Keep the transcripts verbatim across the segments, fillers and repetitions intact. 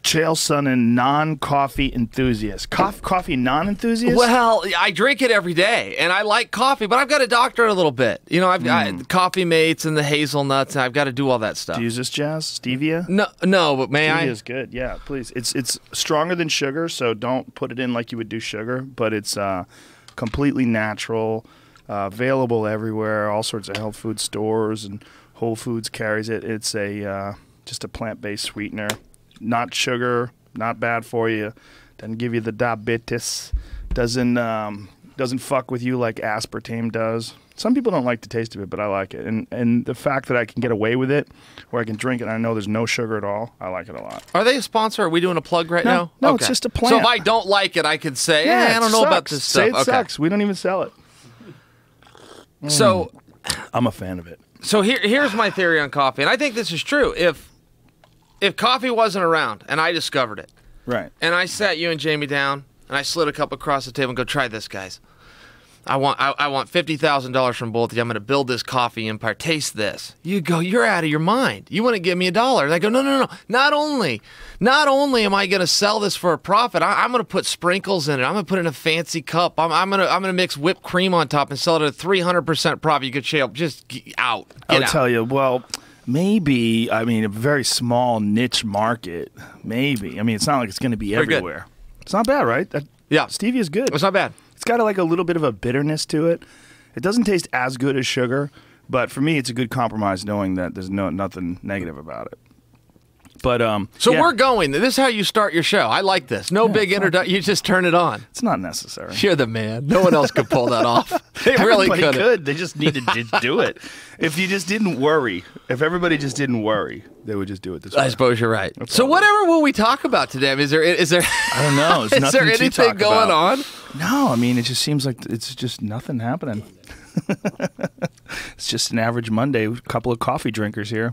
Chael Sonnen, non-coffee enthusiast. Cof coffee non-enthusiast? Well, I drink it every day, and I like coffee, but I've got to doctor it a little bit. You know, I've got Mm. coffee mates and the hazelnuts, and I've got to do all that stuff. Do you use this, Jazz? Stevia? No, no, but may I? Stevia is good. Yeah, please. It's it's stronger than sugar, so don't put it in like you would do sugar. But it's uh, completely natural, uh, available everywhere. All sorts of health food stores and Whole Foods carries it. It's a uh, just a plant-based sweetener. Not sugar, not bad for you. Doesn't give you the diabetes. Doesn't um, doesn't fuck with you like aspartame does. Some people don't like the taste of it, but I like it. And and the fact that I can get away with it, where I can drink it and I know there's no sugar at all, I like it a lot. Are they a sponsor? Are we doing a plug right no, now? No, okay. it's just a plant. So if I don't like it, I could say, yeah, eh, I don't know sucks. about this stuff. Say it okay. sucks. We don't even sell it. Mm. So I'm a fan of it. So here, here's my theory on coffee, and I think this is true. If if coffee wasn't around and I discovered it, right, and I sat you and Jamie down and I slid a cup across the table and go, try this, guys. I want I, I want fifty thousand dollars from both of you. I'm going to build this coffee empire. Taste this. You go, you're out of your mind. You want to give me a dollar. And I go, no, no, no. Not only, not only am I going to sell this for a profit, I, I'm going to put sprinkles in it. I'm going to put it in a fancy cup. I'm, I'm going to I'm going to mix whipped cream on top and sell it at a three hundred percent profit. You could share, just get out. Get I'll out. tell you, well, maybe, I mean, a very small niche market, maybe. I mean, it's not like it's going to be Very good. everywhere. It's not bad, right? That, Yeah. Stevia is good. It's not bad. It's got a, like a little bit of a bitterness to it. It doesn't taste as good as sugar, but for me, it's a good compromise knowing that there's no nothing negative about it. But um, So yeah, we're going. This is how you start your show. I like this. No Yeah, big it's not- introduction. You just turn it on. it's not necessary. You're the man. No one else could pull that off. They really Everybody couldn't. could. They just need to just do it. If you just didn't worry, if everybody just didn't worry, they would just do it this way. I suppose you're right. That's So all. whatever will we talk about today? I mean, Is there is there I don't know. It's is nothing there to anything talk going about. on? No, I mean, it just seems like it's just nothing happening. It's just an average Monday. A couple of coffee drinkers here.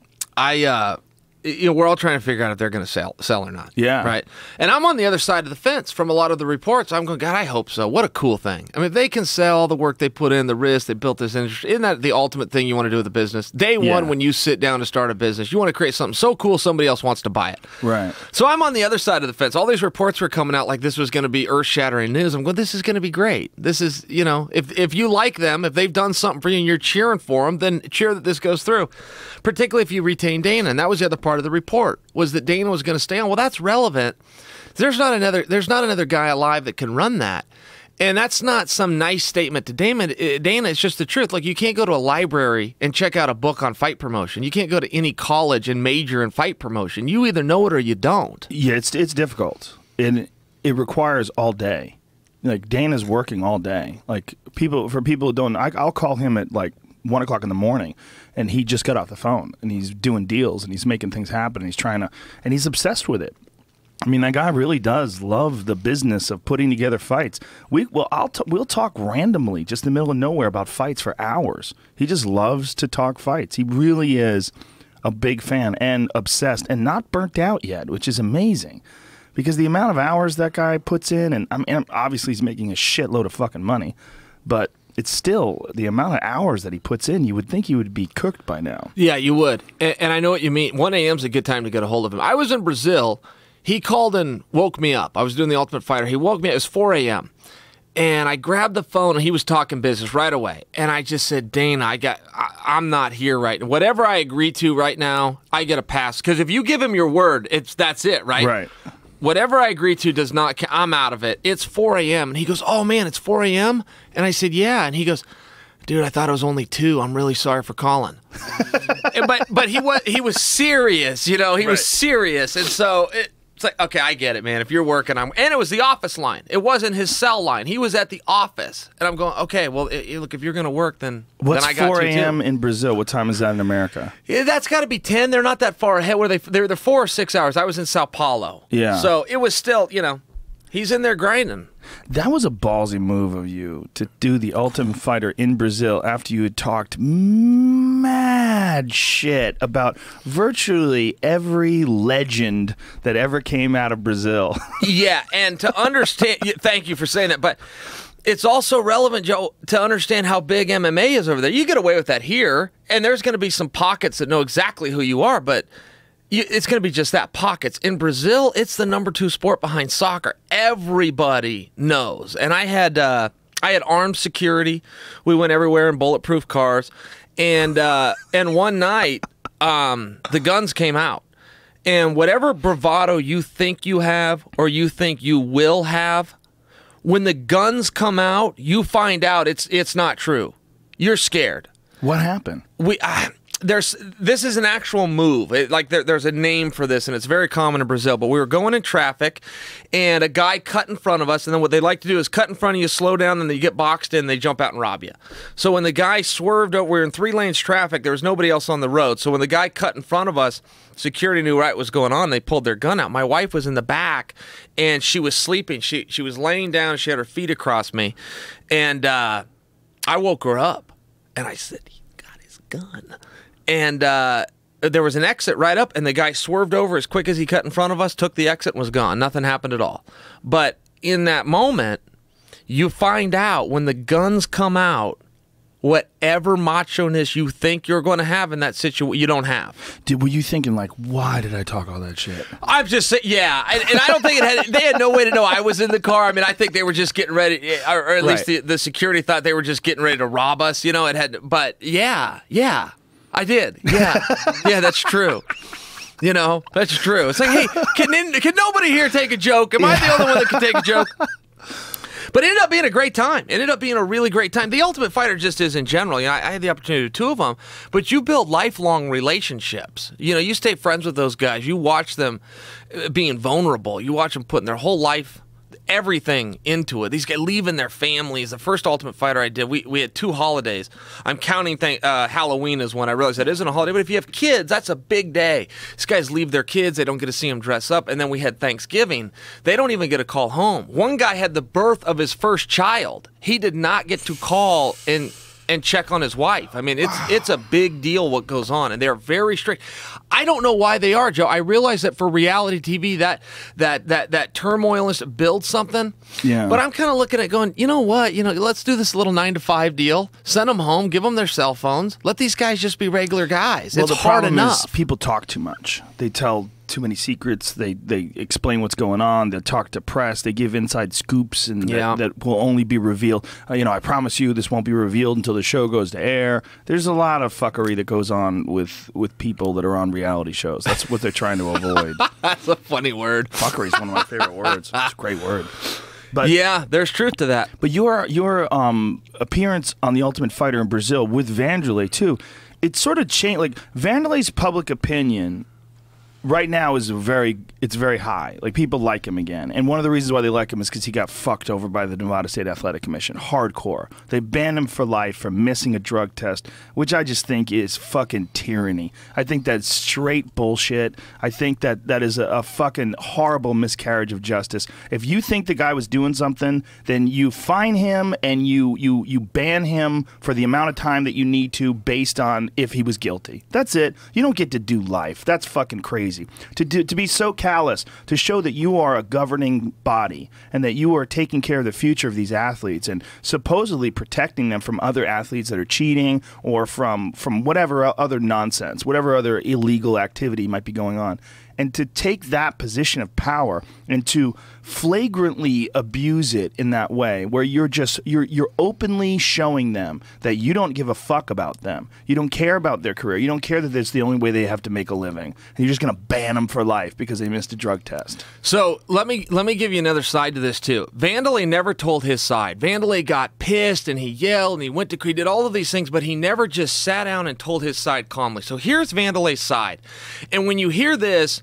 I uh you know, we're all trying to figure out if they're going to sell sell or not. Yeah. Right. And I'm on the other side of the fence from a lot of the reports. I'm going, God, I hope so. What a cool thing. I mean, if they can sell all the work they put in, the risk, they built this industry. Isn't that the ultimate thing you want to do with a business? Day Yeah. one, when you sit down to start a business, you want to create something so cool somebody else wants to buy it. Right. So I'm on the other side of the fence. All these reports were coming out like this was going to be earth-shattering news. I'm going, this is going to be great. This is, you know, if if you like them, if they've done something for you and you're cheering for them, then cheer that this goes through. Particularly if you retain Dana, and that was the other part of the report, was that Dana was going to stay on. Well, that's relevant. There's not another. There's not another guy alive that can run that. And that's not some nice statement to Dana. Dana, it's just the truth. Like, you can't go to a library and check out a book on fight promotion. You can't go to any college and major in fight promotion. You either know it or you don't. Yeah, it's it's difficult, and it requires all day. Like, Dana's working all day. Like, people for people who don't, I, I'll call him at like one o'clock in the morning, and he just got off the phone, and he's doing deals, and he's making things happen, and he's trying to, and he's obsessed with it. I mean, that guy really does love the business of putting together fights. We well, I'll t- we'll talk randomly, just in the middle of nowhere, about fights for hours. He just loves to talk fights. He really is a big fan and obsessed, and not burnt out yet, which is amazing, because the amount of hours that guy puts in, and I mean, obviously he's making a shitload of fucking money, but it's still the amount of hours that he puts in. You would think he would be cooked by now. Yeah, you would. And, and I know what you mean. one a.m. is a good time to get a hold of him. I was in Brazil. He called and woke me up. I was doing the Ultimate Fighter. He woke me up. It was four a.m. And I grabbed the phone, and he was talking business right away. And I just said, Dana, I got, I, I'm not here right now. Whatever I agree to right now, I get a pass. Because if you give him your word, it's that's it, right? Right. Whatever I agree to does not count. I'm out of it. It's four a.m. And he goes, oh, man, it's four a.m.? And I said, yeah. And he goes, dude, I thought it was only two. I'm really sorry for calling. And, but but he was he was serious, you know. He Right. was serious. And so it, it's like, okay, I get it, man. If you're working, I'm... And it was the office line. It wasn't his cell line. He was at the office. And I'm going, okay, well, it, look, if you're going to work, then, What's then I got four to, a.m. too. in Brazil? What time is that in America? Yeah, that's got to be ten. They're not that far ahead. Where they they're, they're four or six hours. I was in Sao Paulo. Yeah. So it was still, you know, he's in there grinding. That was a ballsy move of you to do the Ultimate Fighter in Brazil after you had talked mad shit about virtually every legend that ever came out of Brazil. Yeah, and to understand, thank you for saying that, but it's also relevant, Joe, to understand how big M M A is over there. You get away with that here, and there's going to be some pockets that know exactly who you are, but you, it's going to be just that, pockets. In Brazil, it's the number two sport behind soccer. Everybody knows. And I had uh, I had armed security. We went everywhere in bulletproof cars. And uh, and one night, um, the guns came out. And whatever bravado you think you have or you think you will have, when the guns come out, you find out it's it's not true. You're scared. What happened? We uh, there's this is an actual move. It, like there, there's a name for this, and it's very common in Brazil. But we were going in traffic, and a guy cut in front of us. And then what they like to do is cut in front of you, slow down, and then you get boxed in. And they jump out and rob you. So when the guy swerved over, we were in three lanes traffic. There was nobody else on the road. So when the guy cut in front of us, security knew right what was going on. They pulled their gun out. My wife was in the back, and she was sleeping. She she was laying down. She had her feet across me, and uh, I woke her up, and I said, "He got his gun." And uh, there was an exit right up, and the guy swerved over as quick as he cut in front of us, took the exit, and was gone. Nothing happened at all. But in that moment, you find out when the guns come out, whatever macho-ness you think you're going to have in that situation, you don't have. Did, were you thinking, like, why did I talk all that shit? I'm just saying, yeah. And, and I don't think it had, they had no way to know I was in the car. I mean, I think they were just getting ready, or, or at least Right. the, the security thought they were just getting ready to rob us. You know, it had, but yeah, yeah, I did. Yeah, yeah, that's true. You know, that's true. It's like, hey, can, can nobody here take a joke? Am I the only one that can take a joke? But it ended up being a great time. It ended up being a really great time. The Ultimate Fighter just is in general. You know, I, I had the opportunity to do two of them, but you build lifelong relationships. You know, you stay friends with those guys. You watch them being vulnerable. You watch them putting their whole life, everything into it. These guys leaving their families. The first Ultimate Fighter I did, we, we had two holidays. I'm counting th- uh, Halloween as one. I realize that isn't a holiday, but if you have kids, that's a big day. These guys leave their kids. They don't get to see them dress up. And then we had Thanksgiving. They don't even get a call home. One guy had the birth of his first child. He did not get to call and and check on his wife. I mean, it's it's a big deal what goes on, and they're very strict. I don't know why they are, Joe. I realize that for reality T V, that that that that turmoil is to build something. Yeah. But I'm kind of looking at going, you know what? You know, let's do this little nine to five deal. Send them home. Give them their cell phones. Let these guys just be regular guys. Well, it's the hard problem enough. is people talk too much. They tell too many secrets. They they explain what's going on. They talk to press. They give inside scoops, and Yeah. that, that will only be revealed. Uh, you know, I promise you, this won't be revealed until the show goes to air. There's a lot of fuckery that goes on with with people that are on reality shows. That's what they're trying to avoid. That's a funny word. Fuckery is one of my favorite words. It's a great word. But Yeah, there's truth to that. But your your um, appearance on The Ultimate Fighter in Brazil with Vanderlei too, it sort of changed. Like Vanderlei's public opinion right now is very it's very high. Like people like him again, and one of the reasons why they like him is because he got fucked over by the Nevada State Athletic Commission, hardcore. They banned him for life for missing a drug test, which I just think is fucking tyranny. I think that's straight bullshit. I think that that is a, a fucking horrible miscarriage of justice. If you think the guy was doing something, then you fine him and you you you ban him for the amount of time that you need to based on if he was guilty. That's it. You don't get to do life. That's fucking crazy. To do, to be so callous, to show that you are a governing body and that you are taking care of the future of these athletes and supposedly protecting them from other athletes that are cheating or from from whatever other nonsense, whatever other illegal activity might be going on. And to take that position of power and to flagrantly abuse it in that way, where you're just you're you're openly showing them that you don't give a fuck about them, you don't care about their career, you don't care that it's the only way they have to make a living, and you're just going to ban them for life because they missed a drug test. So let me let me give you another side to this too. Vanderlei never told his side. Vanderlei got pissed and he yelled and he went to he did all of these things, but he never just sat down and told his side calmly. So here's Vanderlei's side, and when you hear this,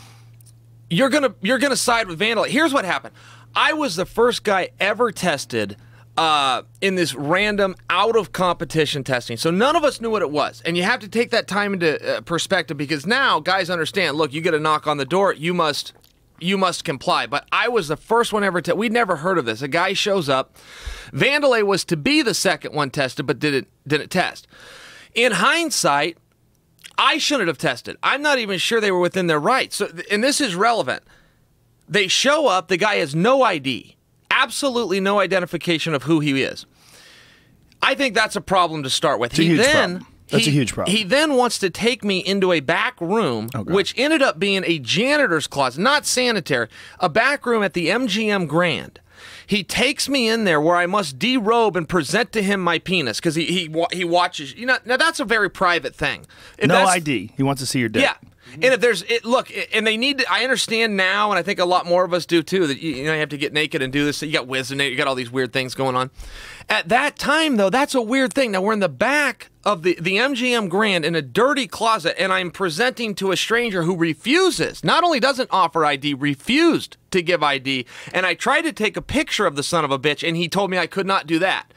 you're gonna you're gonna side with Vanderlei. Here's what happened. I was the first guy ever tested uh, in this random out of competition testing. So none of us knew what it was, and you have to take that time into uh, perspective because now guys understand. Look, you get a knock on the door, you must you must comply. But I was the first one ever to. We'd never heard of this. A guy shows up. Vanderlei was to be the second one tested, but didn't didn't test. In hindsight, I shouldn't have tested. I'm not even sure they were within their rights. So, and this is relevant. They show up. The guy has no I D. Absolutely no identification of who he is. I think that's a problem to start with. It's a he huge then problem. That's he, a huge problem. He then wants to take me into a back room, Okay. which ended up being a janitor's closet, not sanitary, a back room at the M G M Grand. He takes me in there where I must derobe and present to him my penis because he, he he watches. You know, now that's a very private thing. If no that's- I D. He wants to see your dick. Yeah. And if there's it, look, and they need to. I understand now, and I think a lot more of us do too. That you, you know you have to get naked and do this. You got wisdom, you got all these weird things going on. At that time, though, that's a weird thing. Now we're in the back of the the M G M Grand in a dirty closet, and I'm presenting to a stranger who refuses. Not only doesn't offer I D, refused to give I D. And I tried to take a picture of the son of a bitch, and he told me I could not do that.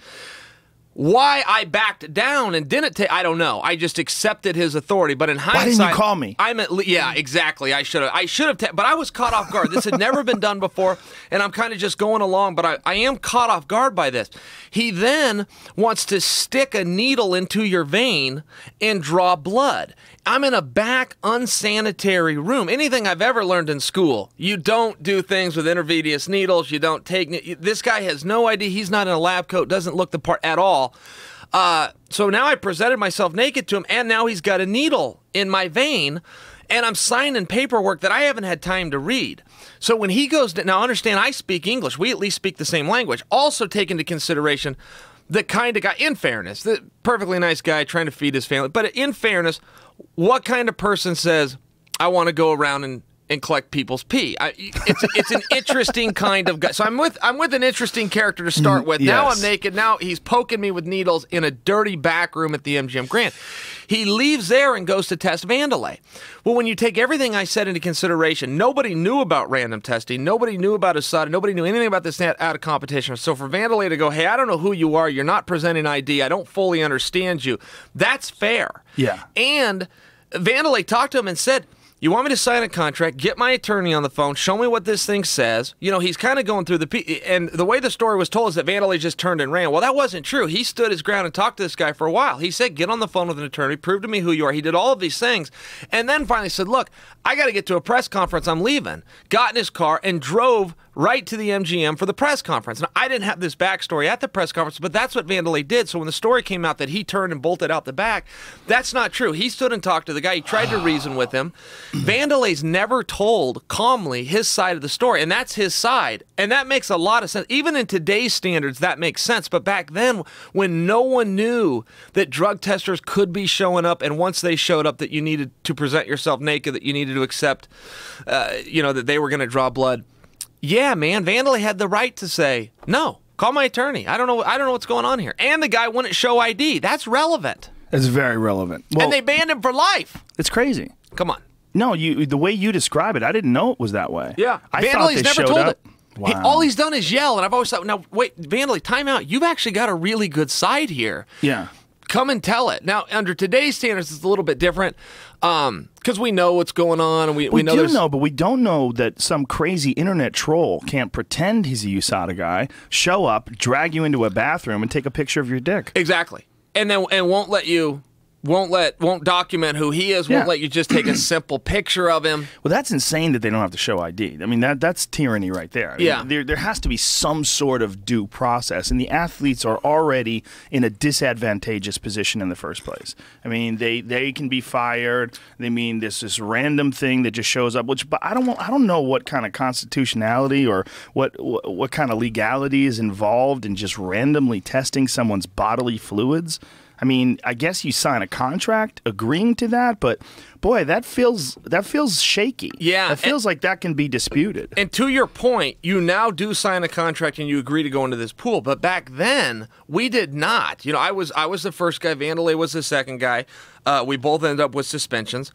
Why I backed down and didn't take, I don't know. I just accepted his authority. But in hindsight, Why didn't you call me? I'm at le- yeah, exactly. I should have. I should have. Ta- but I was caught off guard. This had never been done before, and I'm kind of just going along. But I, I am caught off guard by this. He then wants to stick a needle into your vein and draw blood. I'm in a back unsanitary room. Anything I've ever learned in school, you don't do things with intravenous needles. You don't take. This guy has no idea. He's not in a lab coat. Doesn't look the part at all. Uh, so now I presented myself naked to him, and now he's got a needle in my vein, and I'm signing paperwork that I haven't had time to read. So when he goes to, now understand, I speak English. We at least speak the same language. Also take into consideration the kind of guy, in fairness, the perfectly nice guy trying to feed his family, but in fairness, what kind of person says, I want to go around and and collect people's pee? I, it's it's an interesting kind of guy. So I'm with I'm with an interesting character to start with. Yes. Now I'm naked. Now he's poking me with needles in a dirty back room at the M G M Grand. He leaves there and goes to test Vandalay. Well, when you take everything I said into consideration, nobody knew about random testing. Nobody knew about Asada. Nobody knew anything about this out of competition. So for Vandalay to go, hey, I don't know who you are. You're not presenting I D. I don't fully understand you. That's fair. Yeah. And Vandalay talked to him and said, you want me to sign a contract, get my attorney on the phone, show me what this thing says. You know, he's kind of going through the... P- and the way the story was told is that Vandalay just turned and ran. Well, that wasn't true. He stood his ground and talked to this guy for a while. He said, get on the phone with an attorney, prove to me who you are. He did all of these things. And then finally said, look, I got to get to a press conference. I'm leaving. Got in his car and drove right to the M G M for the press conference. Now, I didn't have this backstory at the press conference, but that's what Vandalay did. So when the story came out that he turned and bolted out the back, that's not true. He stood and talked to the guy. He tried to reason with him. Vandalay's never told calmly his side of the story, and that's his side. And that makes a lot of sense. Even in today's standards, that makes sense. But back then, when no one knew that drug testers could be showing up, and once they showed up that you needed to present yourself naked, that you needed to accept, uh, you know, that they were going to draw blood, yeah, man, Vandalay had the right to say, no, call my attorney. I don't know I don't know what's going on here. And the guy wouldn't show I D. That's relevant. It's very relevant. Well, and they banned him for life. it's crazy. Come on. No, you the way you describe it, I didn't know it was that way. Yeah. I Vandalay's thought they never showed told up. it. Wow. He, all he's done is yell, and I've always thought, now, wait, Vandalay, time out. You've actually got a really good side here. Yeah. Come and tell it. Now, under today's standards, it's a little bit different um, because we know what's going on, and we, we, We, know do there's... know, but we don't know that some crazy internet troll can't pretend he's a U S A D A guy, show up, drag you into a bathroom, and take a picture of your dick. Exactly. And then and won't let you... Won't let won't document who he is. Won't Yeah. let you just take a simple picture of him. Well, that's insane that they don't have to show I D. I mean, that that's tyranny right there. I mean, Yeah. There, there has to be some sort of due process, and the athletes are already in a disadvantageous position in the first place. I mean, they, they can be fired. They mean this this random thing that just shows up, which but I don't want- I don't know what kind of constitutionality or what, what what kind of legality is involved in just randomly testing someone's bodily fluids. I mean, I guess you sign a contract agreeing to that, but boy, that feels that feels shaky. Yeah, It feels like that can be disputed. And to your point, you now do sign a contract and you agree to go into this pool. But back then, we did not. You know, I was I was the first guy. Vandalay was the second guy. Uh, we both ended up with suspensions.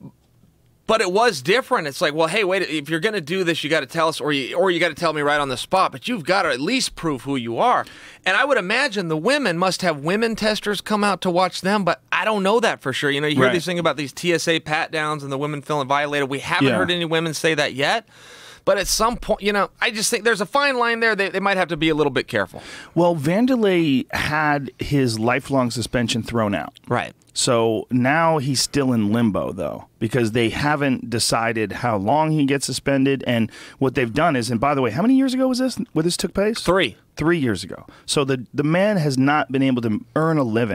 But it was different. It's like, well, hey, wait, if you're going to do this, you got to tell us, or you, or you got to tell me right on the spot, but you've got to at least prove who you are. And I would imagine the women must have women testers come out to watch them, but I don't know that for sure. You know, you hear Right. these things about these T S A pat-downs and the women feeling violated. We haven't Yeah. heard any women say that yet. But at some point, you know, I just think there's a fine line there. They, they might have to be a little bit careful. Well, Vandalay had his lifelong suspension thrown out. Right. So now he's still in limbo, though, because they haven't decided how long he gets suspended. And what they've done is, and by the way, how many years ago was this, where this took place? Three. Three years ago. So the, the man has not been able to earn a living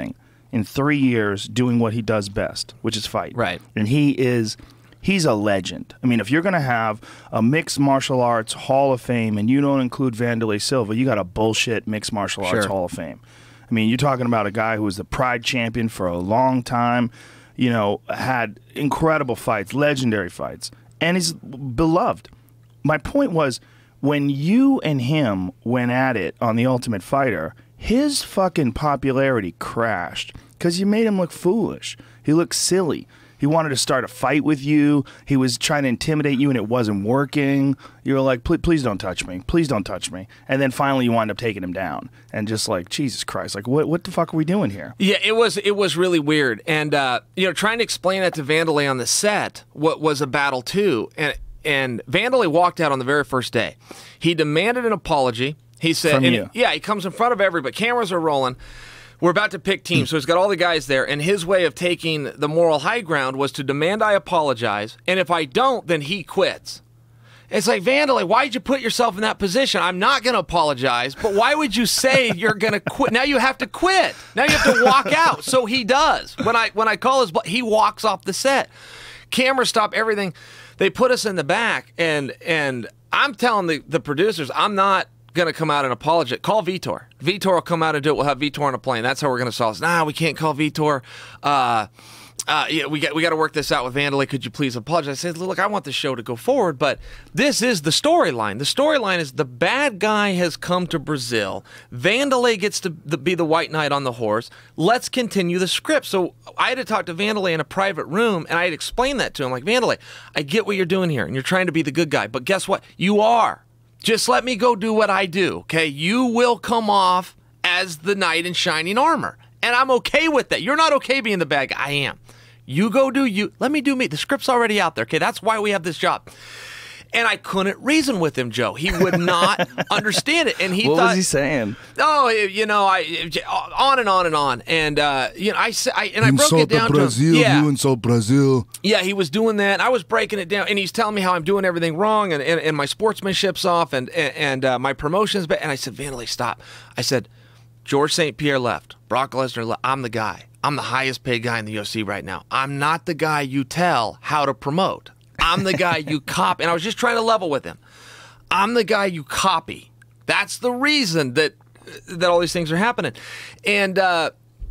in three years doing what he does best, which is fight. Right. And he is, he's a legend. I mean, if you're going to have a mixed martial arts Hall of Fame and you don't include Vanderlei Silva, you got a bullshit mixed martial arts Sure. Hall of Fame. I mean, you're talking about a guy who was the Pride champion for a long time, you know, had incredible fights, legendary fights, and he's beloved. My point was, when you and him went at it on The Ultimate Fighter, his fucking popularity crashed because you made him look foolish. He looked silly. He wanted to start a fight with you. He was trying to intimidate you, and it wasn't working. You were like, please, please don't touch me. Please don't touch me. And then finally you wind up taking him down. And just like, Jesus Christ, like, what what the fuck are we doing here? Yeah, it was it was really weird. And, uh, you know, trying to explain that to Vanderlei on the set what was a battle, too. And, and Vanderlei walked out on the very first day. He demanded an apology. He said, From and, you. yeah, he comes in front of everybody. Cameras are rolling. We're about to pick teams, so he's got all the guys there, and his way of taking the moral high ground was to demand I apologize, and if I don't, then he quits. It's like, Vanderlei, why'd you put yourself in that position? I'm not going to apologize, but why would you say you're going to quit? Now you have to quit. Now you have to walk out. So he does. When I when I call his, he walks off the set. Cameras stop everything. They put us in the back, and and I'm telling the, the producers, I'm not going to come out and apologize. Call Vitor. Vitor will come out and do it. We'll have Vitor on a plane. That's how we're going to solve this. Nah, we can't call Vitor. Uh, uh, yeah, we got we got to work this out with Vanderlei. Could you please apologize? I said, look, I want the show to go forward, but this is the storyline. The storyline is the bad guy has come to Brazil. Vanderlei gets to be the white knight on the horse. Let's continue the script. So I had to talk to Vanderlei in a private room, and I had explained that to him. Like, Vanderlei, I get what you're doing here, and you're trying to be the good guy, but guess what? You are. Just let me go do what I do, okay? You will come off as the knight in shining armor, and I'm okay with that. You're not okay being the bad guy. I am. You go do you. Let me do me. The script's already out there, okay? That's why we have this job. And I couldn't reason with him, Joe. He would not understand it. And he what thought, was he saying? Oh, you know, I on and on and on. And uh, you know, I, I and I broke it down Brazil, to him. Yeah. You insult Brazil. Yeah, he was doing that. I was breaking it down, and he's telling me how I'm doing everything wrong, and, and, and my sportsmanship's off, and and, and uh, my promotion's bad. And I said, Vanderlei, stop. I said, George Saint Pierre left. Brock Lesnar left. I'm the guy. I'm the highest paid guy in the U F C right now. I'm not the guy you tell how to promote. I'm the guy you copy. And I was just trying to level with him. I'm the guy you copy. That's the reason that that all these things are happening. And uh,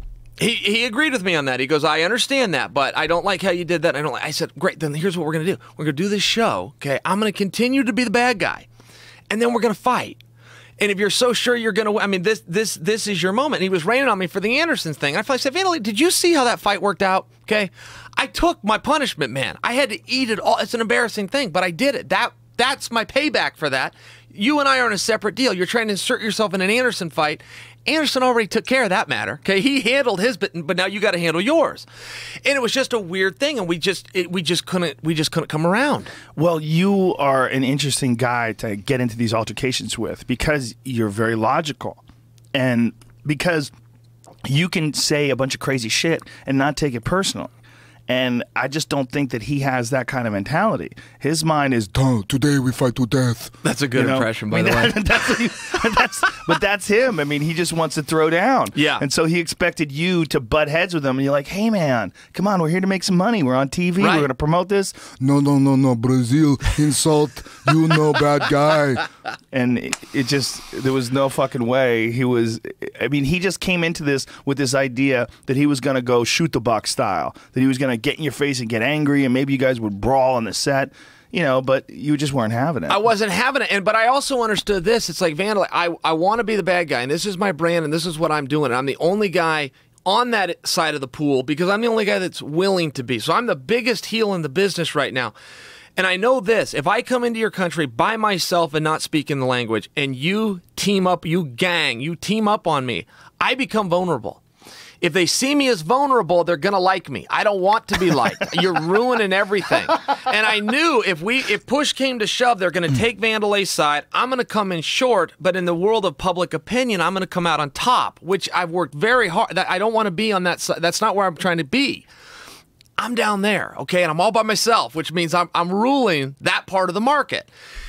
he he agreed with me on that. He goes, I understand that, but I don't like how you did that. I don't like. I said, great. Then here's what we're gonna do. We're gonna do this show. Okay, I'm gonna continue to be the bad guy, and then we're gonna fight. And if you're so sure you're going to win, I mean, this this this is your moment. And he was raining on me for the Andersons thing. And I said, Vanderlei, did you see how that fight worked out? Okay. I took my punishment, man. I had to eat it all. It's an embarrassing thing, but I did it. That That's my payback for that. You and I are in a separate deal. You're trying to insert yourself in an Anderson fight. Anderson already took care of that matter. Okay, he handled his bit, but now you got to handle yours. And it was just a weird thing, and we just it, we just couldn't we just couldn't come around. Well, you are an interesting guy to get into these altercations with because you're very logical, and because you can say a bunch of crazy shit and not take it personally. And I just don't think that he has that kind of mentality. His mind is, Oh, today we fight to death. That's a good you know, impression, by I mean, the way. that- that's, what he- that's, but that's him. I mean, he just wants to throw down. Yeah. And so he expected you to butt heads with him. And you're like, hey, man, come on. We're here to make some money. We're on T V. Right. We're going to promote this. No, no, no, no. Brazil, insult, you know, bad guy. And it, it just, there was no fucking way. He was, I mean, he just came into this with this idea that he was going to go shoot the buck style, that he was going to get in your face and get angry, and maybe you guys would brawl on the set, you know, but you just weren't having it. I wasn't having it, and but I also understood this. It's like, Vanderlei, I, I want to be the bad guy, and this is my brand, and this is what I'm doing. And I'm the only guy on that side of the pool because I'm the only guy that's willing to be. So I'm the biggest heel in the business right now. And I know this, if I come into your country by myself and not speaking the language, and you team up, you gang, you team up on me, I become vulnerable. If they see me as vulnerable, they're going to like me. I don't want to be liked. You're ruining everything. And I knew if we, if push came to shove, they're going to take Vanderlei's side. I'm going to come in short, but in the world of public opinion, I'm going to come out on top, which I've worked very hard. I don't want to be on that side. That's not where I'm trying to be. I'm down there, okay, and I'm all by myself, which means I'm, I'm ruling that part of the market.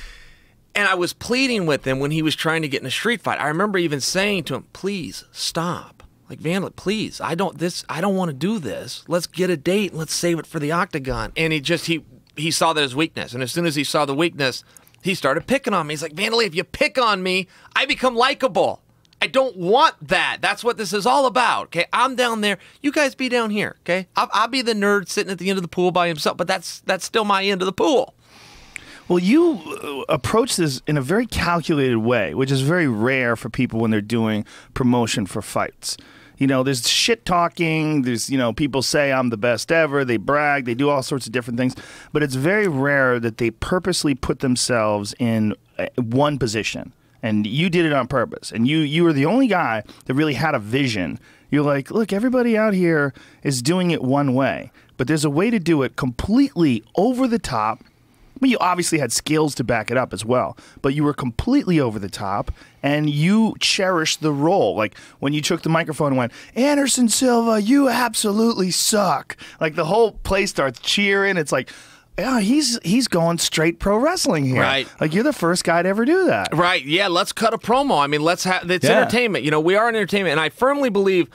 And I was pleading with him when he was trying to get in a street fight. I remember even saying to him, please stop. Like, Van, please, I don't this. I don't want to do this. Let's get a date and let's save it for the octagon. And he just he he saw that as weakness. And as soon as he saw the weakness, he started picking on me. He's like, Vanderlei, if you pick on me, I become likable. I don't want that. That's what this is all about. Okay, I'm down there. You guys be down here. Okay, I'll, I'll be the nerd sitting at the end of the pool by himself. But that's that's still my end of the pool. Well, you uh, approach this in a very calculated way, which is very rare for people when they're doing promotion for fights. You know, there's shit talking, there's, you know, people say I'm the best ever, they brag, they do all sorts of different things, but it's very rare that they purposely put themselves in uh, one position. And you did it on purpose. And you, you were the only guy that really had a vision. You're like, look, everybody out here is doing it one way, but there's a way to do it completely over the top. But you obviously had skills to back it up as well. But you were completely over the top, and you cherished the role. Like when you took the microphone and went, Anderson Silva, you absolutely suck. Like the whole place starts cheering. It's like, yeah, he's he's going straight pro wrestling here. Right. Like you're the first guy to ever do that. Right. Yeah, let's cut a promo. I mean, let's have it's Yeah. entertainment. You know, we are an entertainment, and I firmly believe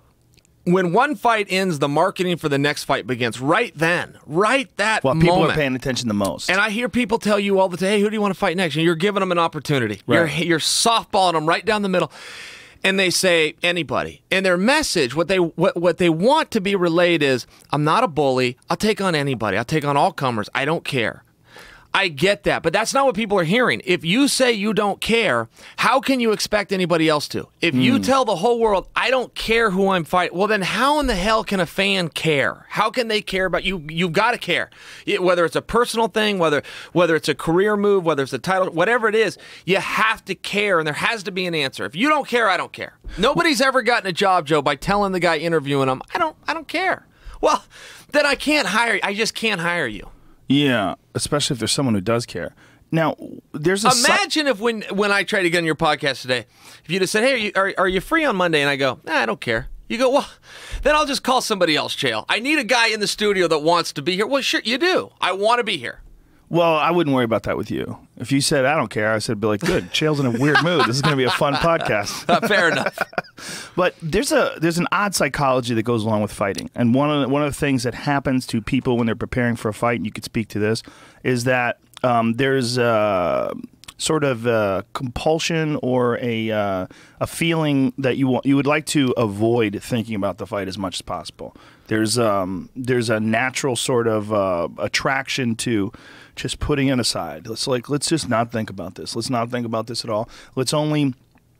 when one fight ends, the marketing for the next fight begins. Right then, right that Well, people moment. are paying attention the most. And I hear people tell you all the time, hey, who do you want to fight next? And you're giving them an opportunity. Right. You're, you're softballing them right down the middle. And they say, anybody. And their message, what they what, what they want to be relayed is, I'm not a bully. I'll take on anybody. I'll take on all comers. I don't care. I get that, but that's not what people are hearing. If you say you don't care, how can you expect anybody else to? If you Mm. tell the whole world, I don't care who I'm fighting, well, then how in the hell can a fan care? How can they care about you? You've got to care. It, whether it's a personal thing, whether whether it's a career move, whether it's a title, whatever it is, you have to care, and there has to be an answer. If you don't care, I don't care. Nobody's ever gotten a job, Joe, by telling the guy interviewing them, I don't, I don't care. Well, then I can't hire you. I just can't hire you. Yeah, especially if there's someone who does care. Now, there's a Imagine if when when I tried to get on your podcast today, if you'd have said, hey, are you, are, are you free on Monday? And I go, nah, I don't care. You go, well, then I'll just call somebody else, Chael. I need a guy in the studio that wants to be here. Well, sure, you do. I want to be here. Well, I wouldn't worry about that with you. If you said, I don't care, I said, be like, good, Chael's in a weird mood. This is going to be a fun podcast. Uh, fair enough. But there's a there's an odd psychology that goes along with fighting. And one of the, one of the things that happens to people when they're preparing for a fight, and you could speak to this, is that um, there's a sort of a compulsion or a uh, a feeling that you want, you would like to avoid thinking about the fight as much as possible. There's um there's a natural sort of uh, attraction to just putting it aside. It's like, let's just not think about this. Let's not think about this at all. Let's only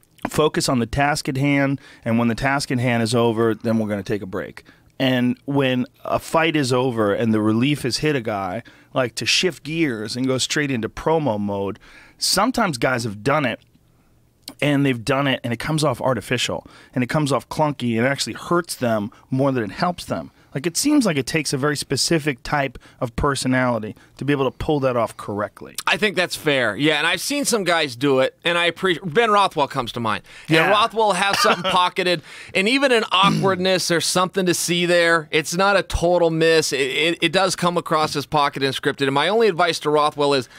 focus on the task at hand, and when the task at hand is over, then we're going to take a break. And when a fight is over and the relief has hit a guy, like to shift gears and go straight into promo mode, sometimes guys have done it, and they've done it, and it comes off artificial, and it comes off clunky, and it actually hurts them more than it helps them. Like, it seems like it takes a very specific type of personality to be able to pull that off correctly. I think that's fair. Yeah, and I've seen some guys do it, and I appreciate. Ben Rothwell comes to mind. Yeah, Yeah. Rothwell has something pocketed, and even in awkwardness, there's something to see there. It's not a total miss. It, it, it does come across as pocketed and scripted. And my only advice to Rothwell is,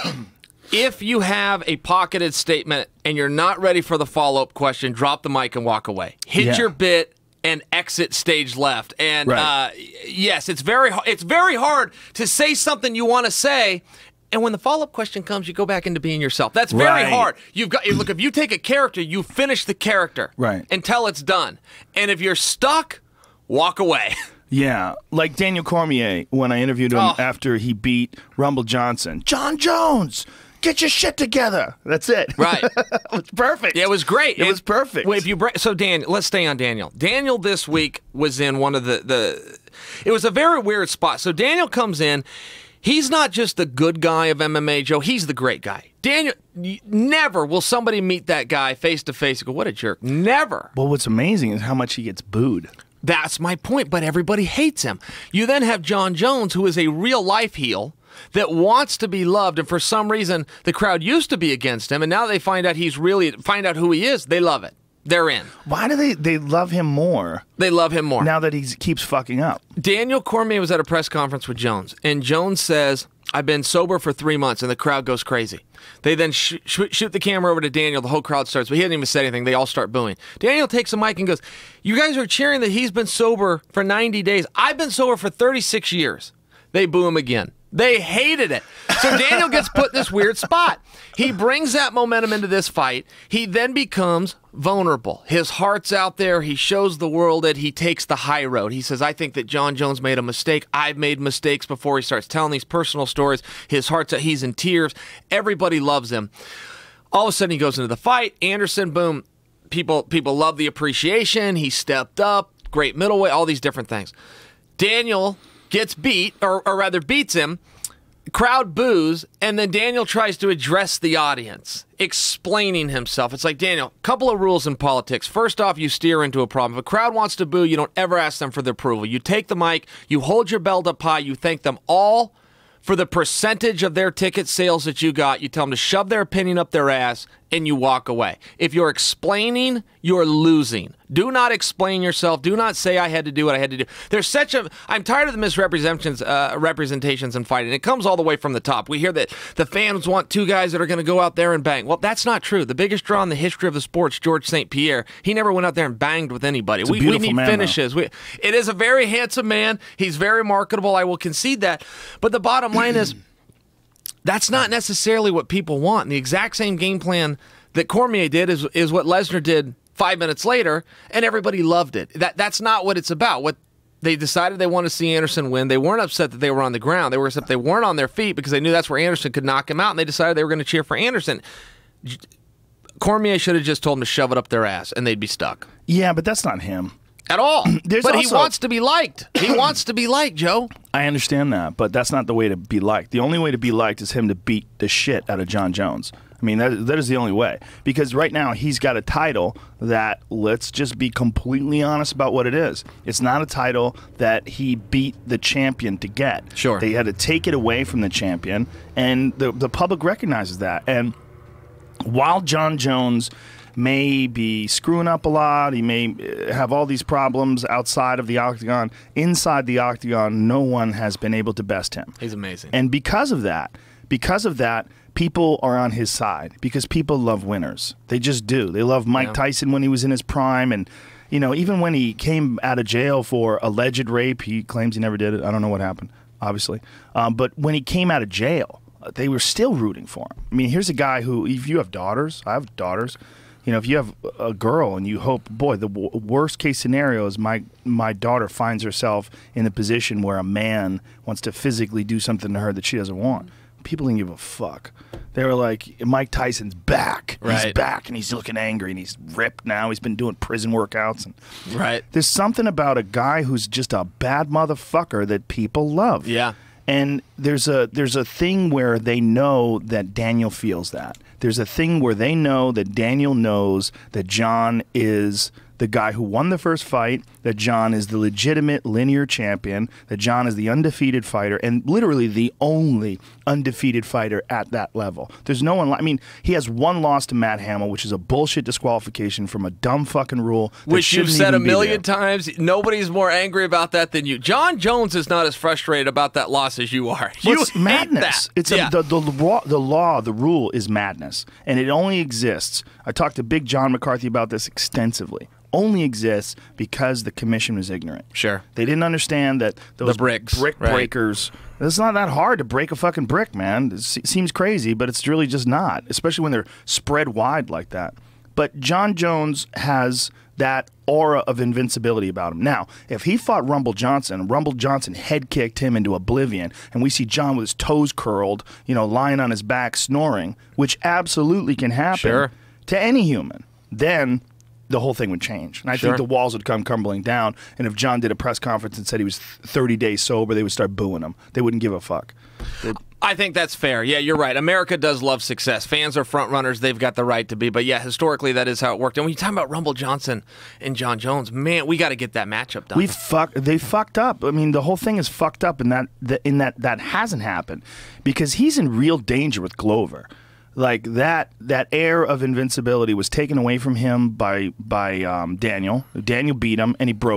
if you have a pocketed statement and you're not ready for the follow-up question, drop the mic and walk away. Hit Yeah. your bit and exit stage left. And Right. uh, yes, it's very it's very hard to say something you want to say, and when the follow-up question comes, you go back into being yourself. That's very Right. hard. You've got look, if you take a character, you finish the character Right. until it's done. And if you're stuck, walk away. Yeah, like Daniel Cormier, when I interviewed him Oh. after he beat Rumble Johnson. John Jones, get your shit together. That's it. Right. It's perfect. Yeah, it was great. It was perfect. Well, if you bring, so Daniel, let's stay on Daniel. Daniel this week was in one of the the. It was a very weird spot. So Daniel comes in. He's not just the good guy of M M A, Joe. He's the great guy. Daniel, y- never will somebody meet that guy face to face and go, "What a jerk!" Never. Well, what's amazing is how much he gets booed. That's my point. But everybody hates him. You then have John Jones, who is a real life heel that wants to be loved, and for some reason the crowd used to be against him, and now they find out he's really find out who he is. They love it. They're in. Why do they they love him more They love him more. now that he keeps fucking up? Daniel Cormier was at a press conference with Jones, and Jones says, I've been sober for three months, and the crowd goes crazy. They then sh- sh- shoot the camera over to Daniel. The whole crowd starts, but he hasn't even said anything. They all start booing. Daniel takes a mic and goes, you guys are cheering that he's been sober for ninety days. I've been sober for thirty-six years. They boo him again. They hated it. So Daniel gets put in this weird spot. He brings that momentum into this fight. He then becomes vulnerable. His heart's out there. He shows the world it. He takes the high road. He says, I think that Jon Jones made a mistake. I've made mistakes before. He starts telling these personal stories. His heart's out. He's in tears. Everybody loves him. All of a sudden, he goes into the fight. Anderson, boom. People, people love the appreciation. He stepped up. Great middleweight. All these different things. Daniel gets beat, or, or rather beats him, crowd boos, and then Daniel tries to address the audience, explaining himself. It's like, Daniel, couple of rules in politics. First off, you steer into a problem. If a crowd wants to boo, you don't ever ask them for their approval. You take the mic, you hold your belt up high, you thank them all for the percentage of their ticket sales that you got. You tell them to shove their opinion up their ass, and you walk away. If you're explaining, you're losing. Do not explain yourself. Do not say I had to do what I had to do. There's such a... I'm tired of the misrepresentations uh, representations in fighting. It comes all the way from the top. We hear that the fans want two guys that are going to go out there and bang. Well, that's not true. The biggest draw in the history of the sport's George Saint Pierre. He never went out there and banged with anybody. It's a We, we beautiful need man, finishes. We, it is a very handsome man. He's very marketable. I will concede that. But the bottom line is, that's not necessarily what people want. And the exact same game plan that Cormier did is is what Lesnar did five minutes later, and everybody loved it. That That's not what it's about. What they decided they wanted to see Anderson win. They weren't upset that they were on the ground. They were upset they weren't on their feet because they knew that's where Anderson could knock him out, and they decided they were going to cheer for Anderson. Cormier should have just told them to shove it up their ass, and they'd be stuck. Yeah, but that's not him. At all. There's but also- he wants to be liked. He wants to be liked, Joe. I understand that, but that's not the way to be liked. The only way to be liked is him to beat the shit out of Jon Jones. I mean, that, that is the only way. Because right now, he's got a title that, let's just be completely honest about what it is. It's not a title that he beat the champion to get. Sure. They had to take it away from the champion, and the, the public recognizes that. And while Jon Jones may be screwing up a lot, he may have all these problems outside of the octagon, inside the octagon, no one has been able to best him. He's amazing. And because of that, because of that, people are on his side because people love winners. They just do. They love Mike Yeah. Tyson when he was in his prime, and you know, even when he came out of jail for alleged rape, he claims he never did it. I don't know what happened, obviously. Um, but when he came out of jail, they were still rooting for him. I mean, here's a guy who, if you have daughters, I have daughters. You know, if you have a girl and you hope, boy, the w- worst case scenario is my my daughter finds herself in a position where a man wants to physically do something to her that she doesn't want. People didn't give a fuck. They were like, Mike Tyson's back. He's Right. back, and he's looking angry, and he's ripped now. He's been doing prison workouts. And Right. there's something about a guy who's just a bad motherfucker that people love. Yeah. And there's a there's a thing where they know that Daniel feels that. There's a thing where they know that Daniel knows that Jon is the guy who won the first fight, that Jon is the legitimate linear champion, that Jon is the undefeated fighter, and literally the only undefeated fighter at that level. There's no one, I mean, he has one loss to Matt Hamill, which is a bullshit disqualification from a dumb fucking rule. that Which you've shouldn't said a even be million there. times. Nobody's more angry about that than you. Jon Jones is not as frustrated about that loss as you are. Well, You it's hate madness. that. It's yeah. a, the, the, law, the law, the rule is madness, and it only exists. I talked to Big John McCarthy about this extensively. Only exists because the commission was ignorant. Sure. They didn't understand that those bricks, brick right. breakers. It's not that hard to break a fucking brick, man. It se- seems crazy, but it's really just not, especially when they're spread wide like that. But Jon Jones has that aura of invincibility about him. Now, if he fought Rumble Johnson, Rumble Johnson head kicked him into oblivion, and we see Jon with his toes curled, you know, lying on his back snoring, which absolutely can happen Sure. to any human, then the whole thing would change. And I Sure. think the walls would come crumbling down, and if Jon did a press conference and said he was thirty days sober, they would start booing him. They wouldn't give a fuck. They'd- I think that's fair. Yeah, you're right. America does love success. Fans are front runners. They've got the right to be. But yeah, historically, that is how it worked. And when you talk about Rumble Johnson and Jon Jones, man, we got to get that matchup done. We fuck. They fucked up. I mean, the whole thing is fucked up, in that, that in that that hasn't happened because he's in real danger with Glover. Like that that air of invincibility was taken away from him by by um, Daniel. Daniel beat him and he broke him.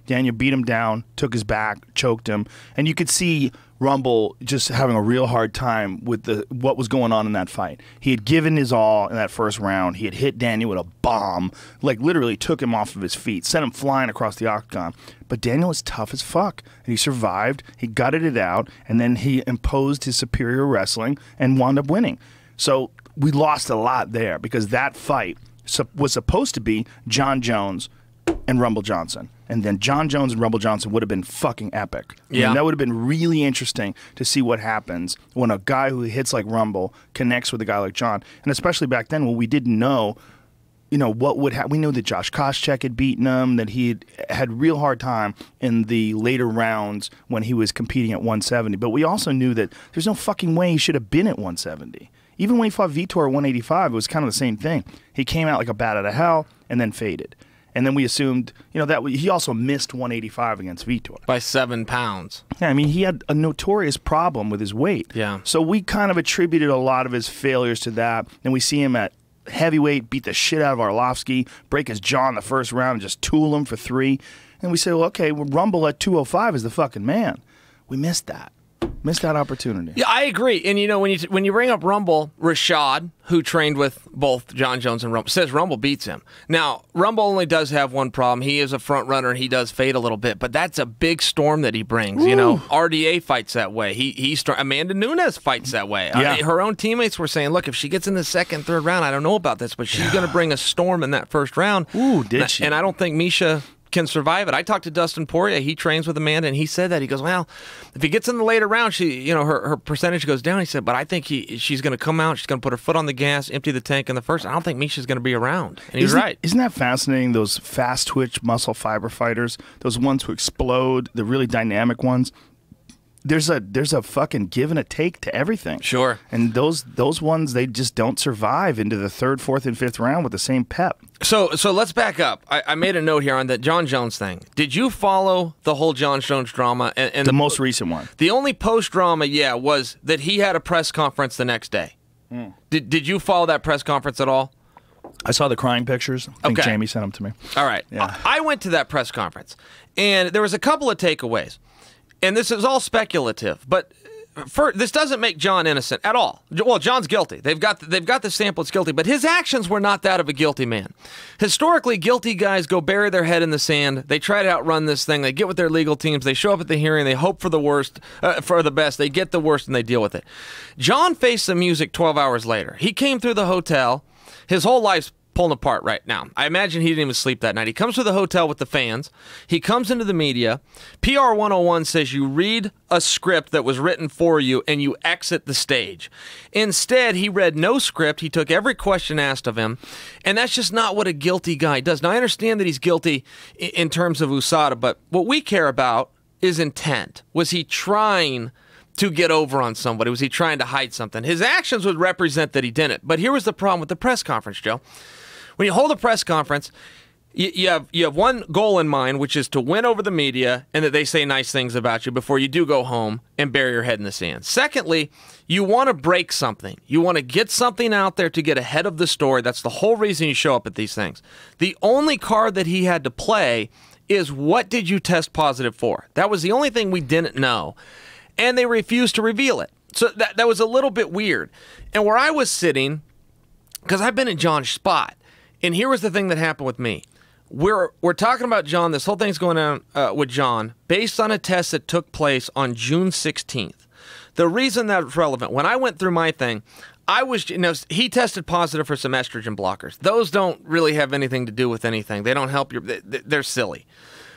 Daniel beat him down, took his back, choked him, and you could see Rumble just having a real hard time with the what was going on in that fight. He had given his all in that first round. He had hit Daniel with a bomb, like literally took him off of his feet, sent him flying across the octagon. But Daniel was tough as fuck, and he survived. He gutted it out, and then he imposed his superior wrestling and wound up winning. So we lost a lot there because that fight was supposed to be John Jones and Rumble Johnson. And then John Jones and Rumble Johnson would have been fucking epic. I Yeah. mean, that would have been really interesting to see what happens when a guy who hits like Rumble connects with a guy like John. And especially back then when we didn't know, you know, what would happen. We knew that Josh Koscheck had beaten him, that he had, had real hard time in the later rounds when he was competing at one seventy. But we also knew that there's no fucking way he should have been at one seventy. Even when he fought Vitor at one eighty-five, it was kind of the same thing. He came out like a bat out of hell and then faded. And then we assumed, you know, that he also missed one eighty-five against Vitor. By seven pounds. Yeah, I mean, he had a notorious problem with his weight. Yeah. So we kind of attributed a lot of his failures to that. And we see him at heavyweight, beat the shit out of Arlovsky, break his jaw in the first round, and just tool him for three. And we say, well, okay, well, Rumble at two oh five is the fucking man. We missed that. Missed that opportunity. Yeah, I agree. And you know, when you when you bring up Rumble, Rashad, who trained with both John Jones and Rumble, says Rumble beats him. Now, Rumble only does have one problem. He is a front runner and he does fade a little bit, but that's a big storm that he brings. Ooh. You know, R D A fights that way. He he Amanda Nunes fights that way. Yeah. I mean, her own teammates were saying, look, if she gets in the second, third round, I don't know about this, but she's going to bring a storm in that first round. Ooh, did and, she? And I don't think Misha can survive it. I talked to Dustin Poirier. He trains with Amanda, and he said that. He goes, well, if he gets in the later round, she, you know, her, her percentage goes down. He said, but I think he she's going to come out. She's going to put her foot on the gas, empty the tank in the first. I don't think Misha's going to be around. And he's isn't, right. Isn't that fascinating? Those fast twitch muscle fiber fighters, those ones who explode, the really dynamic ones. There's a there's a fucking give and a take to everything. Sure. And those those ones, they just don't survive into the third, fourth, and fifth round with the same pep. So so let's back up. I, I made a note here on that John Jones thing. Did you follow the whole John Jones drama? And, and The, the most recent one. The only post drama, yeah, was that he had a press conference the next day. Mm. Did Did you follow that press conference at all? I saw the crying pictures. I think Okay. Jamie sent them to me. All right. Yeah. I I went to that press conference, and there was a couple of takeaways. And this is all speculative, but for, this doesn't make John innocent at all. Well, John's guilty. They've got the, they've got the sample. It's guilty, but his actions were not that of a guilty man. Historically, guilty guys go bury their head in the sand. They try to outrun this thing. They get with their legal teams. They show up at the hearing. They hope for the worst, uh, for the best. They get the worst, and they deal with it. John faced the music twelve hours later. He came through the hotel. His whole life's pulling apart right now. I imagine he didn't even sleep that night. He comes to the hotel with the fans. He comes into the media. P R one oh one says you read a script that was written for you and you exit the stage. Instead, he read no script. He took every question asked of him, and that's just not what a guilty guy does. Now, I understand that he's guilty in terms of U S A D A, but what we care about is intent. Was he trying to get over on somebody? Was he trying to hide something? His actions would represent that he didn't. But here was the problem with the press conference, Joe. When you hold a press conference, you, you have you have one goal in mind, which is to win over the media and that they say nice things about you before you do go home and bury your head in the sand. Secondly, you want to break something. You want to get something out there to get ahead of the story. That's the whole reason you show up at these things. The only card that he had to play is, what did you test positive for? That was the only thing we didn't know. And they refused to reveal it. So that, that was a little bit weird. And where I was sitting, because I've been in John's spot, and here was the thing that happened with me. We're we're talking about John. This whole thing's going on uh, with John based on a test that took place on June sixteenth. The reason that's relevant, when I went through my thing, I was, you know, he tested positive for some estrogen blockers. Those don't really have anything to do with anything. They don't help your, they, they're silly.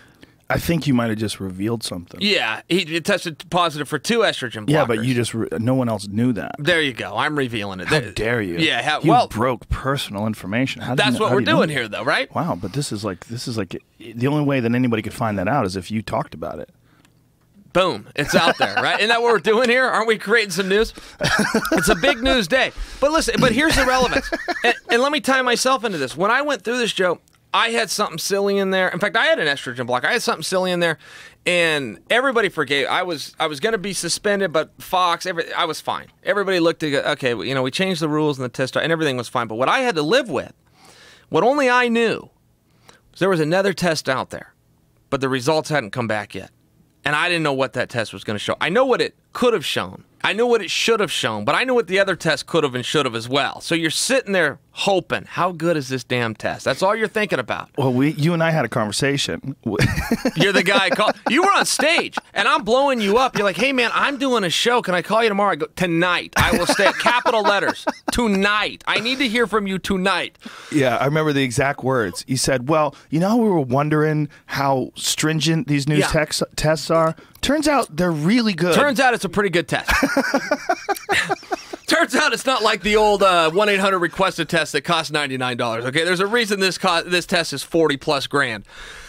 I think you might have just revealed something. Yeah, he, he tested positive for two estrogen blockers. Yeah, but you just, re no one else knew that. There you go. I'm revealing it. How dare you? Yeah, how, you well, broke personal information. How do that's you know, what how we're do you know doing that? here, though, right? Wow, but this is like, this is like, the only way that anybody could find that out is if you talked about it. Boom. It's out there, right? Isn't that what we're doing here? Aren't we creating some news? It's a big news day. But listen, but here's the relevance. And, and let me tie myself into this. When I went through this, Joe, I had something silly in there. In fact, I had an estrogen block. I had something silly in there, and everybody forgave. I was I was going to be suspended, but Fox, every, I was fine. Everybody looked at, okay, you know, we changed the rules and the test, and everything was fine. But what I had to live with, what only I knew, was there was another test out there but the results hadn't come back yet. And I didn't know what that test was going to show. I know what it could have shown. I know what it should have shown, but I know what the other test could have and should have as well. So you're sitting there hoping, how good is this damn test? That's all you're thinking about. Well, we, you and I had a conversation. You're the guy. Call, you were on stage, and I'm blowing you up. You're like, hey, man, I'm doing a show. Can I call you tomorrow? I go, tonight. I will stay at capital letters. Tonight. I need to hear from you tonight. Yeah, I remember the exact words. You said, well, you know, we were wondering how stringent these new Yeah. tex- tests are. Turns out they're really good. Turns out it's a pretty good test. Turns out it's not like the old uh, one eight hundred requested test that costs ninety-nine dollars. Okay, there's a reason this co- this test is forty plus grand.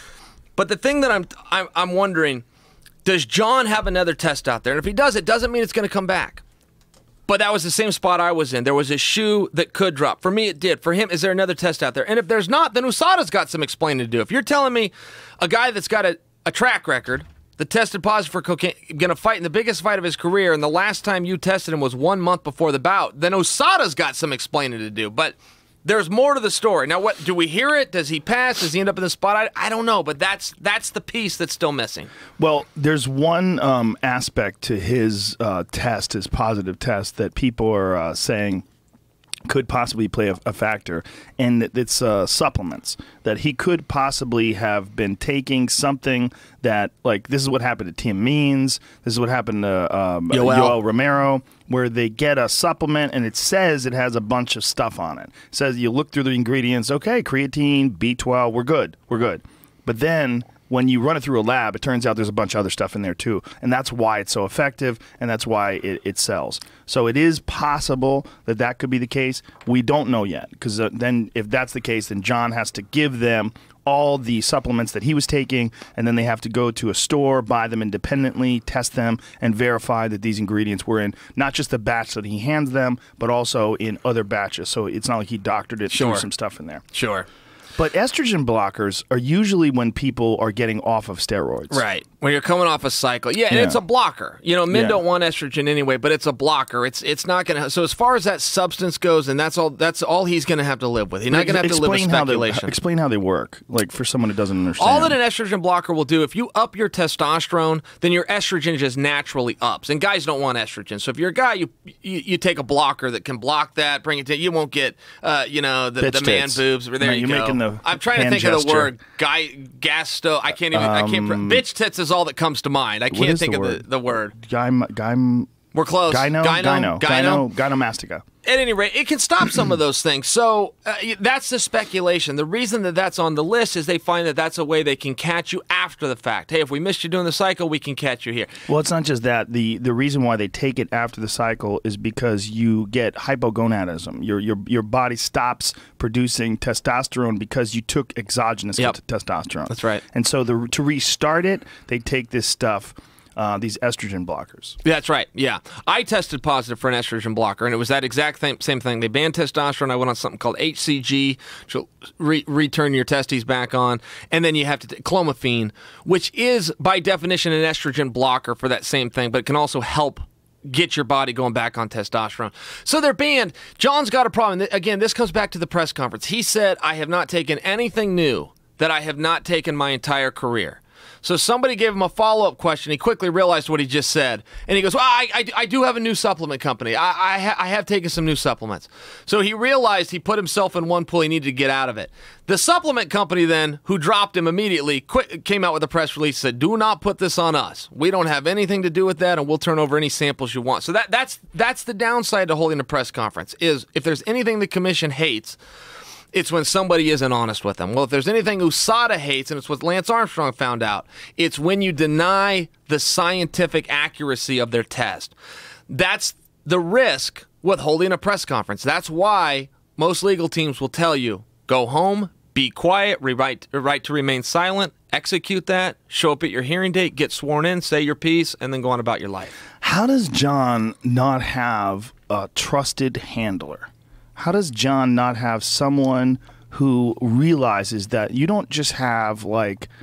But the thing that I'm, I'm I'm wondering, does John have another test out there? And if he does, it doesn't mean it's going to come back. But that was the same spot I was in. There was a shoe that could drop. For me, it did. For him, is there another test out there? And if there's not, then U S A Da's got some explaining to do. If you're telling me a guy that's got a, a track record that tested positive for cocaine, going to fight in the biggest fight of his career, and the last time you tested him was one month before the bout, then U S A Da's got some explaining to do. But there's more to the story. Now, what do we hear it? Does he pass? Does he end up in the spot? I, I don't know, but that's that's the piece that's still missing. Well, there's one um, aspect to his uh, test, his positive test, that people are uh, saying could possibly play a, a factor, and it's uh, supplements. That he could possibly have been taking something that, like, this is what happened to Tim Means, this is what happened to um, Yoel. Yoel Romero, where they get a supplement and it says it has a bunch of stuff on it. It says you look through the ingredients, okay, creatine, B twelve, we're good, we're good. But then when you run it through a lab, it turns out there's a bunch of other stuff in there too. And that's why it's so effective, and that's why it, it sells. So it is possible that that could be the case. We don't know yet, because uh, then if that's the case, then John has to give them all the supplements that he was taking, and then they have to go to a store, buy them independently, test them, and verify that these ingredients were in not just the batch that he hands them, but also in other batches. So it's not like he doctored it, Sure. threw some stuff in there. Sure. But estrogen blockers are usually when people are getting off of steroids. Right. When you're coming off a cycle. Yeah, and Yeah. it's a blocker. You know, men Yeah. don't want estrogen anyway, but it's a blocker. It's it's not going to. So as far as that substance goes, and that's all that's all he's going to have to live with. He's not going to have to live with Explain how they- speculation. Explain how they work, like for someone who doesn't understand. All that an estrogen blocker will do, if you up your testosterone, then your estrogen just naturally ups. And guys don't want estrogen. So if you're a guy, you you, you take a blocker that can block that, bring it to, you won't get, uh, you know, the, Bitch the man tits. boobs. There No, you you're go. making the I'm trying to hand think of the gesture. word. Guy, gas stove. I can't even, I can't, pr- bitch tits is all that comes to mind. I What can't is think the of the, word? the word. Gym, gym, We're close. gyno, Gyno, gyno, gyno. gyno, gynomastica. At any rate, it can stop some of those things. So uh, that's the speculation. The reason that that's on the list is they find that that's a way they can catch you after the fact. Hey, if we missed you during the cycle, we can catch you here. Well, it's not just that. The the reason why they take it after the cycle is because you get hypogonadism. Your your your body stops producing testosterone because you took exogenous Yep. t- testosterone. That's right. And so the, to restart it, they take this stuff, uh, these estrogen blockers. That's right. Yeah. I tested positive for an estrogen blocker, and it was that exact same, same thing. They banned testosterone. I went on something called H C G, which will re- return your testes back on. And then you have to take clomiphene, which is, by definition, an estrogen blocker for that same thing, but it can also help get your body going back on testosterone. So they're banned. John's got a problem. Again, this comes back to the press conference. He said, I have not taken anything new that I have not taken my entire career. So somebody gave him a follow-up question. He quickly realized what he just said. And he goes, well, I, I, I do have a new supplement company. I, I, ha- I have taken some new supplements. So he realized he put himself in one pool. He needed to get out of it. The supplement company then, who dropped him immediately, quit, came out with a press release, said, do not put this on us. We don't have anything to do with that, and we'll turn over any samples you want. So that that's that's the downside to holding a press conference, is if there's anything the commission hates, it's when somebody isn't honest with them. Well, if there's anything U S A D A hates, and it's what Lance Armstrong found out, it's when you deny the scientific accuracy of their test. That's the risk with holding a press conference. That's why most legal teams will tell you, go home, be quiet, right, right to remain silent, execute that, show up at your hearing date, get sworn in, say your piece, and then go on about your life. How does John not have a trusted handler? How does John not have someone who realizes that you don't just have, like,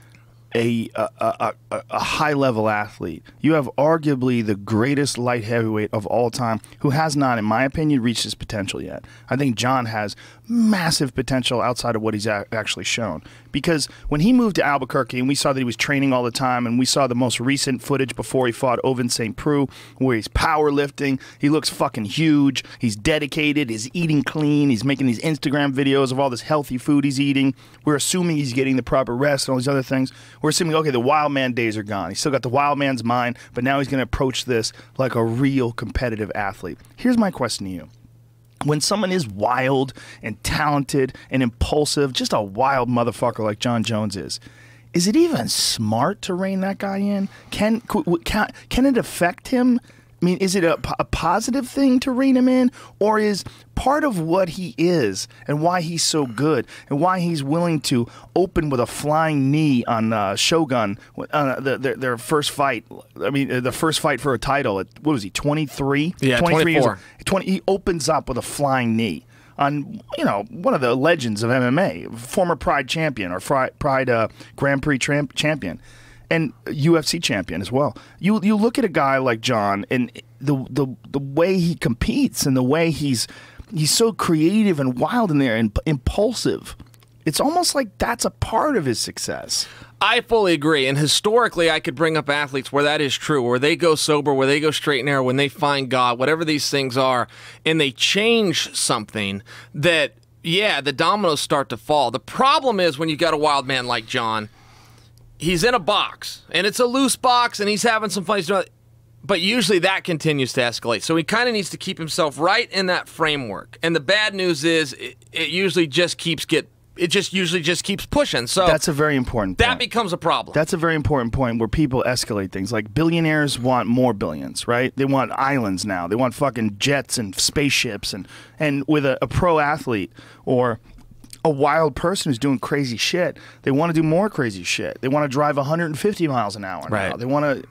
a a, a, a, a high-level athlete. You have arguably the greatest light heavyweight of all time who has not, in my opinion, reached his potential yet. I think John has massive potential outside of what he's a- actually shown. Because when he moved to Albuquerque and we saw that he was training all the time, and we saw the most recent footage before he fought Ovince Saint Preux where he's powerlifting, he looks fucking huge, he's dedicated, he's eating clean, he's making these Instagram videos of all this healthy food he's eating. We're assuming he's getting the proper rest and all these other things. We're assuming, okay, the wild man days are gone. He's still got the wild man's mind, but now he's going to approach this like a real competitive athlete. Here's my question to you. When someone is wild and talented and impulsive, just a wild motherfucker like John Jones is, is it even smart to rein that guy in? Can can, can it affect him? I mean, is it a, a positive thing to rein him in, or is part of what he is and why he's so good and why he's willing to open with a flying knee on uh, Shogun, uh, the, their, their first fight? I mean, the first fight for a title at, what was he, twenty-three? Yeah, twenty-three twenty-four. Years, twenty, he opens up with a flying knee on, you know, one of the legends of M M A, former Pride champion or Pride uh, Grand Prix tramp- champion. And U F C champion as well. You you look at a guy like John and the the the way he competes and the way he's he's so creative and wild in there and impulsive. It's almost like that's a part of his success. I fully agree. And historically, I could bring up athletes where that is true, where they go sober, where they go straight and narrow, when they find God, whatever these things are, and they change something that, yeah, the dominoes start to fall. The problem is when you got a wild man like John, he's in a box, and it's a loose box, and he's having some fun. But usually that continues to escalate. So he kind of needs to keep himself right in that framework. And the bad news is it, it usually just keeps get it just usually just keeps pushing. So that's a very important point. That becomes a problem. That's a very important point where people escalate things. Like billionaires want more billions, right? They want islands now. They want fucking jets and spaceships. And, and with a, a pro athlete or a wild person who's doing crazy shit, they want to do more crazy shit. They want to drive one hundred fifty miles an hour now. Right. They want to...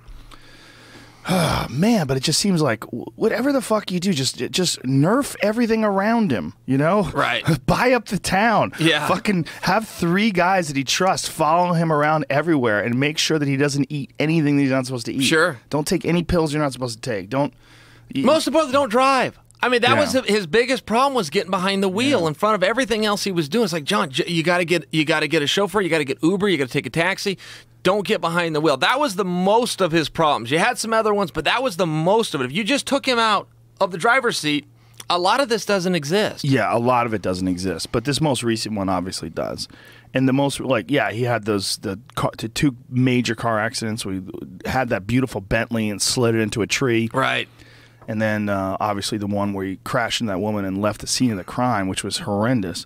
Oh, man, but it just seems like whatever the fuck you do, just just nerf everything around him, you know? Right. Buy up the town. Yeah. Fucking have three guys that he trusts follow him around everywhere and make sure that he doesn't eat anything that he's not supposed to eat. Sure. Don't take any pills you're not supposed to take. Don't... Most importantly, don't drive. I mean, that Yeah. was his biggest problem, was getting behind the wheel Yeah. in front of everything else he was doing. It's like, John, you got to get you got to get a chauffeur, you got to get Uber, you got to take a taxi. Don't get behind the wheel. That was the most of his problems. You had some other ones, but that was the most of it. If you just took him out of the driver's seat, a lot of this doesn't exist. Yeah, a lot of it doesn't exist, but this most recent one obviously does. And the most, like, yeah, he had those the, car, the two major car accidents. We had that beautiful Bentley and slid it into a tree. Right. And then uh, obviously the one where he crashed into that woman and left the scene of the crime, which was horrendous.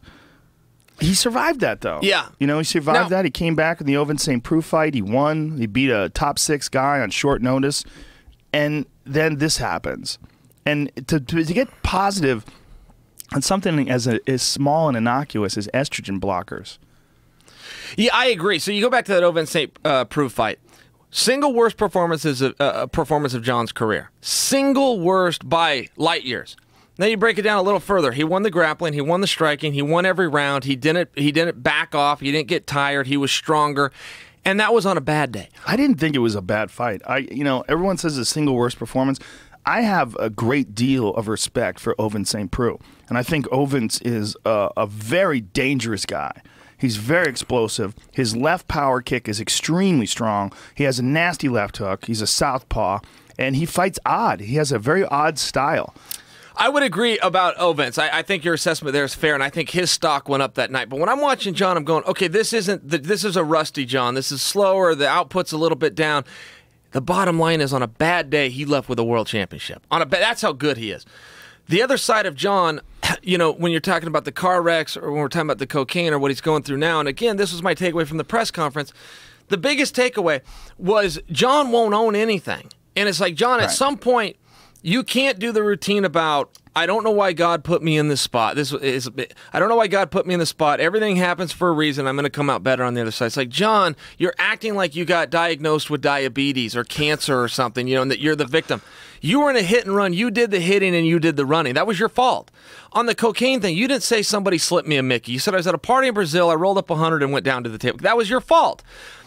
He survived that, though. Yeah. You know, he survived Now- that. He came back in the Ovince Saint Preux fight. He won. He beat a top six guy on short notice. And then this happens. And to, to, to get positive on something as, a, as small and innocuous as estrogen blockers. Yeah, I agree. So you go back to that Ovince Saint Uh, Preux fight. Single worst performances of, uh, performance of John's career. Single worst by light years. Now you break it down a little further. He won the grappling. He won the striking. He won every round. He didn't. He didn't back off. He didn't get tired. He was stronger, and that was on a bad day. I didn't think it was a bad fight. I, you know, everyone says the single worst performance. I have a great deal of respect for Ovince Saint Preux, and I think Ovince is a, a very dangerous guy. He's very explosive. His left power kick is extremely strong. He has a nasty left hook. He's a southpaw, and he fights odd. He has a very odd style. I would agree about Ovince. I, I think your assessment there is fair, and I think his stock went up that night. But when I'm watching John, I'm going, okay, this isn't the, this is a rusty John. This is slower. The output's a little bit down. The bottom line is, on a bad day, he left with a world championship. On a ba- that's how good he is. The other side of John, you know, when you're talking about the car wrecks or when we're talking about the cocaine or what he's going through now, and again, this was my takeaway from the press conference. The biggest takeaway was John won't own anything. And it's like, John, at Right. some point, you can't do the routine about, I don't know why God put me in this spot. This is, I don't know why God put me in this spot. Everything happens for a reason. I'm going to come out better on the other side. It's like, John, you're acting like you got diagnosed with diabetes or cancer or something, you know, and that you're the victim. You were in a hit and run. You did the hitting and you did the running. That was your fault. On the cocaine thing, you didn't say somebody slipped me a Mickey. You said I was at a party in Brazil. I rolled up one hundred and went down to the table. That was your fault.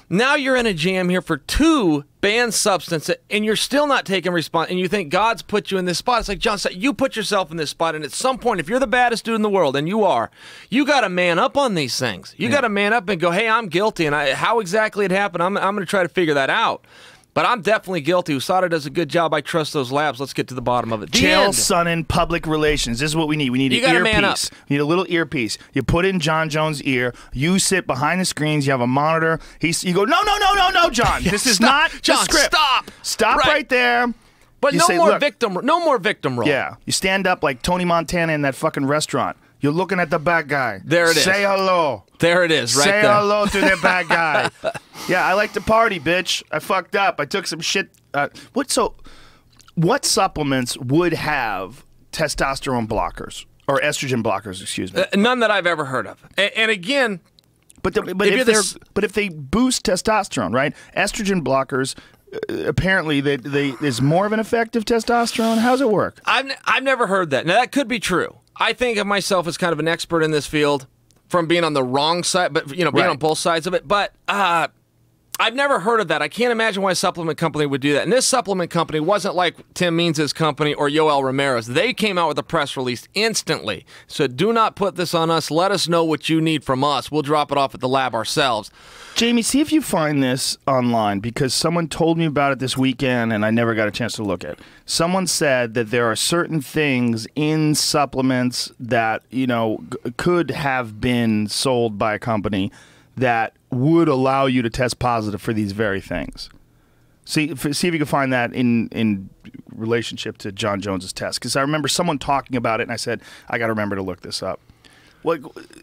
Now you're in a jam here for two banned substances, and you're still not taking response, and you think God's put you in this spot. It's like John said, you put yourself in this spot, and at some point, if you're the baddest dude in the world, and you are, you got to man up on these things. You yeah. got to man up and go, hey, I'm guilty, and I, how exactly it happened, I'm, I'm going to try to figure that out. But I'm definitely guilty. U S A D A does a good job. I trust those labs. Let's get to the bottom of it. Chael Sonnen, public relations. This is what we need. We need you an earpiece. Man up. You need a little earpiece. You put in John Jones' ear. You sit behind the screens. You have a monitor. He's, you go, no, no, no, no, no, John. This is stop. not John, the script. Stop. Stop right, right there. But you no say, more look, victim. No more victim role. Yeah. You stand up like Tony Montana in that fucking restaurant. You're looking at the bad guy. There it is. Say hello. There it is, right Say there. hello to the bad guy. Yeah, I like to party, bitch. I fucked up. I took some shit. Uh, what so? What supplements would have testosterone blockers or estrogen blockers? Excuse me. Uh, none that I've ever heard of. And, and again, but the, but if, if they're this... but if they boost testosterone, right? Estrogen blockers. Uh, apparently, they, they is more of an effect of testosterone. How's it work? I've I've never heard that. Now that could be true. I think of myself as kind of an expert in this field from being on the wrong side, but you know, being right. on both sides of it. But uh, I've never heard of that. I can't imagine why a supplement company would do that. And this supplement company wasn't like Tim Means' company or Yoel Romero's. They came out with a press release instantly. So do not put this on us. Let us know what you need from us. We'll drop it off at the lab ourselves. Jamie, see if you find this online, because someone told me about it this weekend and I never got a chance to look at it. Someone said that there are certain things in supplements that, you know, g- could have been sold by a company that would allow you to test positive for these very things. See, if, see if you can find that in, in relationship to John Jones's test. Because I remember someone talking about it and I said, I got to remember to look this up. Like,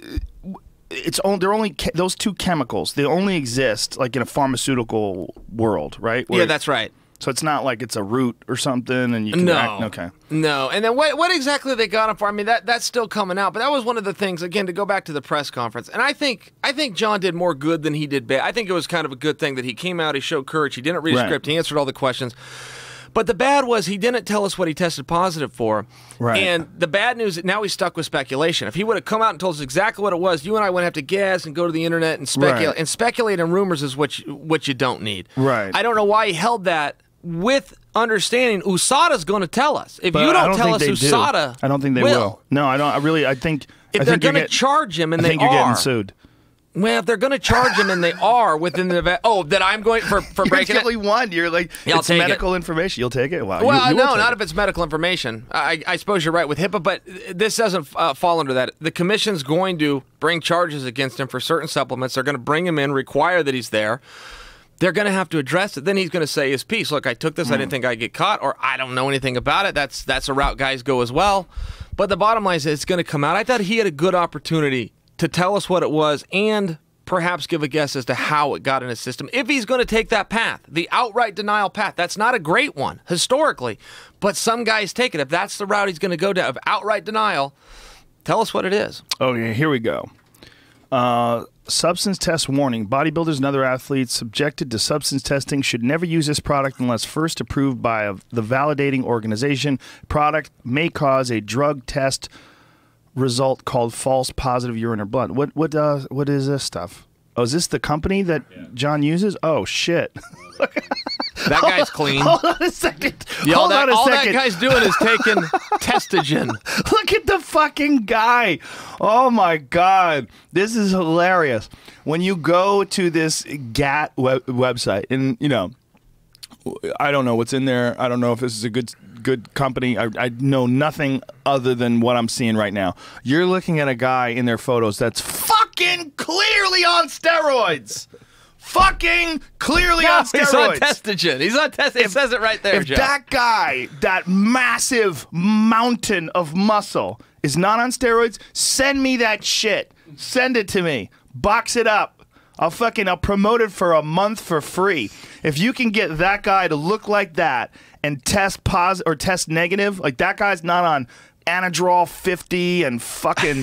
it's only, they're only those two chemicals. They only exist like in a pharmaceutical world, right? Where, yeah, that's right. So it's not like it's a root or something, and you can no, act, okay, no. And then what? What exactly they got him for? I mean, that that's still coming out. But that was one of the things. Again, to go back to the press conference, and I think I think John did more good than he did bad. I think it was kind of a good thing that he came out, he showed courage, he didn't read a right. script, he answered all the questions. But the bad was he didn't tell us what he tested positive for. Right. And the bad news, now he's stuck with speculation. If he would have come out and told us exactly what it was, you and I wouldn't have to guess and go to the internet and speculate. Right. And speculate on rumors is what you, what you don't need. Right. I don't know why he held that with understanding U S A D A's going to tell us. If but you don't, don't tell us U S A D A, I don't think they will. will. No, I don't. I really, I think if I they're think you're going to get, charge him, and I they think you're are, getting sued. Well, if they're going to charge him and they are within the va- oh, that I'm going for for You're breaking only it. one. You're like Yeah, it's take medical it. information. You'll take it. Wow. Well, you, you no, will not take if it's medical information. I, I suppose you're right with HIPAA, but this doesn't uh, fall under that. The commission's going to bring charges against him for certain supplements. They're going to bring him in, require that he's there. They're going to have to address it. Then he's going to say his piece. Look, I took this. Mm. I didn't think I'd get caught, or I don't know anything about it. That's that's a route guys go as well. But the bottom line is it's going to come out. I thought he had a good opportunity to tell us what it was and perhaps give a guess as to how it got in his system. If he's going to take that path, the outright denial path, that's not a great one historically, but some guys take it. If that's the route he's going to go down, of outright denial, tell us what it is. Okay, here we go. Uh, substance test warning. Bodybuilders and other athletes subjected to substance testing should never use this product unless first approved by a, the validating organization. Product may cause a drug test result called false positive urine or blood. What what uh, what is this stuff? Oh, is this the company that yeah. John uses? Oh shit. That guy's clean. Hold on a second. Yeah, all Hold that, on a all second. that guy's doing is taking testogen. Look at the fucking guy. Oh my God. This is hilarious. When you go to this G A T web- website, and you know, I don't know what's in there. I don't know if this is a good good company. I, I know nothing other than what I'm seeing right now. You're looking at a guy in their photos that's fucking clearly on steroids. Fucking clearly no, on steroids. He's on testogen. He's on test. It if, says it right there, If Joe. that guy, that massive mountain of muscle, is not on steroids, send me that shit. Send it to me. Box it up. I'll fucking I'll promote it for a month for free. If you can get that guy to look like that and test positive or test negative, like that guy's not on Anadrol fifty and fucking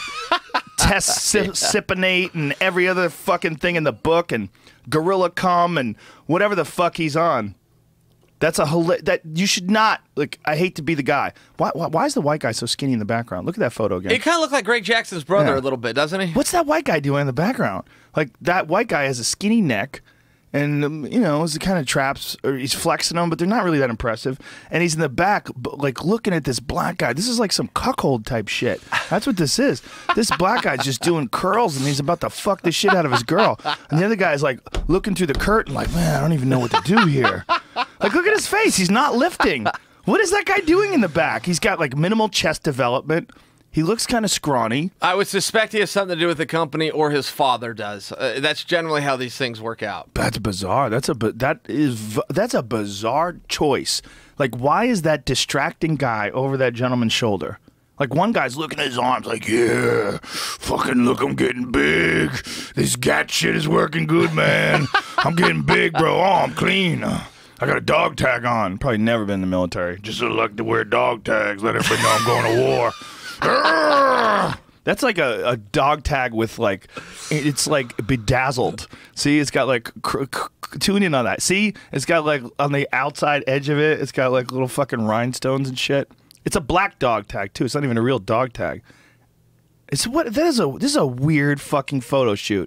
Test-Siponate and every other fucking thing in the book and Gorilla Cum and whatever the fuck he's on. That's a hila- that you should not like. I hate to be the guy. Why, why? Why is the white guy so skinny in the background? Look at that photo again. It kind of looked like Greg Jackson's brother Yeah. a little bit, doesn't he? What's that white guy doing in the background? Like that white guy has a skinny neck, and um, you know, is the kind of traps, or he's flexing them, but they're not really that impressive. And he's in the back, b- like looking at this black guy. This is like some cuckold type shit. That's what this is. This black guy's just doing curls, and he's about to fuck the shit out of his girl. And the other guy's like looking through the curtain, like, man, I don't even know what to do here. Like, look at his face. He's not lifting. What is that guy doing in the back? He's got like minimal chest development. He looks kind of scrawny. I would suspect he has something to do with the company, or his father does. Uh, that's generally how these things work out. That's bizarre. That's a bi- that is v- that's a bizarre choice. Like, why is that distracting guy over that gentleman's shoulder? Like, one guy's looking at his arms, like, yeah, fucking look, I'm getting big. This gat shit is working good, man. I'm getting big, bro. Oh, I'm clean. I got a dog tag on. Probably never been in the military. Just so lucky to wear dog tags. Let everybody know I'm going to war. That's like a, a dog tag with like, it's like bedazzled. See, it's got like, cr- cr- tune in on that. See, it's got like on the outside edge of it, it's got like little fucking rhinestones and shit. It's a black dog tag too. It's not even a real dog tag. It's what that is a this is a weird fucking photo shoot.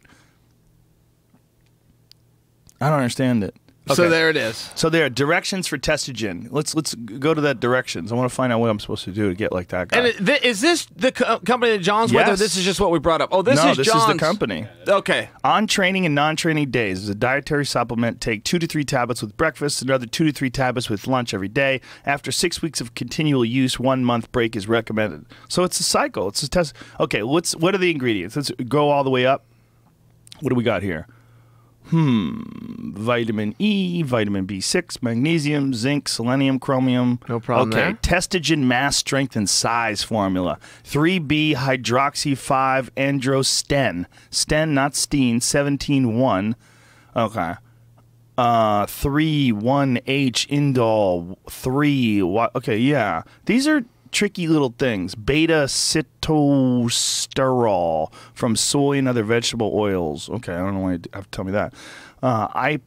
I don't understand it. So Okay. there it is. So there are directions for testogen. Let's let's go to that directions. I want to find out what I'm supposed to do to get like that guy. And it, th- is this the co- company that John's with, or Yes. this is just what we brought up? Oh, this no, is this John's. is the company. Okay. On training and non-training days, as a dietary supplement, take two to three tablets with breakfast, another two to three tablets with lunch every day. After six weeks of continual use, one month break is recommended. So it's a cycle. It's a test. Okay, what's what are the ingredients? Let's go all the way up. What do we got here? Hmm. Vitamin E, vitamin B six, magnesium, zinc, selenium, chromium. No problem Okay. there. Testogen mass, strength, and size formula. three B hydroxy five androsten. Sten, not steen. seventeen one. Okay. Uh, three one H indol. three. What? Okay, yeah. These are tricky little things. Beta sitosterol from soy and other vegetable oils. Okay, I don't know why you have to tell me that. Uh, I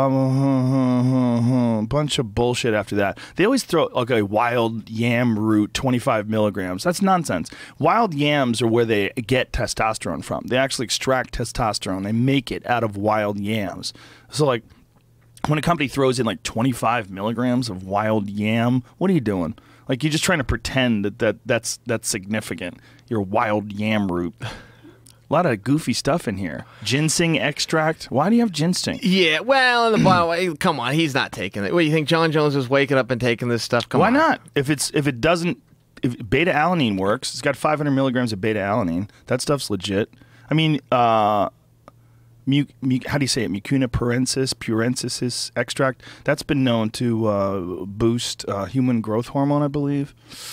a bunch of bullshit after that. They always throw okay, wild yam root, twenty-five milligrams. That's nonsense. Wild yams are where they get testosterone from. They actually extract testosterone. They make it out of wild yams. So like, when a company throws in like twenty-five milligrams of wild yam, what are you doing? Like, you're just trying to pretend that, that that's that's significant. Your wild yam root. A lot of goofy stuff in here. Ginseng extract. Why do you have ginseng? Yeah, well, in the bottom, come on, he's not taking it. What, you think John Jones is waking up and taking this stuff? Come Why on. not? If it's if it doesn't, if beta alanine works, it's got five hundred milligrams of beta alanine. That stuff's legit. I mean, uh, mu, mu, how do you say it? Mucuna purensis, purensis extract. That's been known to uh, boost uh, human growth hormone, I believe.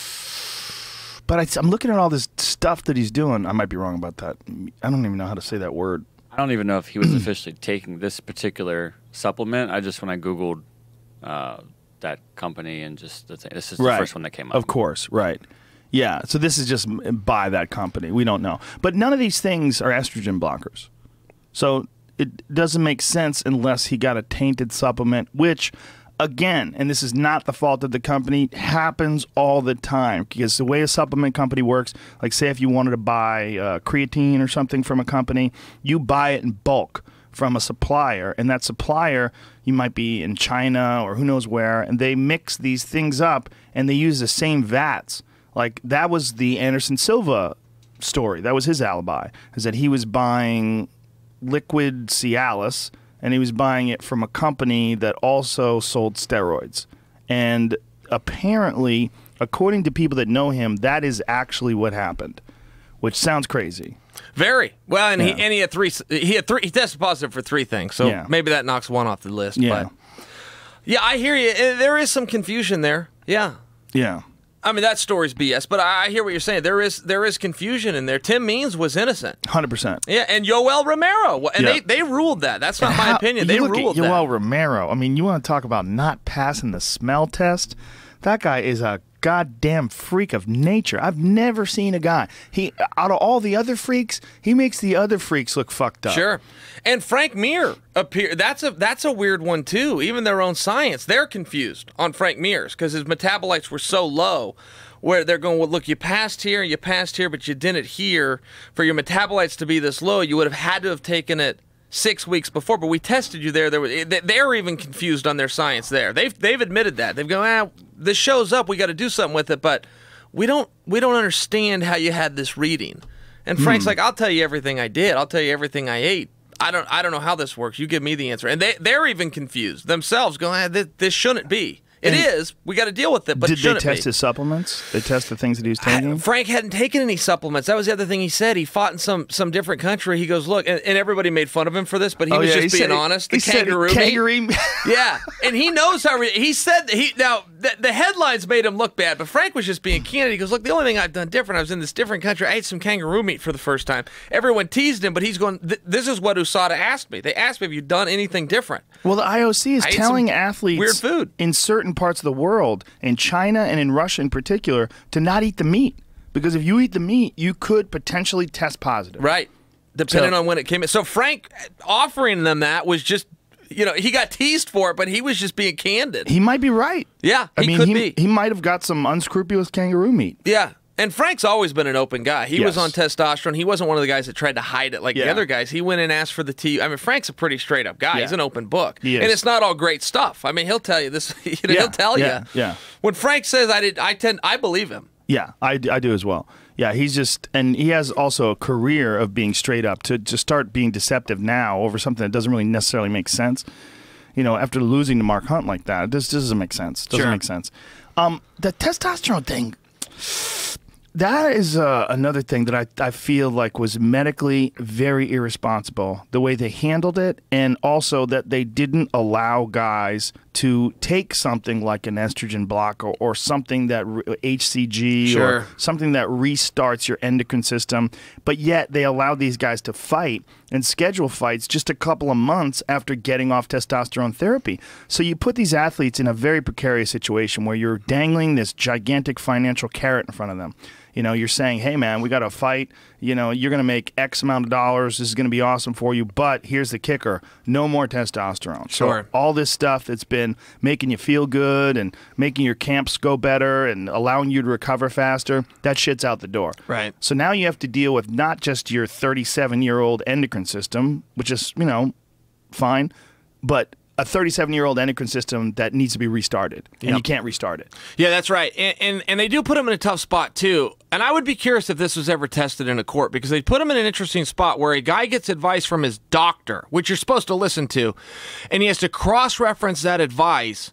But I, I'm looking at all this stuff that he's doing. I might be wrong about that. I don't even know how to say that word. I don't even know if he was officially taking this particular supplement. I just, when I Googled uh, that company and just, the thing, this is the Right. first one that came up. Of course, right. Yeah, so this is just by that company. We don't know. But none of these things are estrogen blockers. So it doesn't make sense unless he got a tainted supplement, which, again, and this is not the fault of the company, happens all the time. Because the way a supplement company works, like say if you wanted to buy uh, creatine or something from a company, you buy it in bulk from a supplier, and that supplier, you might be in China or who knows where, and they mix these things up and they use the same vats. Like, that was the Anderson Silva story. That was his alibi, is that he was buying liquid Cialis, and he was buying it from a company that also sold steroids. And apparently, according to people that know him, that is actually what happened, which sounds crazy. Very well, and Yeah. he and he had three. He had three. He tested positive for three things, so Yeah. maybe that knocks one off the list. Yeah. But yeah, I hear you. Uh, There is some confusion there. Yeah. Yeah. I mean, that story's B S, but I I hear what you're saying. There is there is confusion in there. Tim Means was innocent. one hundred percent. Yeah, and Yoel Romero, and Yeah. they, they ruled that. That's not my How- opinion. you They look ruled at that. Yoel Romero. I mean, you want to talk about not passing the smell test? That guy is a goddamn freak of nature. I've never seen a guy. He out of all the other freaks, he makes the other freaks look fucked up. Sure. And Frank Mir appear that's a that's a weird one too. Even their own science, they're confused on Frank Mir's because his metabolites were so low. Where they're going, well, look, you passed here, you passed here, but you didn't here. For your metabolites to be this low, you would have had to have taken it six weeks before. But we tested you there. There was, they're even confused on their science there. They've they've admitted that. They've gone, ah, this shows up. We got to do something with it, but we don't we don't understand how you had this reading. And Frank's Hmm. like, I'll tell you everything I did. I'll tell you everything I ate. I don't I don't know how this works. You give me the answer. And they they're even confused themselves, going, ah, this, this shouldn't be. It And is. We got to deal with it, but Did it they shouldn't test be. his supplements? They test the things that he was I- taking? Frank hadn't taken any supplements. That was the other thing he said. He fought in some some different country. He goes, look, and, and everybody made fun of him for this, but he Oh, was yeah, just he being said- honest. he The said kangaroo, meat. kangaroo meat. Yeah, and he knows how. Re- he said that he now the, the headlines made him look bad, but Frank was just being candid. He goes, look, the only thing I've done different, I was in this different country. I ate some kangaroo meat for the first time. Everyone teased him, but he's going. Th- this is what U S A D A asked me. They asked me, have you done anything different? Well, the I O C is I ate telling some athletes weird food. in certain parts of the world, in China and in Russia in particular, to not eat the meat. Because if you eat the meat, you could potentially test positive. Right. Depending So- on when it came in. So Frank offering them that was just, you know, he got teased for it, but he was just being candid. He might be right. Yeah, I he mean, could he, be. he might have got some unscrupulous kangaroo meat. Yeah. And Frank's always been an open guy. He was Yes. on testosterone. He wasn't one of the guys that tried to hide it like the Yeah. other guys. He went and asked for the T. I mean, Frank's a pretty straight up guy. Yeah. He's an open book. He is. And it's not all great stuff. I mean, he'll tell you this. You know, Yeah, he'll tell yeah, you. yeah. When Frank says I did, I tend, I believe him. Yeah, I, I do as well. Yeah, he's just, and he has also a career of being straight up. To, to start being deceptive now over something that doesn't really necessarily make sense, you know, after losing to Mark Hunt like that, this, this doesn't make sense. Doesn't Sure. make sense. Um, the testosterone thing, that is uh, another thing that I, I feel like was medically very irresponsible, the way they handled it, and also that they didn't allow guys to take something like an estrogen blocker or, or something that re- H C G Sure. or something that restarts your endocrine system, but yet they allowed these guys to fight and schedule fights just a couple of months after getting off testosterone therapy. So you put these athletes in a very precarious situation where you're dangling this gigantic financial carrot in front of them. You know, you're saying, hey, man, we got to fight. You know, you're going to make X amount of dollars. This is going to be awesome for you. But here's the kicker. No more testosterone. Sure. So all this stuff that's been making you feel good and making your camps go better and allowing you to recover faster, that shit's out the door. Right. So now you have to deal with not just your thirty-seven-year-old endocrine system, which is, you know, fine, but a thirty-seven-year-old endocrine system that needs to be restarted, and Yep. you can't restart it. Yeah, that's right. And, and and they do put him in a tough spot, too. And I would be curious if this was ever tested in a court, because they put him in an interesting spot where a guy gets advice from his doctor, which you're supposed to listen to, and he has to cross-reference that advice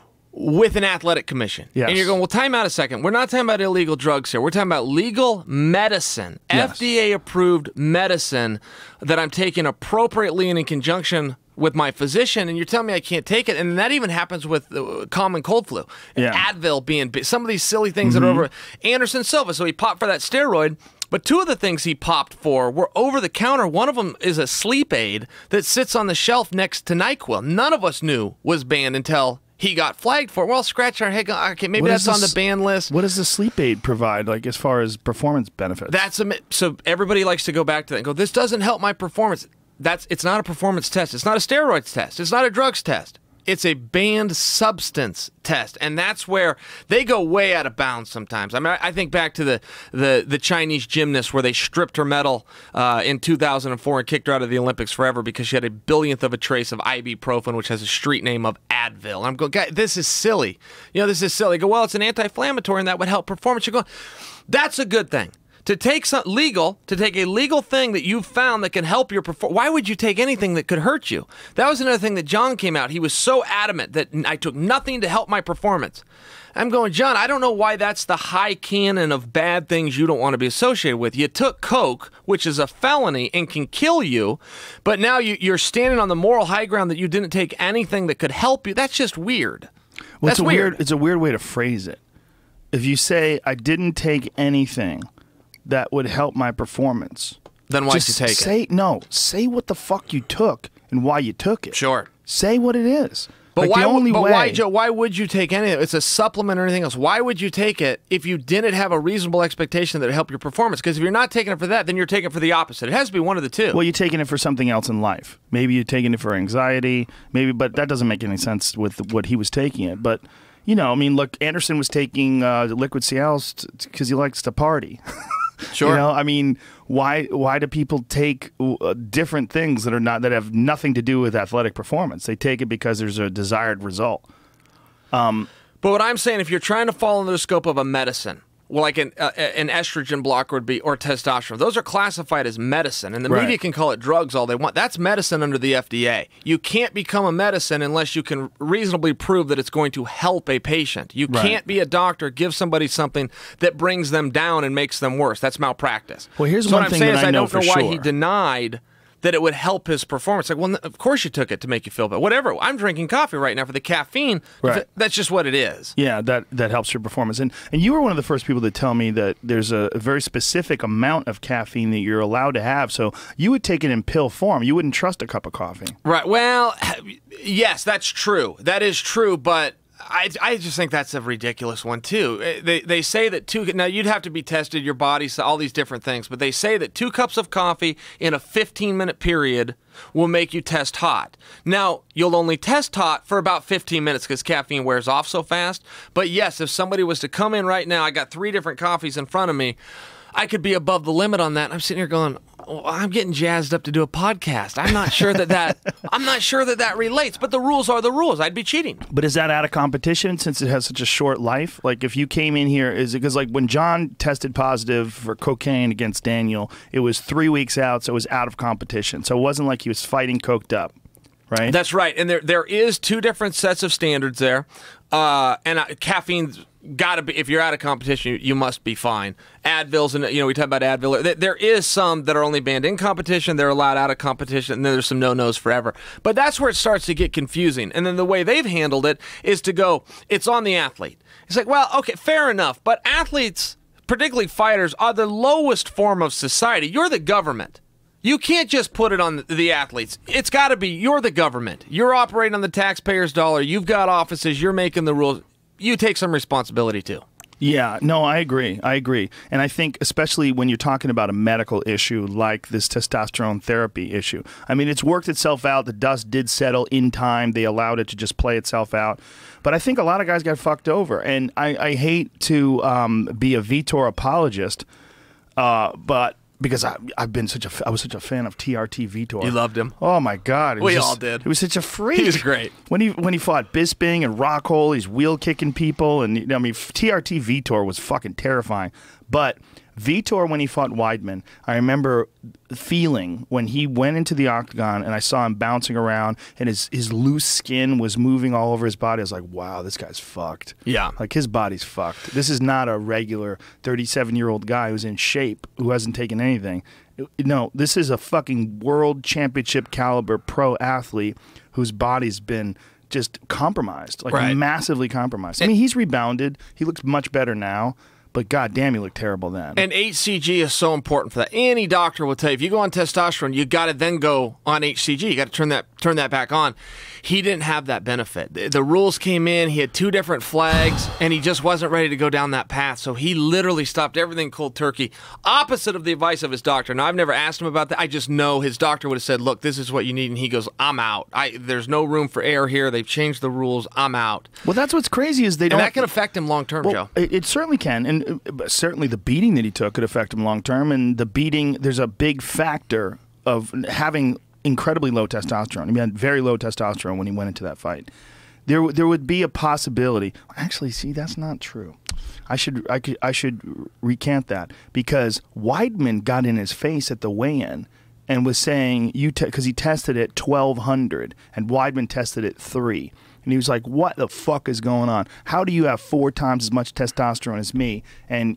with an athletic commission. Yes. And you're going, well, time out a second. We're not talking about illegal drugs here. We're talking about legal medicine, Yes. F D A-approved medicine that I'm taking appropriately and in conjunction with my physician, and you're telling me I can't take it. And that even happens with uh, common cold flu. Yeah. Advil being big. Some of these silly things that are over. Anderson Silva, so he popped for that steroid. But two of the things he popped for were over the counter. One of them is a sleep aid that sits on the shelf next to NyQuil. None of us knew was banned until he got flagged for it. Well, scratch our head. go, Okay, maybe What that's is on the this- ban list. What does the sleep aid provide, like as far as performance benefits? That's a mi- so everybody likes to go back to that and go, this doesn't help my performance. That's it's not a performance test. It's not a steroids test. It's not a drugs test. It's a banned substance test, and that's where they go way out of bounds sometimes. I mean, I, I think back to the, the the Chinese gymnast where they stripped her medal uh, in two thousand four and kicked her out of the Olympics forever because she had a billionth of a trace of ibuprofen, which has a street name of Advil. And I'm going, guys, this is silly. You know, this is silly. They go, well, it's an anti-inflammatory, and that would help performance. You're going, that's a good thing. To take some legal, to take a legal thing that you've found that can help your performance. Why would you take anything that could hurt you? That was another thing that John came out. He was so adamant that I took nothing to help my performance. I'm going, John, I don't know why that's the high canon of bad things you don't want to be associated with. You took Coke, which is a felony and can kill you, but now you, you're standing on the moral high ground that you didn't take anything that could help you. That's just weird. Well, That's it's a weird. weird. It's a weird way to phrase it. If you say I didn't take anything that would help my performance, Then why'd just you take say, it? No, say what the fuck you took and why you took it. Sure. Say what it is. But Like, why? the only but way, why, Joe? Why would you take any? It's a supplement or anything else. Why would you take it if you didn't have a reasonable expectation that it would help your performance? Because if you're not taking it for that, then you're taking it for the opposite. It has to be one of the two. Well, you're taking it for something else in life. Maybe you're taking it for anxiety. Maybe, but that doesn't make any sense with what he was taking it. But you know, I mean, look, Anderson was taking uh, liquid Cialis because he likes to party. Sure. You know, I mean, why why do people take uh, different things that are not that have nothing to do with athletic performance? They take it because there's a desired result. Um, but what I'm saying, if you're trying to fall under the scope of a medicine, well, like an uh, an estrogen blocker would be, or testosterone, those are classified as medicine, and the Right. media can call it drugs all they want. That's medicine under the F D A. You can't become a medicine unless you can reasonably prove that it's going to help a patient. You Right. can't be a doctor, give somebody something that brings them down and makes them worse. That's malpractice. Well, here's so one what I'm thing saying that is I I know don't know for why sure. he denied that it would help his performance. Like, well, of course you took it to make you feel better. Whatever. I'm drinking coffee right now for the caffeine. Right. That's just what it is. Yeah, that that helps your performance. And and you were one of the first people to tell me that there's a, a very specific amount of caffeine that you're allowed to have. So you would take it in pill form. You wouldn't trust a cup of coffee. Right. Well, yes, that's true. That is true, but I, I just think that's a ridiculous one too. They they say that two now you'd have to be tested, your body, all these different things, but they say that two cups of coffee in a fifteen minute period will make you test hot. Now, you'll only test hot for about fifteen minutes because caffeine wears off so fast. But yes, if somebody was to come in right now, I got three different coffees in front of me, I could be above the limit on that. And I'm sitting here going, oh, I'm getting jazzed up to do a podcast. I'm not sure that that I'm not sure that that relates. But the rules are the rules. I'd be cheating. But is that out of competition since it has such a short life? Like if you came in here, is it because like when John tested positive for cocaine against Daniel, it was three weeks out, so it was out of competition. So it wasn't like he was fighting coked up, right? That's right. And there there is two different sets of standards there. Uh, and uh, caffeine's got to be, if you're out of competition, you, you must be fine. Advils, and you know, we talk about Advil. There, there is some that are only banned in competition. They're allowed out of competition, and then there's some no-nos forever. But that's where it starts to get confusing. And then the way they've handled it is to go, it's on the athlete. It's like, well, okay, fair enough. But athletes, particularly fighters, are the lowest form of society. You're the government. You can't just put it on the athletes. It's got to be, you're the government. You're operating on the taxpayer's dollar. You've got offices. You're making the rules. You take some responsibility, too. Yeah, no, I agree. I agree. And I think especially when you're talking about a medical issue like this testosterone therapy issue. I mean, it's worked itself out. The dust did settle in time. They allowed it to just play itself out. But I think a lot of guys got fucked over. And I, I hate to um, be a Vitor apologist, uh, but... because I, I've been such a, I was such a fan of T R T Vitor. You loved him. Oh my God, it was We just- all did. He was such a freak. He was great. When he when he fought Bisping and Rockhold, he's wheel kicking people, and you know, I mean T R T Vitor was fucking terrifying. But Vitor, when he fought Weidman, I remember feeling when he went into the octagon and I saw him bouncing around and his, his loose skin was moving all over his body. I was like, wow, this guy's fucked. Yeah. Like his body's fucked. This is not a regular thirty-seven-year-old guy who's in shape, who hasn't taken anything. No, this is a fucking world championship caliber pro athlete whose body's been just compromised, like Right. massively compromised. I mean, he's rebounded. He looks much better now. But goddamn, he looked terrible then. And H C G is so important for that. Any doctor will tell you, if you go on testosterone, you got to then go on H C G. You got to turn that turn that back on. He didn't have that benefit. The, the rules came in. He had two different flags, and he just wasn't ready to go down that path. So he literally stopped everything cold turkey, opposite of the advice of his doctor. Now, I've never asked him about that. I just know his doctor would have said, look, this is what you need. And he goes, I'm out. I, there's no room for error here. They've changed the rules. I'm out. Well, that's what's crazy is they And don't. that can affect him long term, Well, Joe. it, it certainly can, and uh, certainly the beating that he took could affect him long term. And the beating, there's a big factor of having incredibly low testosterone. I mean, he had very low testosterone when he went into that fight. There, there would be a possibility. Actually, see, that's not true. I should, I could, I should recant that because Weidman got in his face at the weigh-in and was saying you because he tested it twelve hundred and Weidman tested it three. And he was like, what the fuck is going on? How do you have four times as much testosterone as me? And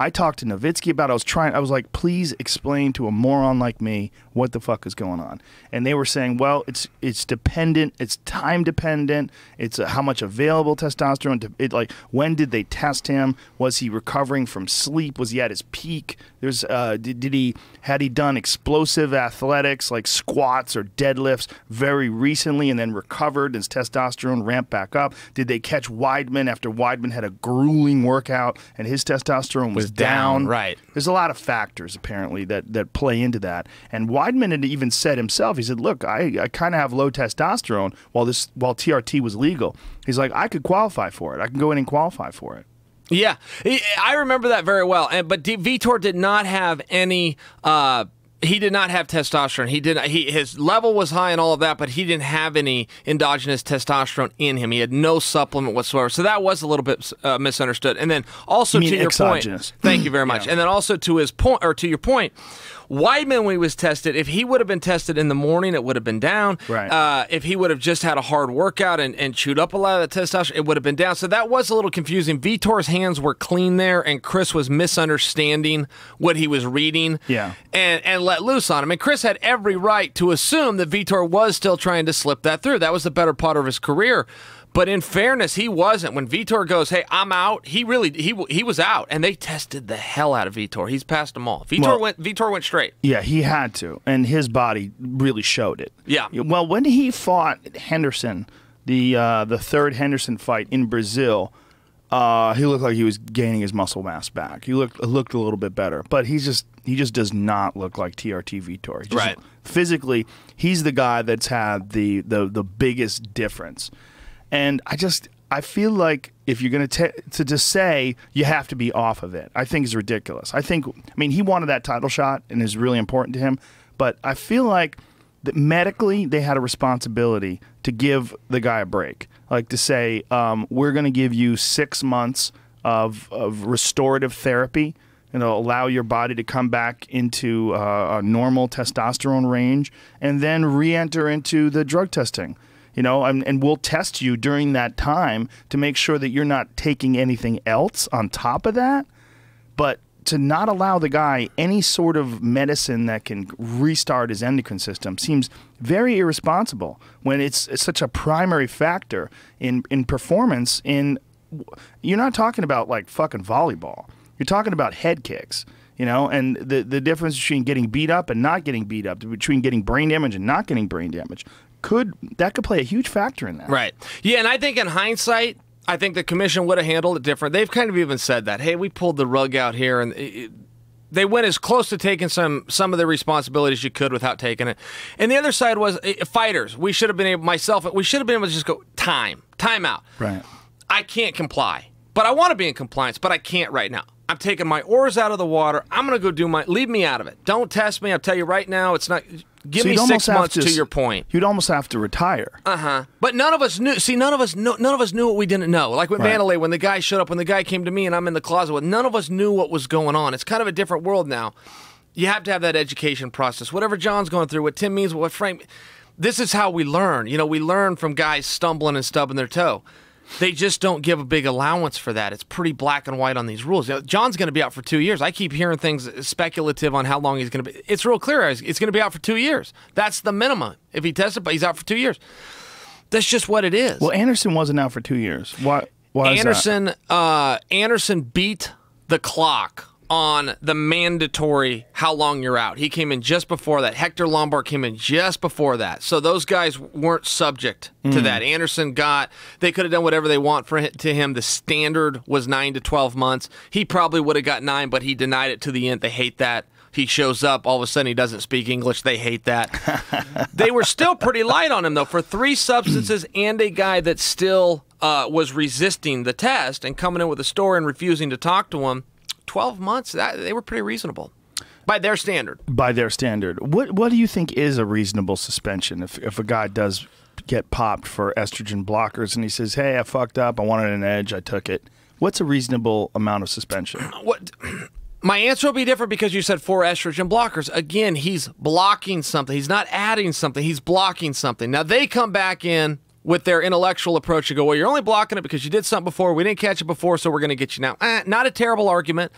I talked to Nowitzki about it. I was trying, I was like, please explain to a moron like me what the fuck is going on. And they were saying, well, it's it's dependent, it's time dependent, it's uh, how much available testosterone, to, it, like, when did they test him? Was he recovering from sleep? Was he at his peak? There's, uh, did, did he, had he done explosive athletics like squats or deadlifts very recently and then recovered, his testosterone ramped back up? Did they catch Weidman after Weidman had a grueling workout and his testosterone was, Was down, down? right. There's a lot of factors apparently that, that play into that. And Weidman had even said himself, he said, look, I, I kind of have low testosterone while this while T R T was legal. He's like, I could qualify for it. I can go in and qualify for it. Yeah, I remember that very well. And but D- Vitor did not have any. Uh, he did not have testosterone. He did. He his level was high and all of that, but he didn't have any endogenous testosterone in him. He had no supplement whatsoever. So that was a little bit uh, misunderstood. And then also You mean to your exogenous. point, thank you very much. Yeah. And then also to his point, or to your point. Weidman, when he was tested, if he would have been tested in the morning, it would have been down. Right. Uh, if he would have just had a hard workout and, and chewed up a lot of the testosterone, it would have been down. So that was a little confusing. Vitor's hands were clean there, and Chris was misunderstanding what he was reading Yeah. and, and let loose on him. And Chris had every right to assume that Vitor was still trying to slip that through. That was the better part of his career. But in fairness, he wasn't. When Vitor goes, hey, I'm out, he really he he was out, and they tested the hell out of Vitor. He's passed them all. Vitor Well- went Vitor went straight. Yeah, he had to, and his body really showed it. Yeah. Well, when he fought Henderson, the uh, the third Henderson fight in Brazil, uh, he looked like he was gaining his muscle mass back. He looked looked a little bit better, but he's just he just does not look like T R T Vitor. He just- Right. Physically, he's the guy that's had the the the biggest difference. And I just, I feel like if you're going to to just say you have to be off of it, I think is ridiculous. I think, I mean, he wanted that title shot and is really important to him, but I feel like that medically they had a responsibility to give the guy a break, like to say, um, we're going to give you six months of of restorative therapy. You know, allow your body to come back into uh, a normal testosterone range, and then re-enter into the drug testing. You know, and, and we'll test you during that time to make sure that you're not taking anything else on top of that. But to not allow the guy any sort of medicine that can restart his endocrine system seems very irresponsible when it's, it's such a primary factor in, in performance. In you're not talking about like fucking volleyball. You're talking about head kicks. You know, and the the difference between getting beat up and not getting beat up, between getting brain damage and not getting brain damage. Could that could play a huge factor in that. Right. Yeah, and I think in hindsight, I think the commission would have handled it different. They've kind of even said that, hey, we pulled the rug out here, and it, they went as close to taking some some of the responsibilities you could without taking it. And the other side was uh, fighters. We should have been able, myself, we should have been able to just go, time, time out. Right. I can't comply, but I want to be in compliance, but I can't right now. I'm taking my oars out of the water. I'm going to go do my, leave me out of it. Don't test me. I'll tell you right now, it's not, give So me you'd six almost have months to, to- your point. You'd almost have to retire. Uh-huh. But none of us knew. See, none of us knew. None of us knew what we didn't know. Like with Right. Mandalay, when the guy showed up, when the guy came to me and I'm in the closet with, none of us knew what was going on. It's kind of a different world now. You have to have that education process. Whatever John's going through, what Tim means, what Frank. This is how we learn. You know, we learn from guys stumbling and stubbing their toe. They just don't give a big allowance for that. It's pretty black and white on these rules. You know, John's going to be out for two years. I keep hearing things speculative on how long he's going to be. It's real clear. It's going to be out for two years. That's the minimum. If he tested, but he's out for two years. That's just what it is. Well, Anderson wasn't out for two years. Why? Why is that? Anderson, uh, Anderson beat the clock on the mandatory how long you're out. He came in just before that. Hector Lombard came in just before that. So those guys weren't subject to that. Anderson got, they could have done whatever they want for to him. The standard was nine to twelve months. He probably would have got nine, but he denied it to the end. They hate that. He shows up, all of a sudden he doesn't speak English. They hate that. They were still pretty light on him, though, for three substances and a guy that still uh, was resisting the test and coming in with a story and refusing to talk to him. twelve months, that, they were pretty reasonable by their standard. By their standard. What What do you think is a reasonable suspension if, if a guy does get popped for estrogen blockers and he says, hey, I fucked up, I wanted an edge, I took it. What's a reasonable amount of suspension? What? My answer will be different because you said four estrogen blockers. Again, he's blocking something. He's not adding something. He's blocking something. Now, they come back in with their intellectual approach and go, well, you're only blocking it because you did something before. We didn't catch it before, so we're going to get you now. Eh, not a terrible argument,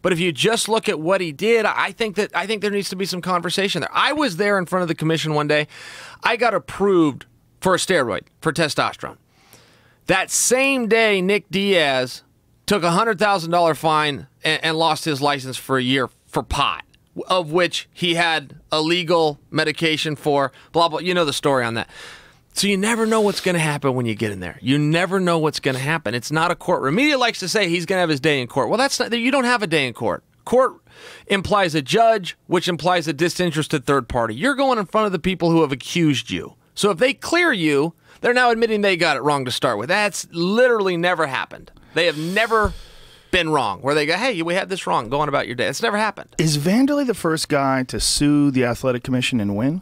But if you just look at what he did, I think that I think there needs to be some conversation there. I was there in front of the commission one day. I got approved for a steroid, for testosterone. That same day, Nick Diaz took a one hundred thousand dollars fine and, and lost his license for a year for pot, of which he had illegal medication for, blah, blah. You know the story on that. So you never know what's going to happen when you get in there. You never know what's going to happen. It's not a courtroom. Media likes to say he's going to have his day in court. Well, that's not. You don't have a day in court. Court implies a judge, which implies a disinterested third party. You're going in front of the people who have accused you. So if they clear you, they're now admitting they got it wrong to start with. That's literally never happened. They have never been wrong, where they go, hey, we had this wrong, go on about your day. It's never happened. Is Vanderlei the first guy to sue the athletic commission and win?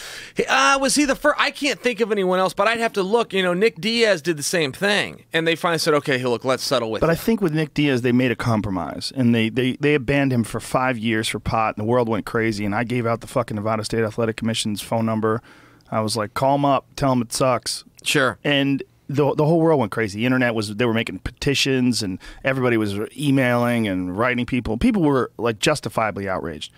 Uh, was he the first? I can't think of anyone else, but I'd have to look. You know, Nick Diaz did the same thing, and they finally said, okay, look, let's settle with it. But I think with Nick Diaz, they made a compromise, and they, they, they banned him for five years for pot, and the world went crazy, and I gave out the fucking Nevada State Athletic Commission's phone number. I was like, call him up, tell him it sucks. Sure. And the the whole world went crazy. The internet was, they were making petitions, and everybody was emailing and writing people. People were like justifiably outraged.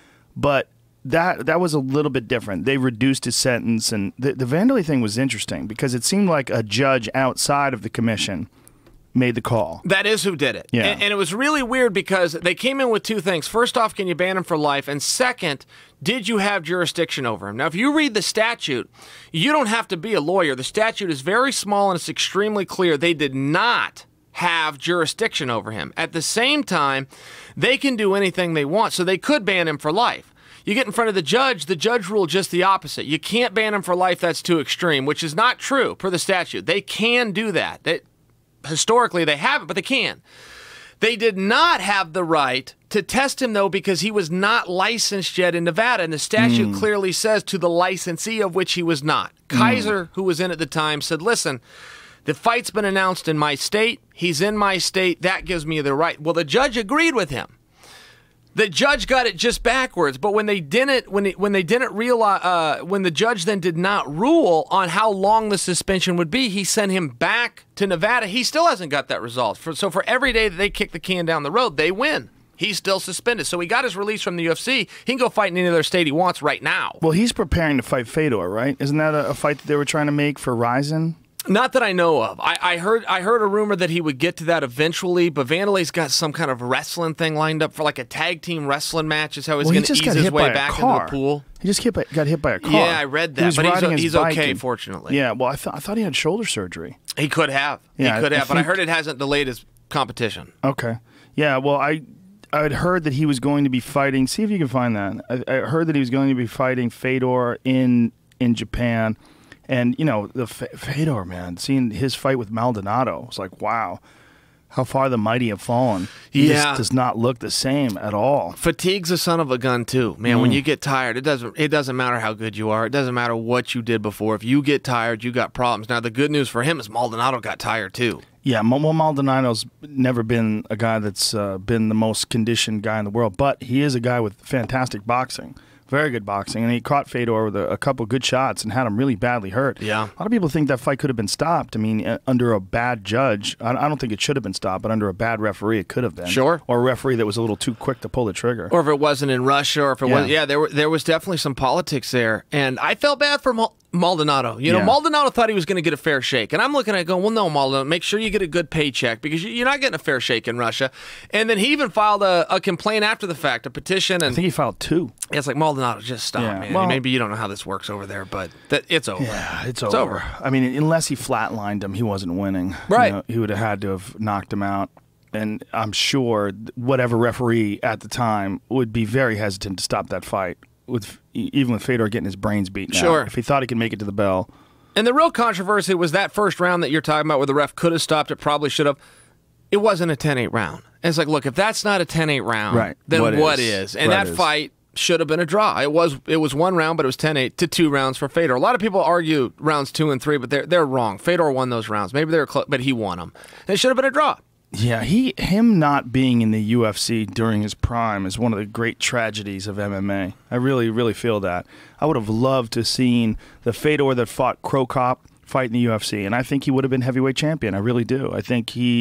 But that that was a little bit different. They reduced his sentence, and the, the Vanderlei thing was interesting because it seemed like a judge outside of the commission made the call. That is who did it. Yeah. And, and it was really weird because they came in with two things. First off, can you ban him for life? And second, did you have jurisdiction over him? Now, if you read the statute, you don't have to be a lawyer. The statute is very small and it's extremely clear. They did not have jurisdiction over him. At the same time, they can do anything they want, so they could ban him for life. You get in front of the judge, the judge ruled just the opposite. You can't ban him for life, that's too extreme, which is not true per the statute. They can do that. They, historically, they haven't, but they can. They did not have the right to test him, though, because he was not licensed yet in Nevada, and the statute mm. clearly says to the licensee of which he was not. Mm. Kaiser, who was in at the time, said, listen, the fight's been announced in my state. He's in my state. That gives me the right. Well, the judge agreed with him. The judge got it just backwards, but when they didn't, when he, when they didn't realize, uh, when the judge then did not rule on how long the suspension would be, he sent him back to Nevada. He still hasn't got that resolved. For, so for every day that they kick the can down the road, they win. He's still suspended. So he got his release from the U F C. He can go fight in any other state he wants right now. Well, he's preparing to fight Fedor, right? Isn't that a, a fight that they were trying to make for Ryzen? Not that I know of. I, I heard I heard a rumor that he would get to that eventually, but Vanderlei's got some kind of wrestling thing lined up for like a tag team wrestling match is how he's well, going to he ease his way back into the pool. He just hit by, got hit by a car. Yeah, I read that, he but he's, he's okay, and, fortunately. Yeah, well, I, th I thought he had shoulder surgery. He could have. Yeah, he could I, have, I but I heard it hasn't delayed his competition. Okay. Yeah, well, I I had heard that he was going to be fighting. See if you can find that. I, I heard that he was going to be fighting Fedor in in Japan. And, you know, the F Fedor, man, seeing his fight with Maldonado, was like, wow, how far the mighty have fallen. He yeah. just does not look the same at all. Fatigue's a son of a gun, too. Man, mm. when you get tired, it doesn't it doesn't matter how good you are. It doesn't matter what you did before. If you get tired, you got problems. Now, the good news for him is Maldonado got tired, too. Yeah, well, Maldonado's never been a guy that's uh, been the most conditioned guy in the world, but he is a guy with fantastic boxing. Very good boxing, and he caught Fedor with a, a couple good shots and had him really badly hurt. Yeah. A lot of people think that fight could have been stopped. I mean, uh, under a bad judge, I, I don't think it should have been stopped, but under a bad referee, it could have been. Sure. Or a referee that was a little too quick to pull the trigger. Or if it wasn't in Russia, or if it yeah. was, yeah, there were there was definitely some politics there, and I felt bad for Mal Maldonado. You know, yeah. Maldonado thought he was going to get a fair shake, and I'm looking at it going, well, no, Maldonado, make sure you get a good paycheck because you're not getting a fair shake in Russia. And then he even filed a, a complaint after the fact, a petition, and I think he filed two. It's like, Maldonado, just stop, yeah. man. Well, maybe you don't know how this works over there, but that, it's over. Yeah, it's, it's over. over. I mean, unless he flatlined him, he wasn't winning. Right. You know, he would have had to have knocked him out. And I'm sure whatever referee at the time would be very hesitant to stop that fight, with even with Fedor getting his brains beaten sure. out. If he thought he could make it to the bell. And the real controversy was that first round that you're talking about where the ref could have stopped it, probably should have. It wasn't a ten eight round. And it's like, look, if that's not a ten eight round, right. then what, what is? is? And what that is? fight should have been a draw. It was it was one round, but it was ten eight to two rounds for Fedor. A lot of people argue rounds two and three, but they're they're wrong. Fedor won those rounds. Maybe they were close, but he won them. And it should have been a draw. Yeah, he him not being in the U F C during his prime is one of the great tragedies of M M A. I really, really feel that. I would have loved to have seen the Fedor that fought Crow Cop fight in the U F C, and I think he would have been heavyweight champion. I really do. I think he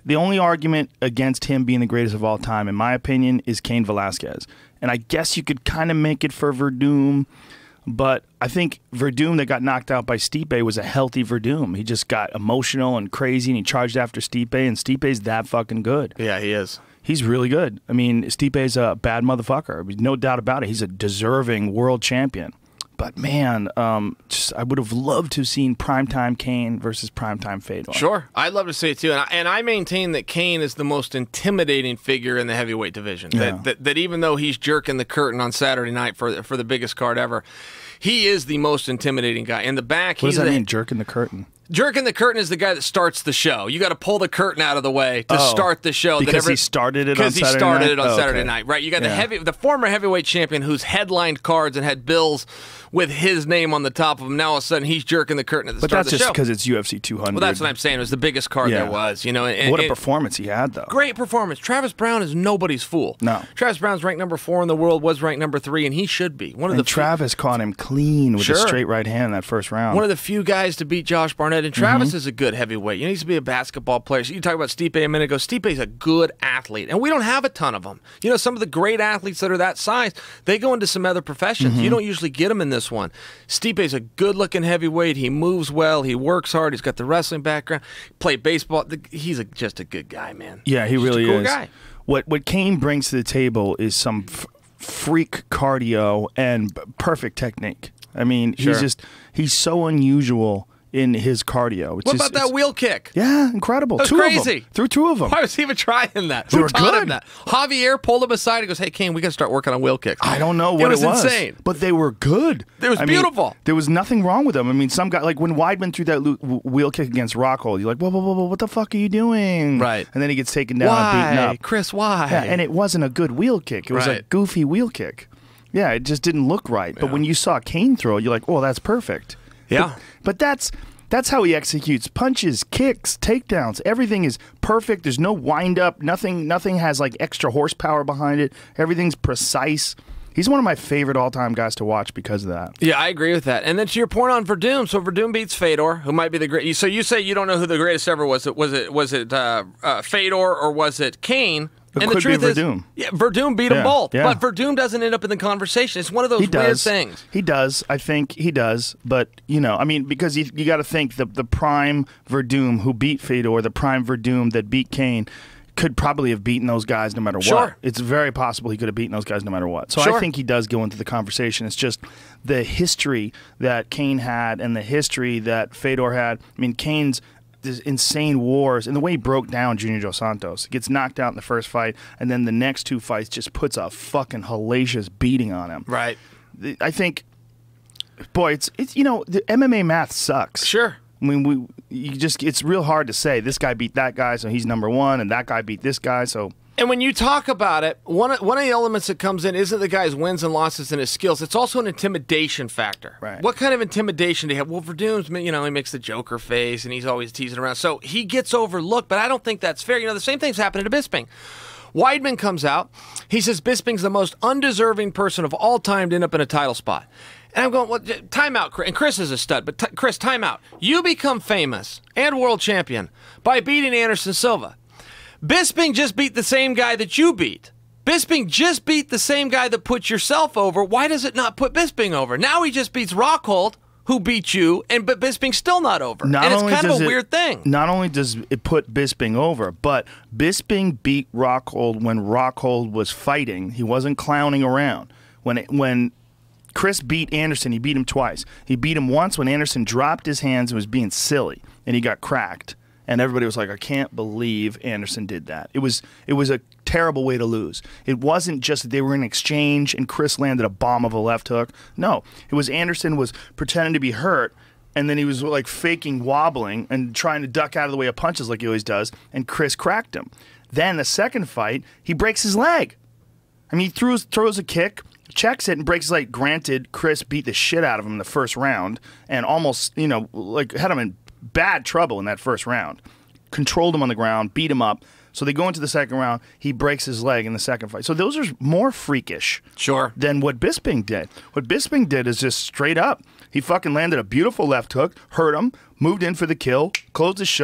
The only argument against him being the greatest of all time, in my opinion, is Cain Velasquez. And I guess you could kind of make it for Verdum, but I think Verdum that got knocked out by Stipe was a healthy Verdum. He just got emotional and crazy, and he charged after Stipe, and Stipe's that fucking good. Yeah, he is. He's really good. I mean, Stipe's a bad motherfucker. No doubt about it. He's a deserving world champion. But man, um, just, I would have loved to have seen primetime Cain versus primetime Fedor. Sure, I'd love to see it too, and I, and I maintain that Cain is the most intimidating figure in the heavyweight division. Yeah. That, that that even though he's jerking the curtain on Saturday night for for the biggest card ever, he is the most intimidating guy. In the back, What he's does that the, mean, jerking the curtain? Jerking the curtain is the guy that starts the show. You got to pull the curtain out of the way to Oh, start the show. because that every, he started it on Because he Saturday started night? it on Oh, Saturday okay. night, right? You got the Yeah. heavy, the former heavyweight champion who's headlined cards and had bills with his name on the top of them. Now all of a sudden he's jerking the curtain at the But start that's of the just show. because it's U F C two hundred. Well, that's what I'm saying. It was the biggest card Yeah. there was. You know, and, What a and- performance he had, though. Great performance. Travis Brown is nobody's fool. No. Travis Brown's ranked number four in the world, was ranked number three, and he should be. One of And the few- Travis caught him clean with Sure. a straight right hand in that first round. One of the few guys to beat Josh Barnett. And Travis Mm-hmm. is a good heavyweight. You know, he used to be a basketball player. So you talk about Stipe a minute ago. Stipe's a good athlete, and we don't have a ton of them. You know, some of the great athletes that are that size, they go into some other professions. Mm-hmm. You don't usually get them in this one. Stipe's a good-looking heavyweight. He moves well. He works hard. He's got the wrestling background. Played baseball. He's a, just a good guy, man. Yeah, he Just really a cool is. guy. What what Cain brings to the table is some f- freak cardio and b- perfect technique. I mean, Sure. he's just he's so unusual in his cardio. It's What just, about that it's- wheel kick? Yeah, incredible. That's two Of crazy. them. Threw two of them. Why was he even trying that? They Who were taught him good. that? Javier pulled him aside and goes, "Hey, Cain, we got to start working on wheel kicks." I don't know what it was. it was, insane. but they were good. It was I mean, beautiful. there was nothing wrong with them. I mean, some guy like when Weidman threw that lo- w- wheel kick against Rockhold, you're like, whoa, whoa, whoa, whoa, what the fuck are you doing? Right. And then he gets taken down and beaten Why, up. Chris? Why? Yeah, and it wasn't a good wheel kick. It was a Right. goofy wheel kick. Yeah, it just didn't look right. But Yeah. when you saw Cain throw it, you're like, oh, that's perfect. Yeah. But, but that's that's how he executes punches, kicks, takedowns. Everything is perfect. There's no wind up. Nothing nothing has like extra horsepower behind it. Everything's precise. He's one of my favorite all-time guys to watch because of that. Yeah, I agree with that. And then to your point on Verdum, so Verdum beats Fedor, who might be the great. So you say you don't know who the greatest ever was. It was it was it uh, uh, Fedor or was it Cain? It and could the truth be is, Verdum. yeah, Verdum beat them Yeah, both. yeah. But Verdum doesn't end up in the conversation. It's one of those He weird does. things. He does. I think he does. But, you know, I mean, because you, you got to think the, the prime Verdum who beat Fedor, the prime Verdum that beat Cain, could probably have beaten those guys no matter what. Sure. It's very possible he could have beaten those guys no matter what. So Sure. I think he does go into the conversation. It's just the history that Cain had and the history that Fedor had. I mean, Cain's this insane wars and the way he broke down Junior Dos Santos. Gets knocked out in the first fight, and then the next two fights just puts a fucking hellacious beating on him. Right. I think, boy, it's it's you know the M M A math sucks. Sure. I mean, we you just it's real hard to say this guy beat that guy, so he's number one, and that guy beat this guy, so. And when you talk about it, one of, one of the elements that comes in isn't the guy's wins and losses and his skills. It's also an intimidation factor. Right. What kind of intimidation do you have? Well, Verdum's, you know, he makes the Joker face and he's always teasing around. So he gets overlooked, but I don't think that's fair. You know, the same thing's happening to Bisping. Weidman comes out. He says Bisping's the most undeserving person of all time to end up in a title spot. And I'm going, well, time out, Chris. And Chris is a stud, but t- Chris, time out. You become famous and world champion by beating Anderson Silva. Bisping just beat the same guy that you beat. Bisping just beat the same guy that put yourself over. Why does it not put Bisping over? Now he just beats Rockhold, who beat you, and but Bisping's still not over. Not and it's only kind of does a it- weird thing. Not only does it put Bisping over, but Bisping beat Rockhold when Rockhold was fighting. He wasn't clowning around. When it, when Chris beat Anderson, he beat him twice. He beat him once when Anderson dropped his hands and was being silly, and he got cracked. And everybody was like, I can't believe Anderson did that. It was it was a terrible way to lose. It wasn't just that they were in exchange and Chris landed a bomb of a left hook. No, it was Anderson was pretending to be hurt, and then he was like faking wobbling and trying to duck out of the way of punches like he always does, and Chris cracked him. Then the second fight, he breaks his leg. I mean, he throws, throws a kick, checks it, and breaks his leg. Granted, Chris beat the shit out of him in the first round and almost, you know, like had him in bad trouble in that first round. Controlled him on the ground, beat him up. So they go into the second round. He breaks his leg in the second fight. So those are more freakish Sure. than what Bisping did. What Bisping did is just straight up. He fucking landed a beautiful left hook, hurt him, moved in for the kill, closed the show,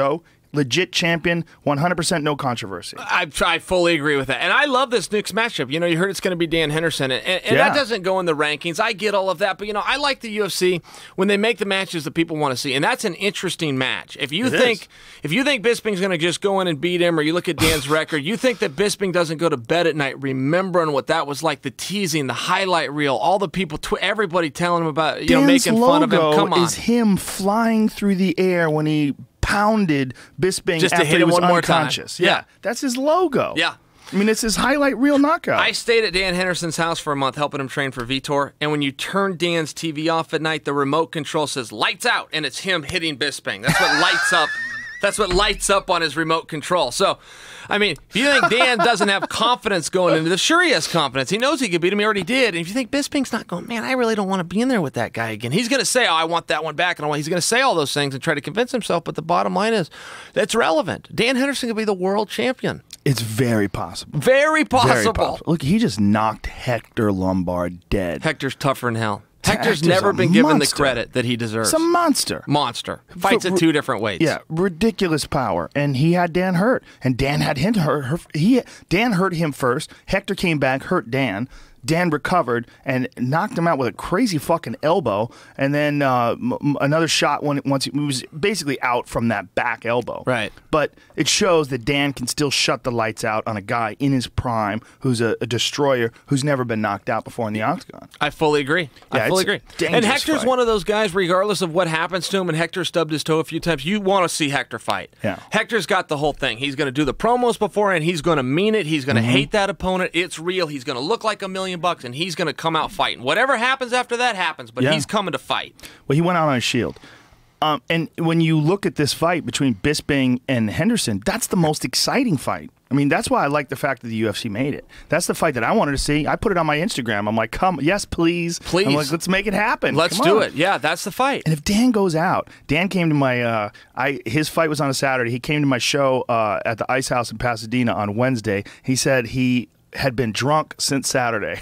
legit champion, one hundred percent no controversy. I, I fully agree with that. And I love this next matchup. You know, you heard it's going to be Dan Henderson, and, and Yeah. that doesn't go in the rankings. I get all of that, but, you know, I like the U F C when they make the matches that people want to see, and that's an interesting match. If you It think is. if you think Bisping's going to just go in and beat him, or you look at Dan's record, you think that Bisping doesn't go to bed at night remembering what that was like, the teasing, the highlight reel, all the people, tw- everybody telling him about, you know, Dan's making fun of him. logo Come on. is him flying through the air when he pounded Bisping Just to after hit he him was one more time. unconscious. Yeah. Yeah, that's his logo. Yeah. I mean, it's his highlight reel knockout. I stayed at Dan Henderson's house for a month helping him train for Vitor, and when you turn Dan's T V off at night, the remote control says lights out, and it's him hitting Bisping. That's what lights up. That's what lights up on his remote control. So, I mean, if you think Dan doesn't have confidence going into this, sure he has confidence. He knows he could beat him. He already did. And if you think Bisping's not going, man, I really don't want to be in there with that guy again. He's going to say, oh, I want that one back. And I want, he's going to say all those things and try to convince himself. But the bottom line is, that's relevant. Dan Henderson could be the world champion. It's very possible. Very possible. Very possible. Look, he just knocked Hector Lombard dead. Hector's tougher than hell. Hector's Hector's never a been given the monster. credit that he deserves. It's a monster. Monster. Fights For- at two different weights. Yeah, ridiculous power, and he had Dan hurt, and Dan had him hurt. Her, he Dan hurt him first. Hector came back, hurt Dan. Dan recovered and knocked him out with a crazy fucking elbow, and then uh, m- m- another shot when once he was basically out from that back elbow. Right. But it shows that Dan can still shut the lights out on a guy in his prime who's a, a destroyer who's never been knocked out before in the octagon. I fully agree. Yeah, I fully it's a agree. dangerous And Hector's fight. one of those guys, regardless of what happens to him, and Hector stubbed his toe a few times, you want to see Hector fight. Yeah. Hector's got the whole thing. He's going to do the promos beforehand. He's going to mean it. He's going to Mm-hmm. hate that opponent. It's real. He's going to look like a million bucks, and he's going to come out fighting. Whatever happens after that happens, but Yeah. he's coming to fight. Well, he went out on a shield. Um, and when you look at this fight between Bisping and Henderson, that's the most exciting fight. I mean, that's why I like the fact that the U F C made it. That's the fight that I wanted to see. I put it on my Instagram. I'm like, come, yes, please. Please. I'm like, let's make it happen. Let's Come do on. it. Yeah, that's the fight. And if Dan goes out, Dan came to my, uh, I his fight was on a Saturday. He came to my show uh, at the Ice House in Pasadena on Wednesday. He said he had been drunk since Saturday.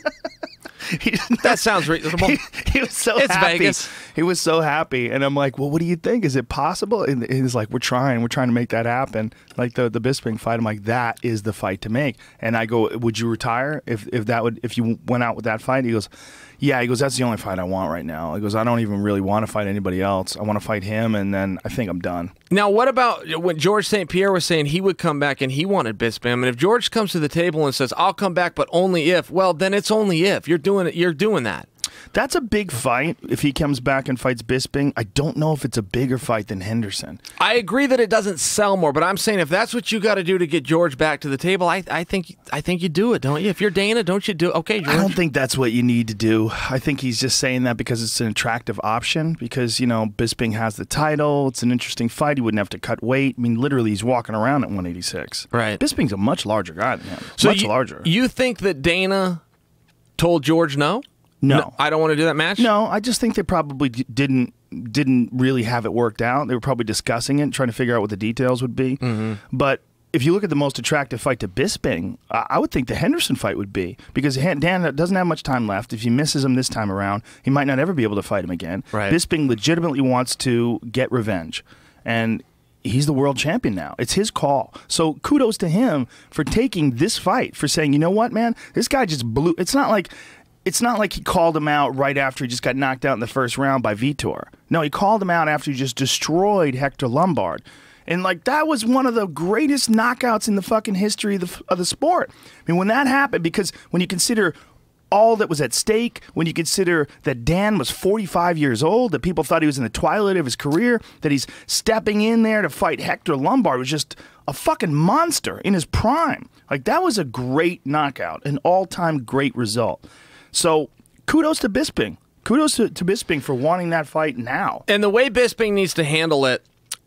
He, That sounds reasonable. he, he was so It's happy. Vegas. He was so happy, and I'm like, "Well, what do you think? Is it possible?" And he's like, "We're trying. We're trying to make that happen." Like the the Bisping fight, I'm like, "That is the fight to make." And I go, "Would you retire if if that would if you went out with that fight?" He goes, "Yeah." He goes, "That's the only fight I want right now." He goes, "I don't even really want to fight anybody else. I want to fight him, and then I think I'm done." Now, what about when George Saint Pierre was saying he would come back and he wanted Bisping? And if George comes to the table and says, "I'll come back, but only if," well, then it's only if you're doing it. You're doing that. That's a big fight. If he comes back and fights Bisping, I don't know if it's a bigger fight than Henderson. I agree that it doesn't sell more, but I'm saying if that's what you got to do to get George back to the table, I, I think I think you do it, don't you? If you're Dana, don't you do it? Okay, George. I don't think that's what you need to do. I think he's just saying that because it's an attractive option. Because you know Bisping has the title. It's an interesting fight. He wouldn't have to cut weight. I mean, literally, he's walking around at one eighty-six. Right. Bisping's a much larger guy than him. So much you, larger. You think that Dana told George no? No. I don't want to do that match. No, I just think they probably d- didn't didn't really have it worked out. They were probably discussing it, trying to figure out what the details would be. Mm-hmm. But if you look at the most attractive fight to Bisping, I I would think the Henderson fight would be, because Han- Dan doesn't have much time left. If he misses him this time around, he might not ever be able to fight him again. Right. Bisping legitimately wants to get revenge, and he's the world champion now. It's his call. So kudos to him for taking this fight, for saying, you know what, man, this guy just blew. It's not like it's not like he called him out right after he just got knocked out in the first round by Vitor. No, he called him out after he just destroyed Hector Lombard. And, like, that was one of the greatest knockouts in the fucking history of the, of the sport. I mean, when that happened, because when you consider all that was at stake, when you consider that Dan was forty-five years old, that people thought he was in the twilight of his career, that he's stepping in there to fight Hector Lombard, was just a fucking monster in his prime. Like, that was a great knockout, an all-time great result. So, kudos to Bisping. Kudos to, to Bisping for wanting that fight now. And the way Bisping needs to handle it,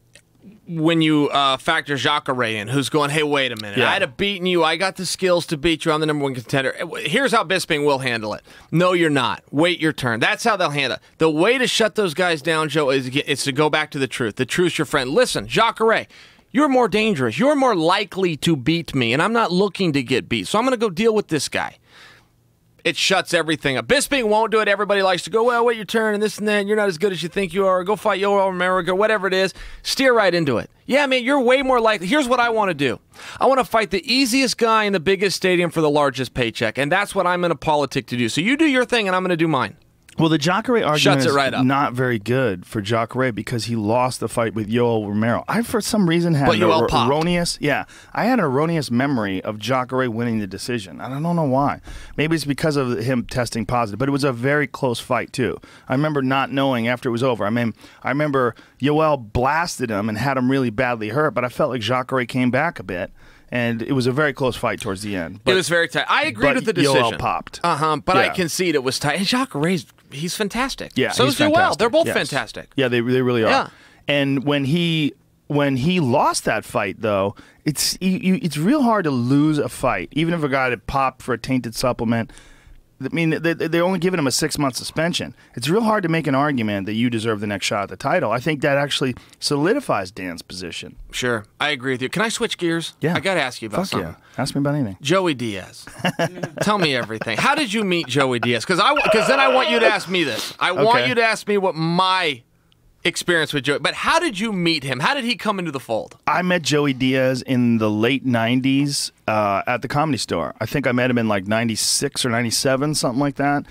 when you uh, factor Jacare in, who's going, hey, wait a minute. Yeah. I'd have beaten you. I got the skills to beat you. I'm the number one contender. Here's how Bisping will handle it. No, you're not. Wait your turn. That's how they'll handle it. The way to shut those guys down, Joe, is, is to go back to the truth. The truth's your friend. Listen, Jacare, you're more dangerous. You're more likely to beat me, and I'm not looking to get beat. So I'm going to go deal with this guy. It shuts everything up. Bisping won't do it. Everybody likes to go, well, wait your turn and this and that. And you're not as good as you think you are. Go fight Yoel Romero, whatever it is. Steer right into it. Yeah, man, you're way more likely. Here's what I want to do. I want to fight the easiest guy in the biggest stadium for the largest paycheck. And that's what I'm in a politic to do. So you do your thing and I'm going to do mine. Well, the Jacare argument Shuts it is right up. not very good for Jacare because he lost the fight with Yoel Romero. I, for some reason, had But an Yoel er- popped. erroneous, yeah, I had an erroneous memory of Jacare winning the decision. I don't know why. Maybe it's because of him testing positive, but it was a very close fight too. I remember not knowing after it was over. I mean, I remember Yoel blasted him and had him really badly hurt, but I felt like Jacare came back a bit. And it was a very close fight towards the end. But, it was very tight. I agreed but with the decision. Yoel popped. Uh-huh, but I Yeah. concede it was tight. And Jacare's, he's fantastic. Yeah, so he's is Yoel. fantastic. They're both Yes. fantastic. Yeah, they they really are. Yeah. And when he when he lost that fight, though, it's you, you, it's real hard to lose a fight, even if a guy that popped for a tainted supplement. I mean, they, they're only giving him a six-month suspension. It's real hard to make an argument that you deserve the next shot at the title. I think that actually solidifies Dan's position. Sure, I agree with you. Can I switch gears? Yeah. I got to ask you about Fuck something. yeah. Ask me about anything. Joey Diaz. Tell me everything. How did you meet Joey Diaz? Because I, because then I want you to ask me this. I want Okay. you to ask me what my experience with Joey. But how did you meet him? How did he come into the fold? I met Joey Diaz in the late nineties uh, at the Comedy Store. I think I met him in like ninety-six or ninety-seven, something like that.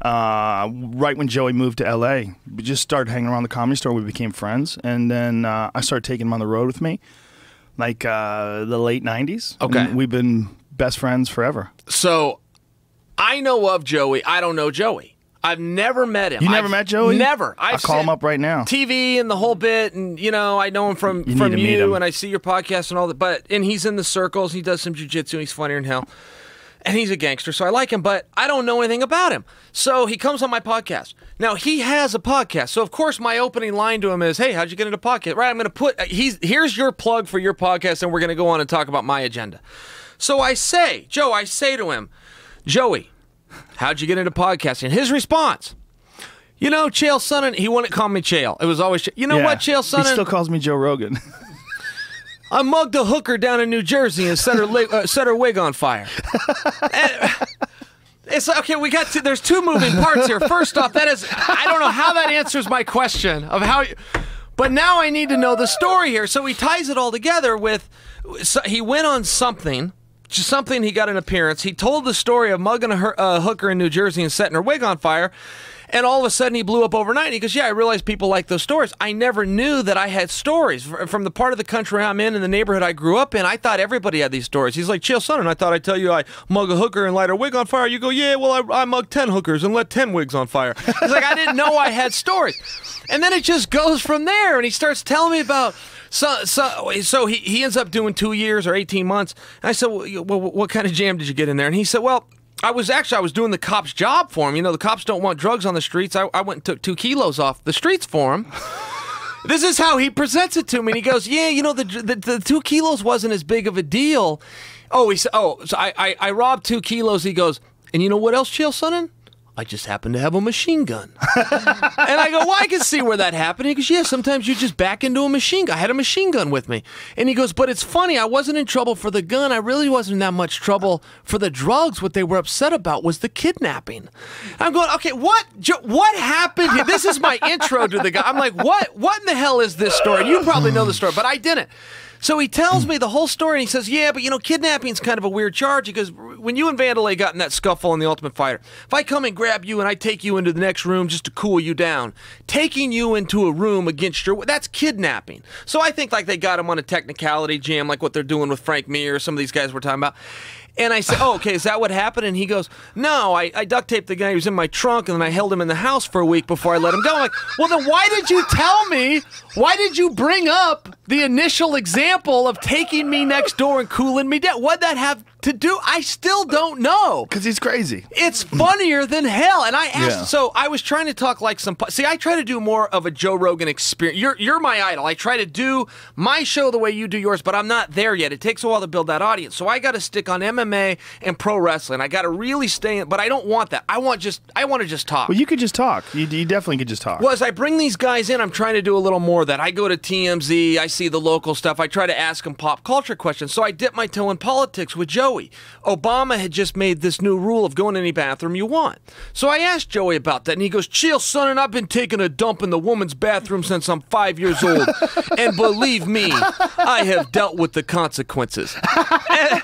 Uh, right when Joey moved to L A, we just started hanging around the Comedy Store. We became friends, and then uh, I started taking him on the road with me, like uh, the late nineties. Okay. And we've been best friends forever. So I know of Joey. I don't know Joey. I've never met him. You never I've, met Joey? Never. I'll I've call him seen up right now. T V and the whole bit, and you know I know him from You from need to meet you, him. and I see your podcast and all that. But and he's in the circles. He does some jujitsu. He's funnier than hell, and he's a gangster. So I like him, but I don't know anything about him. So he comes on my podcast. Now he has a podcast. So of course my opening line to him is, "Hey, how'd you get into podcast?" Right? I'm going to put he's here's your plug for your podcast, and we're going to go on and talk about my agenda. So I say, Joe, I say to him, Joey, how'd you get into podcasting? His response. You know, Chael Sonnen, he wouldn't call me Chael. It was always, Ch- you know Yeah. what, Chael Sonnen? He still calls me Joe Rogan. I mugged a hooker down in New Jersey and set her, li- uh, set her wig on fire. And it's like, okay, we got to, there's two moving parts here. First off, that is, I don't know how that answers my question of how, you, but now I need to know the story here. So he ties it all together with, so he went on something, just something he got an appearance. He told the story of mugging a, her, a hooker in New Jersey and setting her wig on fire. And all of a sudden, he blew up overnight. He goes, yeah, I realized people like those stories. I never knew that I had stories. F- From the part of the country I'm in and the neighborhood I grew up in, I thought everybody had these stories. He's like, Chael Sonnen, I thought I'd tell you I mug a hooker and light her wig on fire. You go, yeah, well, I, I mug ten hookers and let ten wigs on fire. He's like, I didn't know I had stories. And then it just goes from there, and he starts telling me about... So, so, so he, he ends up doing two years or eighteen months. And I said, well, you- well, what kind of jam did you get in there? And he said, well... I was actually, I was doing the cop's job for him. You know, the cops don't want drugs on the streets. I, I went and took two kilos off the streets for him. This is how he presents it to me. And he goes, yeah, you know, the, the the two kilos wasn't as big of a deal. Oh, he said, oh, so I, I, I robbed two kilos. He goes, and you know what else, Chael Sonnen? I just happen to have a machine gun. And I go, well, I can see where that happened. He goes, yeah, sometimes you just back into a machine gun. I had a machine gun with me. And he goes, but it's funny, I wasn't in trouble for the gun. I really wasn't in that much trouble for the drugs. What they were upset about was the kidnapping. I'm going, okay, what Jo- what happened here? This is my intro to the guy. I'm like, what, what in the hell is this story? You probably know the story, but I didn't. So he tells me the whole story, and he says, yeah, but, you know, kidnapping's kind of a weird charge. He goes, when you and Vandalay got in that scuffle in The Ultimate Fighter, if I come and grab you and I take you into the next room just to cool you down, taking you into a room against your... That's kidnapping. So I think, like, they got him on a technicality jam, like what they're doing with Frank Mir, some of these guys we're talking about. And I said, oh, okay, is that what happened? And he goes, no, I, I duct taped the guy. He was in my trunk, and then I held him in the house for a week before I let him go. I'm like, well, then why did you tell me? Why did you bring up the initial example of taking me next door and cooling me down? What'd that have to do? I still don't know. Because he's crazy. It's funnier than hell. And I asked, Yeah. so I was trying to talk like some, see, I try to do more of a Joe Rogan experience. You're, you're my idol. I try to do my show the way you do yours, but I'm not there yet. It takes a while to build that audience. So I got to stick on M M A M A and pro wrestling. I got to really stay in, but I don't want that. I want just, I want to just talk. Well, you could just talk. You, you definitely could just talk. Well, as I bring these guys in, I'm trying to do a little more of that. I go to T M Z, I see the local stuff, I try to ask them pop culture questions. So I dip my toe in politics with Joey. Obama had just made this new rule of go in any bathroom you want. So I asked Joey about that, and he goes, Chael Sonnen, I've been taking a dump in the woman's bathroom since I'm five years old. And believe me, I have dealt with the consequences. And,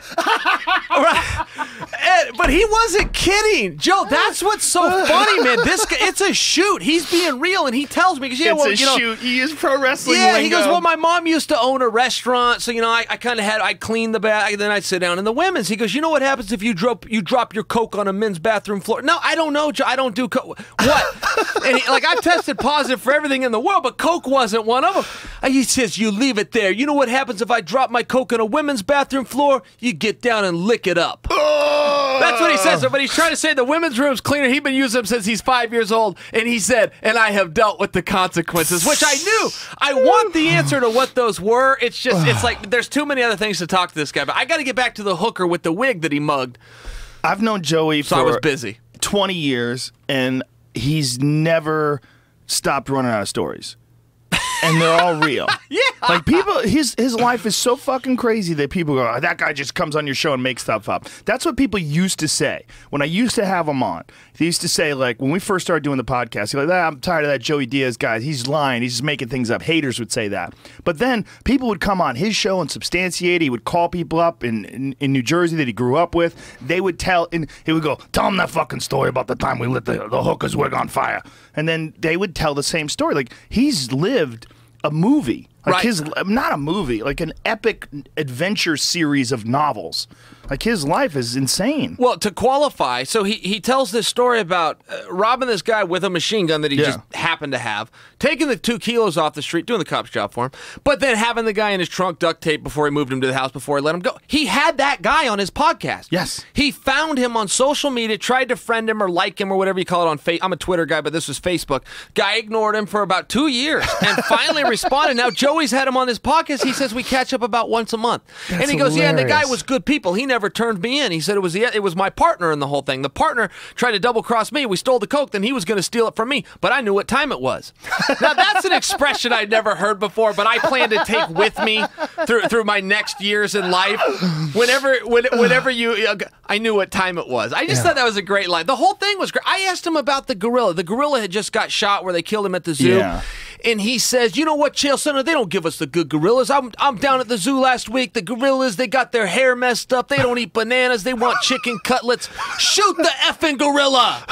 right, and, but he wasn't kidding. Joe, that's what's so funny, man. This guy, it's a shoot. He's being real, and he tells me, because yeah, it's well, a you know, shoot. He is pro wrestling yeah, lingo. he goes, well, my mom used to own a restaurant, so, you know, I, I kind of had, I cleaned the bath, then I'd sit down in the women's. He goes, you know what happens if you drop you drop your Coke on a men's bathroom floor? No, I don't know, Joe. I don't do Coke. What? And he, like, I've tested positive for everything in the world, but Coke wasn't one of them. And he says, you leave it there. You know what happens if I drop my Coke on a women's bathroom floor? You get down and lick it up. Oh! That's what he says. But he's trying to say the women's room's cleaner. He's been using them since he's five years old. And he said, and I have dealt with the consequences, which I knew. I want the answer to what those were. It's just, it's like, there's too many other things to talk to this guy. But I got to get back to the hooker with the wig that he mugged. I've known Joey So for I was busy. twenty years, and he's never stopped running out of stories. And they're all real. Yeah. Like, people, his his life is so fucking crazy that people go, oh, that guy just comes on your show and makes stuff up. That's what people used to say. When I used to have him on, they used to say, like, when we first started doing the podcast, they're like, ah, I'm tired of that Joey Diaz guy. He's lying. He's just making things up. Haters would say that. But then people would come on his show and substantiate. He would call people up in, in, in New Jersey that he grew up with. They would tell, and he would go, tell him that fucking story about the time we lit the, the hooker's wig on fire. And then they would tell the same story. Like, he's lived a movie, like right. his, not a movie, like an epic adventure series of novels. Like, his life is insane. Well, to qualify, so he, he tells this story about uh, robbing this guy with a machine gun that he Yeah. just happened to have, taking the two kilos off the street, doing the cop's job for him, but then having the guy in his trunk duct tape before he moved him to the house, before he let him go. He had that guy on his podcast. Yes. He found him on social media, tried to friend him or like him or whatever you call it on Facebook. I'm a Twitter guy, but this was Facebook. Guy ignored him for about two years and finally responded. Now, Joey's had him on his podcast. He says we catch up about once a month. That's and he goes, yeah, and the guy hilarious. was good people. He never turned me in. He said it was the, it was my partner in the whole thing. The partner tried to double cross me. We stole the Coke, then he was going to steal it from me, but I knew what time it was. Now that's an expression I'd never heard before, but I plan to take with me through through my next years in life. Whenever when, whenever you, I knew what time it was. I just Yeah. thought that was a great line. The whole thing was great. I asked him about the gorilla. The gorilla had just got shot where they killed him at the zoo. Yeah. And he says, you know what, Chael Sonnen, they don't give us the good gorillas. I'm I'm down at the zoo last week. The gorillas, they got their hair messed up. They don't eat bananas. They want chicken cutlets. Shoot the effing gorilla.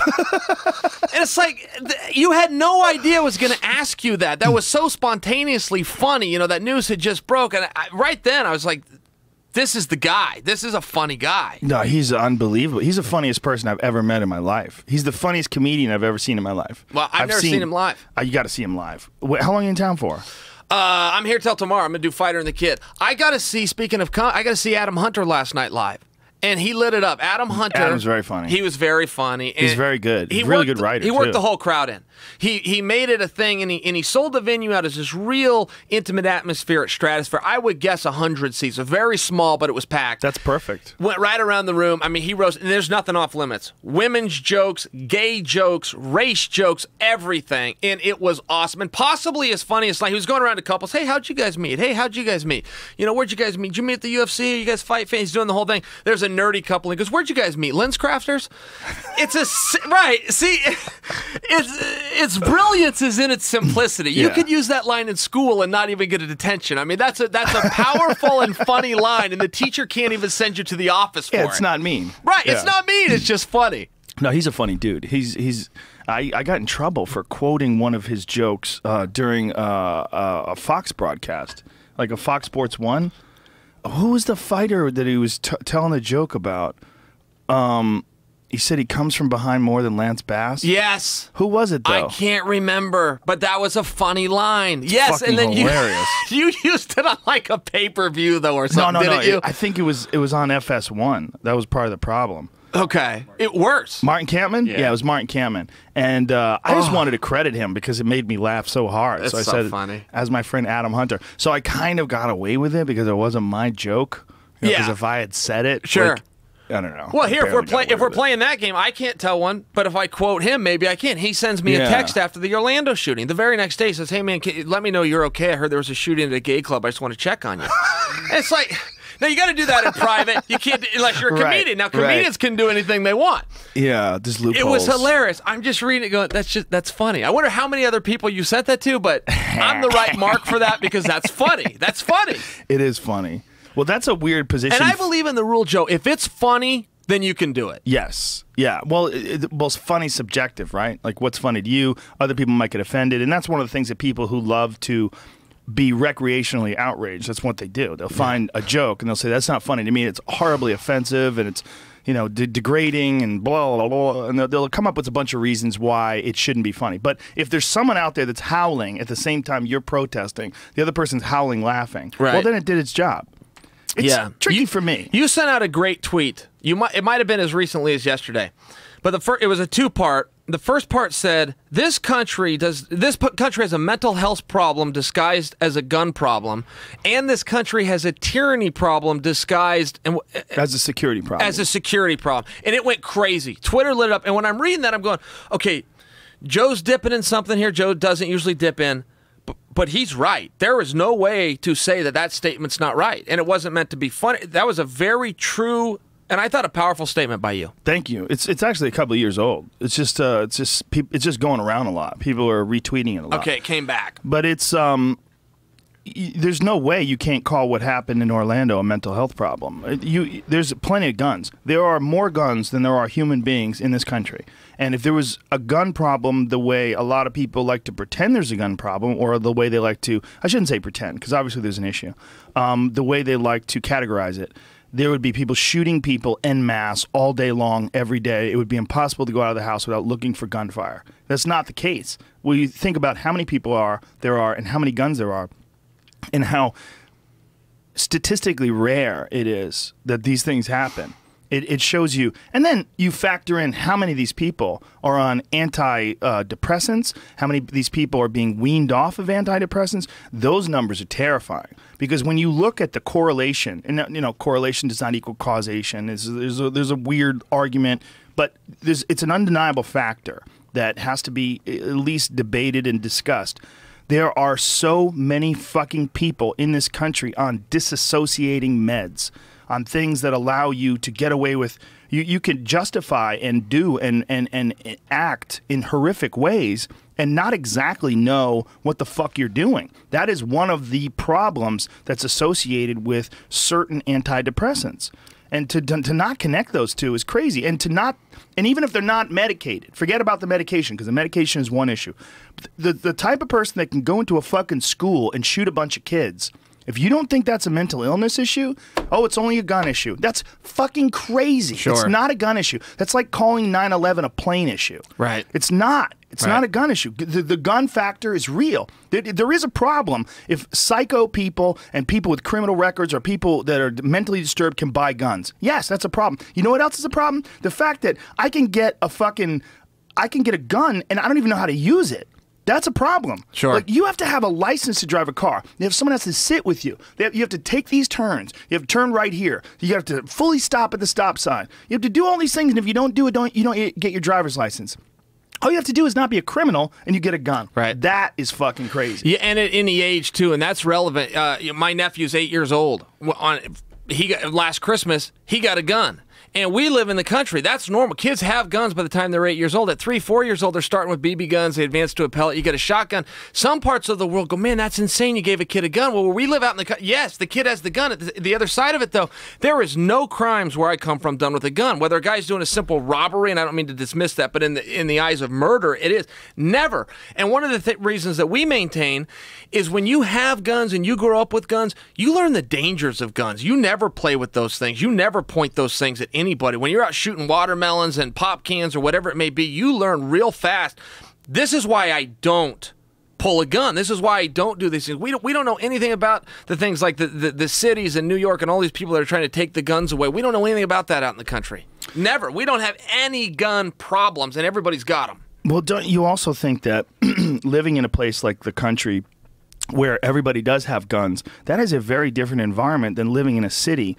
And it's like, th- you had no idea I was going to ask you that. That was so spontaneously funny. You know, that news had just broke. And I, right then, I was like, this is the guy. This is a funny guy. No, he's unbelievable. He's the funniest person I've ever met in my life. He's the funniest comedian I've ever seen in my life. Well, I've, never seen, him live. Uh, you got to see him live. Wait, how long are you in town for? Uh, I'm here till tomorrow. I'm gonna do Fighter and the Kid. I gotta see. Speaking of, con- I gotta see Adam Hunter last night live, and he lit it up. Adam Hunter. Adam's very funny. He was very funny. He's and very good. He He's a really worked- good writer, He worked too. the whole crowd in. He he made it a thing, and he and he sold the venue out as this real intimate atmosphere at Stratosphere. I would guess a hundred seats, a very small, but it was packed. That's perfect. Went right around the room. I mean, he rose, and there's nothing off limits. Women's jokes, gay jokes, race jokes, everything. And it was awesome. And possibly as funny as, like, he was going around to couples. Hey, how'd you guys meet? Hey, how'd you guys meet? You know, where'd you guys meet? Did you meet at the U F C? You guys fight fans? He's doing the whole thing. There's a nerdy couple. He goes, where'd you guys meet? Lens Crafters? It's a, si- right. See, it's, it's brilliance is in its simplicity. You Yeah. could use that line in school and not even get a detention. I mean, that's a, that's a powerful and funny line, and the teacher can't even send you to the office for Yeah, it. it's not mean. Right, Yeah. it's not mean. It's just funny. No, he's a funny dude. He's he's. I, I got in trouble for quoting one of his jokes uh, during uh, uh, a Fox broadcast, like a Fox Sports One. Who was the fighter that he was t- telling the joke about? Um, he said he comes from behind more than Lance Bass. Yes. Who was it though? I can't remember, but that was a funny line. Yes, fucking and then hilarious. you you used it on like a pay-per-view though or No, something, no, no. didn't you? It- I think it was it was on F S one. That was part of the problem. Okay. It worse. Martin Campman? Yeah. Yeah, it was Martin Campman. And uh, I just Oh. wanted to credit him because it made me laugh so hard. That's so I so said, funny. as my friend Adam Hunter. So I kind of got away with it because it wasn't my joke. Because Yeah. if I had said it, Sure. like, I don't know. Well, I here if we're barely got playing away if we're with it. playing that game, I can't tell one. But if I quote him, maybe I can. He sends me Yeah. a text after the Orlando shooting. The very next day, he says, "Hey man, can you let me know you're okay. I heard there was a shooting at a gay club. I just want to check on you." And it's like, now you got to do that in private. You can't unless you're a Right, comedian. Now right. comedians can do anything they want. Yeah, just loopholes. It was hilarious. I'm just reading it, going, "That's just that's funny." I wonder how many other people you sent that to, but I'm the right mark for that because that's funny. That's funny. It is funny. Well, that's a weird position. And I believe in the rule, Joe. If it's funny, then you can do it. Yes. Yeah. Well, it, it, well, funny's subjective, right? Like, what's funny to you? Other people might get offended, and that's one of the things that people who love to be recreationally outraged, that's what they do. They'll find a joke and they'll say, "That's not funny to me. It's horribly offensive, and it's, you know, de- degrading, and blah blah blah." And they'll, they'll come up with a bunch of reasons why it shouldn't be funny. But if there's someone out there that's howling at the same time you're protesting, the other person's howling, laughing. Right. Well, then it did its job. It's Yeah. tricky You- for me. You sent out a great tweet. You might it might have been as recently as yesterday, but the first it was a two part. The first part said, "This country does this p- country has a mental health problem disguised as a gun problem, and this country has a tyranny problem disguised and As a security problem. as a security problem." And it went crazy. Twitter lit up. And when I'm reading that, I'm going, "Okay, Joe's dipping in something here. Joe doesn't usually dip in." But, but he's right. There is no way to say that that statement's not right. And it wasn't meant to be funny. That was a very true, and I thought a powerful statement by you. Thank you. It's it's actually a couple of years old. It's just uh, it's just peop it's just going around a lot. People are retweeting it a lot. Okay, it came back. But it's um, y- there's no way you can't call what happened in Orlando a mental health problem. Uh, You there's plenty of guns. There are more guns than there are human beings in this country. And if there was a gun problem the way a lot of people like to pretend there's a gun problem, or the way they like to, I shouldn't say pretend, because obviously there's an issue, um, the way they like to categorize it, there would be people shooting people en masse all day long, every day. It would be impossible to go out of the house without looking for gunfire. That's not the case. When you think about how many people are there are and how many guns there are, and how statistically rare it is that these things happen, it, it shows you. And then you factor in how many of these people are on antidepressants, uh, how many of these people are being weaned off of antidepressants. Those numbers are terrifying, because when you look at the correlation, and you know, correlation does not equal causation. There's, there's, a, there's a weird argument, but there's, it's an undeniable factor that has to be at least debated and discussed. There are so many fucking people in this country on disassociating meds, on things that allow you to get away with, you, you can justify and do and, and, and act in horrific ways and not exactly know what the fuck you're doing. That is one of the problems that's associated with certain antidepressants. And to, to to not connect those two is crazy. And to not, and even if they're not medicated, forget about the medication, because the medication is one issue. The the type of person that can go into a fucking school and shoot a bunch of kids, if you don't think that's a mental illness issue, oh, it's only a gun issue. That's fucking crazy. Sure. It's not a gun issue. That's like calling nine eleven a plane issue. Right. It's not. It's Right. not a gun issue. The, the gun factor is real. There, there is a problem if psycho people and people with criminal records or people that are mentally disturbed can buy guns. Yes, that's a problem. You know what else is a problem? The fact that I can get a fucking, I can get a gun and I don't even know how to use it. That's a problem. Sure. Like, you have to have a license to drive a car. If someone has to sit with you, they have, you have to take these turns. You have to turn right here. You have to fully stop at the stop sign. You have to do all these things, and if you don't do it, don't you don't get your driver's license. All you have to do is not be a criminal, and you get a gun. Right. That is fucking crazy. Yeah, and it, in the age too, and that's relevant. Uh, my nephew's eight years old. On he got, last Christmas he got a gun. And we live in the country. That's normal. Kids have guns by the time they're eight years old. At three, four years old, they're starting with B B guns. They advance to a pellet. You get a shotgun. Some parts of the world go, man, that's insane. You gave a kid a gun. Well, where we live out in the country, yes, the kid has the gun. At the, the other side of it, though, there is no crimes where I come from done with a gun. Whether a guy's doing a simple robbery, and I don't mean to dismiss that, but in the in the eyes of murder, it is never. And one of the th- reasons that we maintain is when you have guns and you grow up with guns, you learn the dangers of guns. You never play with those things. You never point those things at anybody. When you're out shooting watermelons and pop cans or whatever it may be, you learn real fast. This is why I don't pull a gun. This is why I don't do these things. We don't, we don't know anything about the things like the, the, the cities in New York and all these people that are trying to take the guns away. We don't know anything about that out in the country. Never. We don't have any gun problems, and everybody's got them. Well, don't you also think that living in a place like the country where everybody does have guns, that is a very different environment than living in a city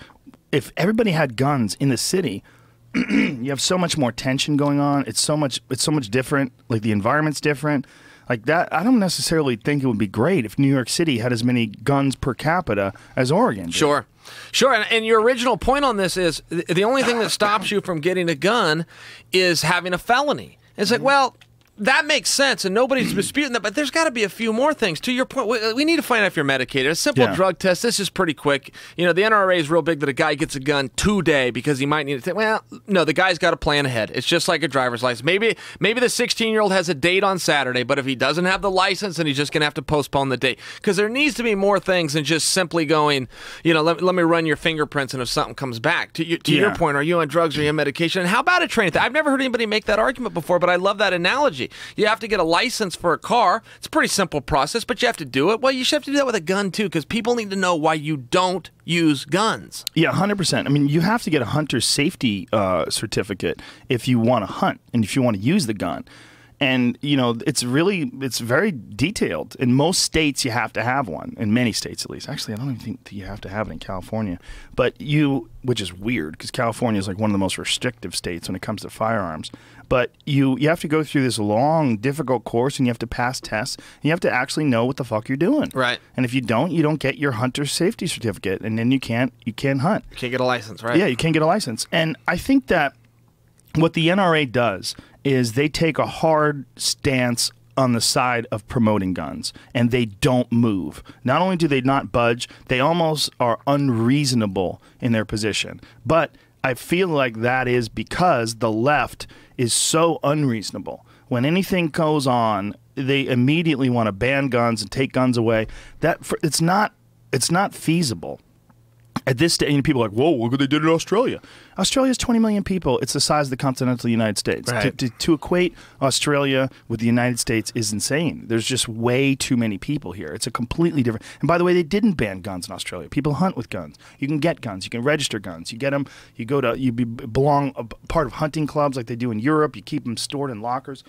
if everybody had guns in the city, you have so much more tension going on. It's so much. It's so much different. Like the environment's different. Like that, I don't necessarily think it would be great if New York City had as many guns per capita as Oregon did. Sure. Sure, and, and your original point on this is th- the only thing that stops you from getting a gun is having a felony. It's like, well, that makes sense, and nobody's disputing that, but there's got to be a few more things. To your point, we, we need to find out if you're medicated. A simple Yeah. drug test, this is pretty quick. You know, the N R A is real big that a guy gets a gun today because he might need to take, well, no, the guy's got to plan ahead. It's just like a driver's license. Maybe maybe the sixteen-year-old has a date on Saturday, but if he doesn't have the license, then he's just going to have to postpone the date. Because there needs to be more things than just simply going, you know, let, let me run your fingerprints, and if something comes back. To, you, to Yeah. your point, are you on drugs or are you on medication? And how about a training thing? I've never heard anybody make that argument before, but I love that analogy. You have to get a license for a car. It's a pretty simple process, but you have to do it. Well, you should have to do that with a gun too, because people need to know why you don't use guns. Yeah, one hundred percent. I mean, you have to get a hunter safety uh, certificate if you want to hunt and if you want to use the gun. And, you know, it's really, it's very detailed. In most states, you have to have one. In many states, at least. Actually, I don't even think that you have to have it in California. But you, which is weird, because California is like one of the most restrictive states when it comes to firearms. But you, you have to go through this long, difficult course, and you have to pass tests. And you have to actually know what the fuck you're doing. Right. And if you don't, you don't get your hunter safety certificate, and then you can't, you can't hunt. You can't get a license, right? Yeah, you can't get a license. And I think that what the N R A does is they take a hard stance on the side of promoting guns, and they don't move. Not only do they not budge, they almost are unreasonable in their position. But I feel like that is because the left is so unreasonable. When anything goes on, they immediately want to ban guns and take guns away. That for, it's not it's not feasible. At this stage, and people are like, whoa, look what they did in Australia. Australia's twenty million people. It's the size of the continental United States. Right. To, to, to equate Australia with the United States is insane. There's just way too many people here. It's a completely different. And by the way, they didn't ban guns in Australia. People hunt with guns. You can get guns. You can register guns. You get them. You go to, you be, belong a part of hunting clubs like they do in Europe. You keep them stored in lockers.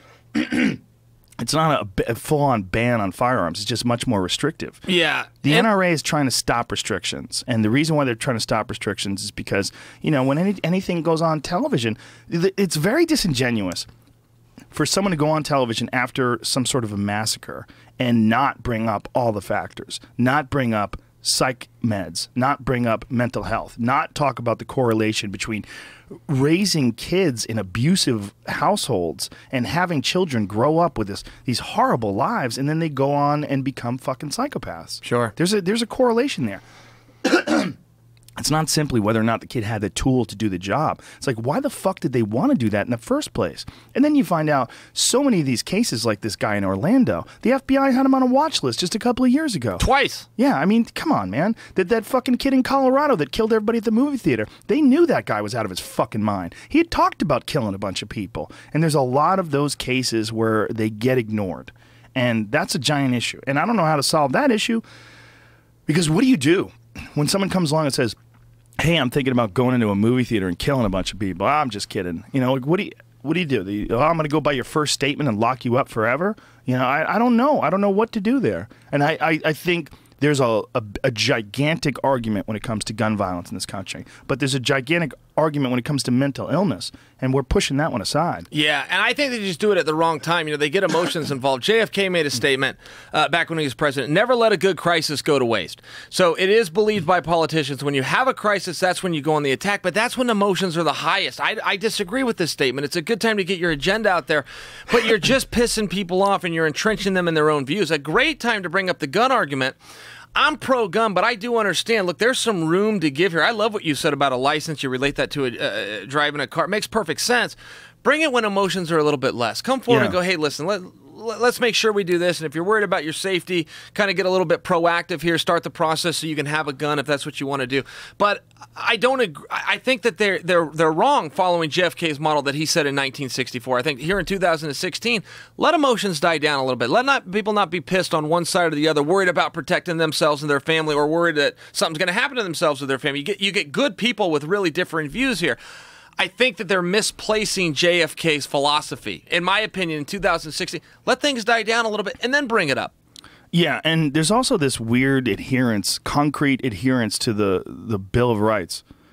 It's not a, a full-on ban on firearms. It's just much more restrictive. Yeah. The And- N R A is trying to stop restrictions, and the reason why they're trying to stop restrictions is because, you know, when any, anything goes on television, th- it's very disingenuous for someone to go on television after some sort of a massacre and not bring up all the factors, not bring up psych meds, not bring up mental health, not talk about the correlation between raising kids in abusive households and having children grow up with this these horrible lives, and then they go on and become fucking psychopaths. Sure. There's a there's a correlation there. It's not simply whether or not the kid had the tool to do the job. It's like, why the fuck did they want to do that in the first place? And then you find out so many of these cases, like this guy in Orlando, the F B I had him on a watch list just a couple of years ago. Twice. Yeah, I mean, come on, man. That that fucking kid in Colorado that killed everybody at the movie theater, they knew that guy was out of his fucking mind. He had talked about killing a bunch of people. And there's a lot of those cases where they get ignored. And that's a giant issue. And I don't know how to solve that issue, because what do you do when someone comes along and says, hey, I'm thinking about going into a movie theater and killing a bunch of people? I'm just kidding. You know, like, what do you what do you do? The, oh, I'm going to go by your first statement and lock you up forever? You know, I, I don't know. I don't know what to do there. And I, I, I think there's a, a, a gigantic argument when it comes to gun violence in this country. But there's a gigantic argument when it comes to mental illness. And we're pushing that one aside. Yeah, and I think they just do it at the wrong time. You know, they get emotions involved. J F K made a statement uh, back when he was president, never let a good crisis go to waste. So it is believed by politicians, when you have a crisis, that's when you go on the attack, but that's when emotions are the highest. I, I disagree with this statement. It's a good time to get your agenda out there, but you're just pissing people off and you're entrenching them in their own views. A great time to bring up the gun argument. I'm pro-gun, but I do understand. Look, there's some room to give here. I love what you said about a license. You relate that to a, uh, driving a car. It makes perfect sense. Bring it when emotions are a little bit less. Come forward Yeah. and go, hey, listen, let, let's make sure we do this. And if you're worried about your safety, kind of get a little bit proactive here. Start the process so you can have a gun if that's what you want to do. But I don't agree. I think that they're they're they're wrong following J F K's model that he said in nineteen sixty-four. I think here in two thousand sixteen, let emotions die down a little bit. Let not people not be pissed on one side or the other, worried about protecting themselves and their family, or worried that something's going to happen to themselves or their family. You get you get good people with really different views here. I think that they're misplacing J F K's philosophy. In my opinion, in two thousand sixteen, let things die down a little bit and then bring it up. Yeah, and there's also this weird adherence, concrete adherence to the, the Bill of Rights.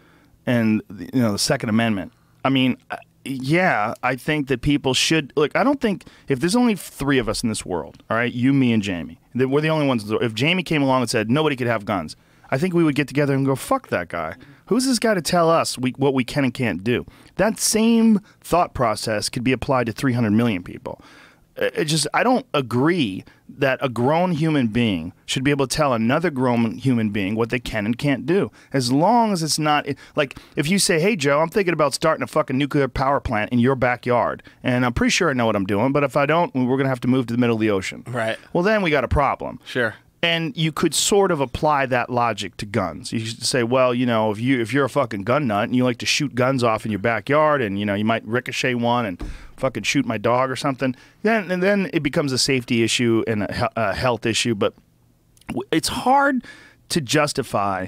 and you know the Second Amendment. I mean, yeah, I think that people should look. I don't think if there's only three of us in this world, all right, you, me, and Jamie, that we're the only ones. If Jamie came along and said nobody could have guns, I think we would get together and go, fuck that guy. Who's this guy to tell us we, what we can and can't do? That same thought process could be applied to three hundred million people. It just, I don't agree that a grown human being should be able to tell another grown human being what they can and can't do. As long as it's not, like, if you say, hey, Joe, I'm thinking about starting a fucking nuclear power plant in your backyard, and I'm pretty sure I know what I'm doing, but if I don't, we're going to have to move to the middle of the ocean. Right. Well, then we got a problem. Sure. And you could sort of apply that logic to guns. You should say, well, you know, if you if you're a fucking gun nut and you like to shoot guns off in your backyard, and you know you might ricochet one and fucking shoot my dog or something, then and then it becomes a safety issue and a, a health issue. But it's hard to justify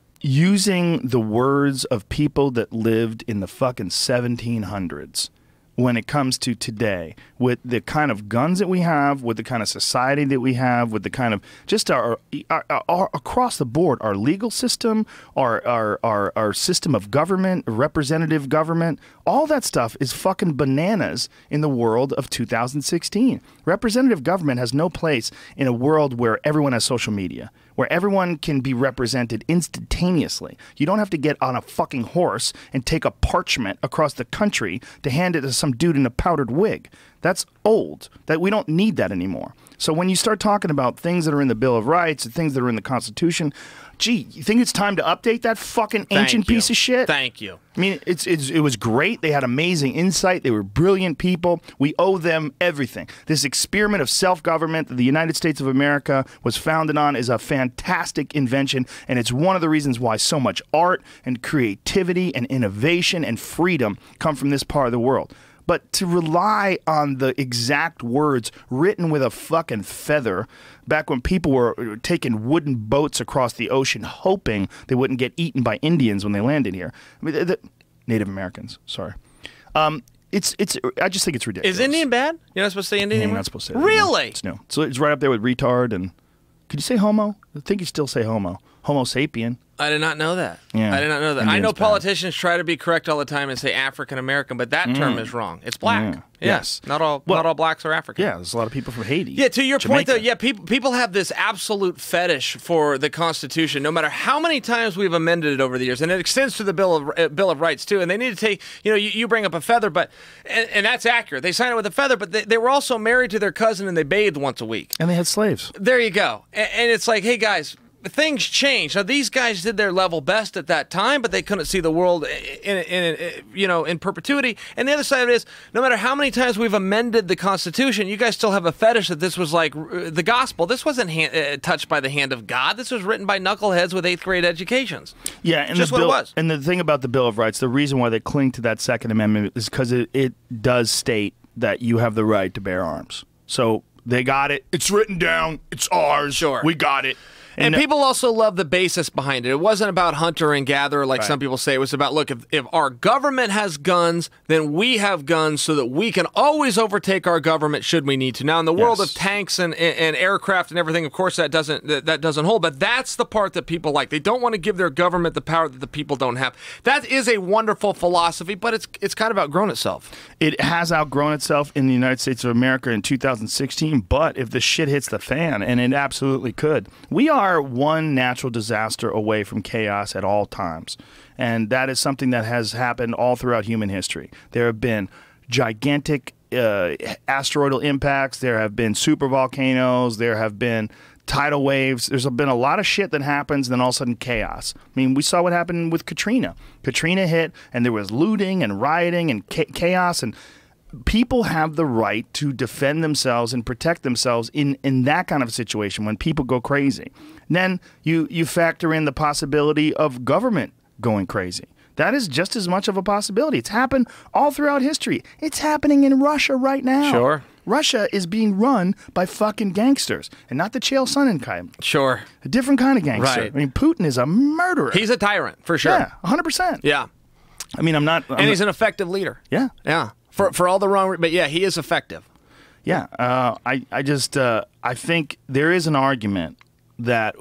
using the words of people that lived in the fucking seventeen hundreds when it comes to today, with the kind of guns that we have, with the kind of society that we have, with the kind of just our, our, our, our across the board, our legal system, our, our our our system of government, representative government, all that stuff is fucking bananas in the world of two thousand sixteen. Representative government has no place in a world where everyone has social media, where everyone can be represented instantaneously. You don't have to get on a fucking horse and take a parchment across the country to hand it to some dude in a powdered wig. That's old. That we don't need that anymore. So when you start talking about things that are in the Bill of Rights and things that are in the Constitution, gee, you think it's time to update that fucking ancient piece of shit? Thank you. I mean, it's, it's it was great. They had amazing insight. They were brilliant people. We owe them everything. This experiment of self-government that the United States of America was founded on is a fantastic invention, and it's one of the reasons why so much art and creativity and innovation and freedom come from this part of the world. But to rely on the exact words written with a fucking feather back when people were taking wooden boats across the ocean hoping they wouldn't get eaten by Indians when they landed here. I mean, the, the, Native Americans, sorry. Um, it's it's. I just think it's ridiculous. Is Indian bad? You're not supposed to say Indian Yeah, anymore? you're not supposed to say that Really? anymore. It's no. So it's right up there with retard and... Could you say homo? I think you still say homo. Homo sapien. I did not know that. Yeah. I did not know that. I Indian's know bad. politicians try to be correct all the time and say African American, but that term is wrong. It's black. Yeah. Yes. Yes. Not all Well, not all blacks are African. Yeah, there's a lot of people from Haiti. Yeah, to your point, though, Jamaica. yeah, people people have this absolute fetish for the Constitution, no matter how many times we've amended it over the years, and it extends to the Bill of uh, Bill of Rights too. And they need to take, you know, you, you bring up a feather, but and, and that's accurate. They signed it with a feather, but they, they were also married to their cousin and they bathed once a week. And they had slaves. There you go. And, and it's like, hey guys, things change. Now these guys did their level best at that time, but they couldn't see the world in, in, in you know in perpetuity. And the other side of it is, no matter how many times we've amended the Constitution, you guys still have a fetish that this was like uh, the gospel. This wasn't hand, uh, touched by the hand of God. This was written by knuckleheads with eighth grade educations. Yeah, and just the what bill, it was. And the thing about the Bill of Rights, the reason why they cling to that Second Amendment is because it, it does state that you have the right to bear arms. So they got it. It's written down. It's ours. Sure. We got it. And, And people also love the basis behind it. It wasn't about hunter and gatherer like Right. some people say. It was about, look, if, if our government has guns, then we have guns so that we can always overtake our government should we need to. Now, in the world Yes. of tanks and, and, and aircraft and everything, of course, that doesn't that, that doesn't hold. But that's the part that people like. They don't want to give their government the power that the people don't have. That is a wonderful philosophy, but it's it's kind of outgrown itself. It has outgrown itself in the United States of America in two thousand sixteen, but if the shit hits the fan, and it absolutely could, we are one natural disaster away from chaos at all times. And that is something that has happened all throughout human history. There have been gigantic uh, asteroidal impacts, there have been super volcanoes, there have been tidal waves. There's been a lot of shit that happens, and then all of a sudden chaos. I mean, we saw what happened with Katrina. Katrina hit, and there was looting and rioting and cha- chaos, and people have the right to defend themselves and protect themselves in, in that kind of situation when people go crazy. And then you, you factor in the possibility of government going crazy. That is just as much of a possibility. It's happened all throughout history. It's happening in Russia right now. Sure. Russia is being run by fucking gangsters, and not the Chael Sonnen kind. Sure. A different kind of gangster. Right. I mean, Putin is a murderer. He's a tyrant, for sure. Yeah, one hundred percent. Yeah. I mean, I'm not... I'm And he's not- an effective leader. Yeah. Yeah. For, for all the wrong... re- But yeah, he is effective. Yeah, uh, I, I just, uh, I think there is an argument that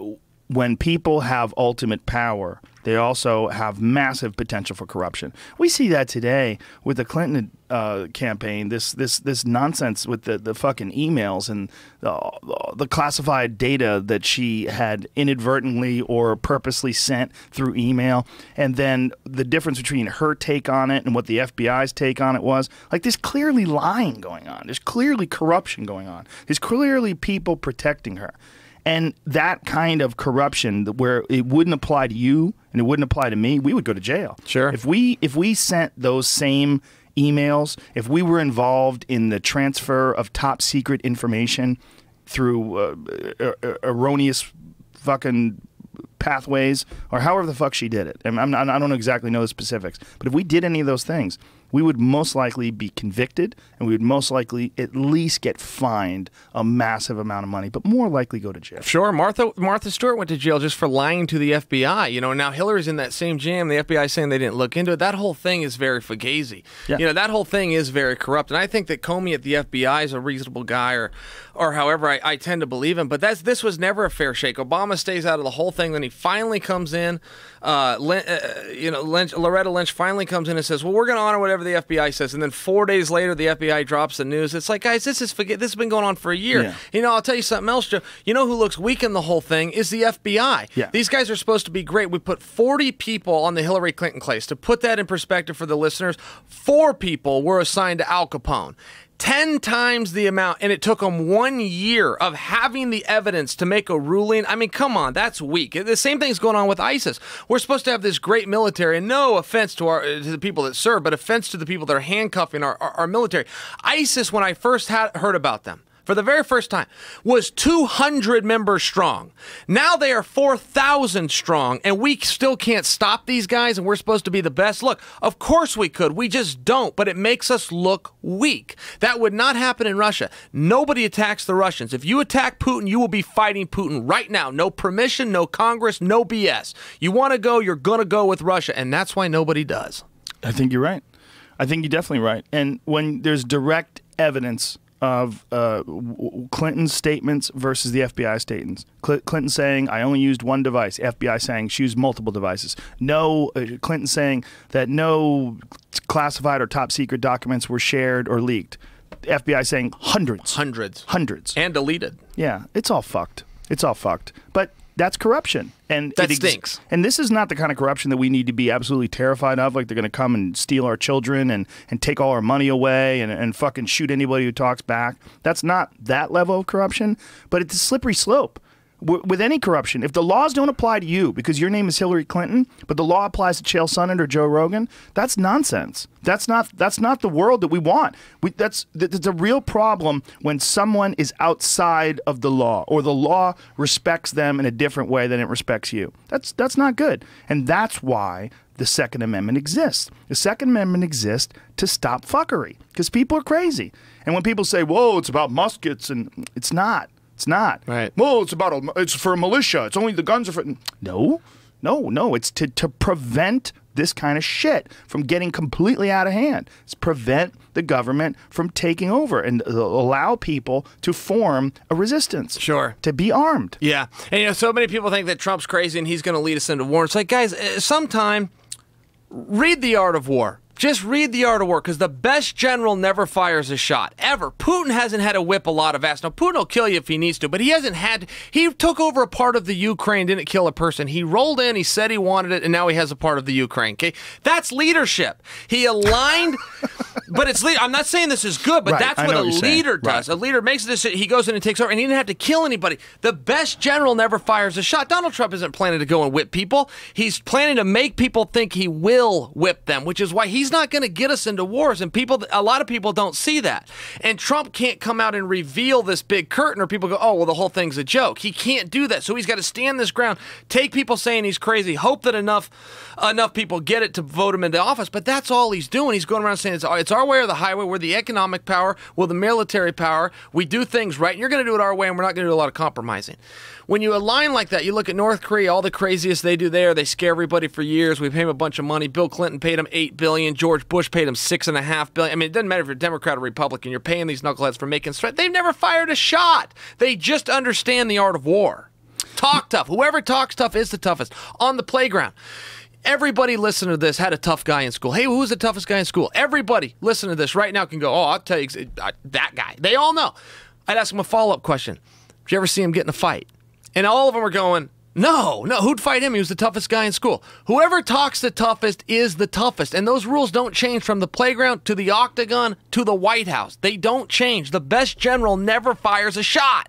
when people have ultimate power, they also have massive potential for corruption. We see that today with the Clinton uh, campaign. This this this nonsense with the, the fucking emails and the, the classified data that she had inadvertently or purposely sent through email, and then the difference between her take on it and what the F B I's take on it was. Like, there's clearly lying going on. There's clearly corruption going on. There's clearly people protecting her. And that kind of corruption where it wouldn't apply to you and it wouldn't apply to me, we would go to jail. Sure. If we if we sent those same emails, if we were involved in the transfer of top secret information through uh, er- erroneous fucking pathways or however the fuck she did it. I'm, I'm not, I don't exactly know the specifics. But if we did any of those things, we would most likely be convicted, and we would most likely at least get fined a massive amount of money, but more likely go to jail. Sure, Martha Martha Stewart went to jail just for lying to the F B I. You know, now Hillary's in that same jam. The F B I saying they didn't look into it. That whole thing is very fugazi. Yeah. You know, that whole thing is very corrupt. And I think that Comey at the F B I is a reasonable guy, or or however I, I tend to believe him. But that's this was never a fair shake. Obama stays out of the whole thing. Then he finally comes in. Uh, Lin, uh, you know, Lynch, Loretta Lynch finally comes in and says, "Well, we're going to honor whatever the F B I says." And then four days later, the F B I drops the news. It's like, guys, this is forget. This has been going on for a year. Yeah. You know, I'll tell you something else, Joe. You know who looks weak in the whole thing is the F B I. Yeah. These guys are supposed to be great. We put forty people on the Hillary Clinton case. To put that in perspective for the listeners, four people were assigned to Al Capone. Ten times the amount, and it took them one year of having the evidence to make a ruling. I mean, come on, that's weak. The same thing's going on with ISIS. We're supposed to have this great military, and no offense to our to the people that serve, but offense to the people that are handcuffing our, our, our military. ISIS, when I first had heard about them, for the very first time, was two hundred members strong. Now they are four thousand strong, and we still can't stop these guys, and we're supposed to be the best. Look, of course we could. We just don't, but it makes us look weak. That would not happen in Russia. Nobody attacks the Russians. If you attack Putin, you will be fighting Putin right now. No permission, no Congress, no B S. You want to go, you're going to go with Russia, and that's why nobody does. I think you're right. I think you're definitely right. And when there's direct evidence of uh, Clinton's statements versus the F B I statements. Cl- Clinton saying, I only used one device. F B I saying she used multiple devices. No, uh, Clinton saying that no classified or top secret documents were shared or leaked. The F B I saying hundreds. Hundreds. Hundreds. And deleted. Yeah, it's all fucked. It's all fucked. But that's corruption. And that it ex- stinks. And this is not the kind of corruption that we need to be absolutely terrified of, like they're going to come and steal our children and, and take all our money away and, and fucking shoot anybody who talks back. That's not that level of corruption, but it's a slippery slope. W- with any corruption, if the laws don't apply to you because your name is Hillary Clinton, but the law applies to Chael Sonnen or Joe Rogan, that's nonsense. That's not that's not the world that we want. We, that's that's a real problem when someone is outside of the law or the law respects them in a different way than it respects you. That's that's not good, and that's why the Second Amendment exists. The Second Amendment exists to stop fuckery because people are crazy, and when people say, "Whoa, it's about muskets," and it's not. It's not. Right. Well, it's about a, it's for a militia. It's only the guns are for. No, no, no. It's to, to prevent this kind of shit from getting completely out of hand. It's prevent the government from taking over and allow people to form a resistance. Sure. To be armed. Yeah. And you know, so many people think that Trump's crazy and he's going to lead us into war. It's like, guys, uh, sometime read The Art of War. Just read The Art of War, because the best general never fires a shot, ever. Putin hasn't had to whip a lot of ass. Now, Putin will kill you if he needs to, but he hasn't had... He took over a part of the Ukraine, didn't kill a person. He rolled in, he said he wanted it, and now he has a part of the Ukraine, okay? That's leadership. He aligned... But it's... I'm not saying this is good, but right. that's I what know a what you're saying. leader does. Right. A leader makes a decision, he goes in and takes over, and he didn't have to kill anybody. The best general never fires a shot. Donald Trump isn't planning to go and whip people. He's planning to make people think he will whip them, which is why he's not going to get us into wars, and people, a lot of people don't see that. And Trump can't come out and reveal this big curtain, or people go, oh, well, the whole thing's a joke. He can't do that, so he's got to stand this ground, take people saying he's crazy, hope that enough enough people get it to vote him into office. But that's all he's doing. He's going around saying it's, it's our way or the highway. We're the economic power, we're the military power, we do things right, and you're going to do it our way, and we're not going to do a lot of compromising. When you align like that, you look at North Korea, all the craziest they do there, they scare everybody for years. We pay them a bunch of money. Bill Clinton paid them eight billion dollars. George Bush paid them six and a half billion dollars. I mean, it doesn't matter if you're Democrat or Republican. You're paying these knuckleheads for making threats. They've never fired a shot. They just understand the art of war. Talk tough. Whoever talks tough is the toughest. On the playground. Everybody listen to this had a tough guy in school. Hey, who's the toughest guy in school? Everybody listen to this right now can go, oh, I'll tell you, uh, that guy. They all know. I'd ask them a follow-up question. Did you ever see him get in a fight? And all of them are going, no, no, who'd fight him? He was the toughest guy in school. Whoever talks the toughest is the toughest. And those rules don't change from the playground to the octagon to the White House. They don't change. The best general never fires a shot.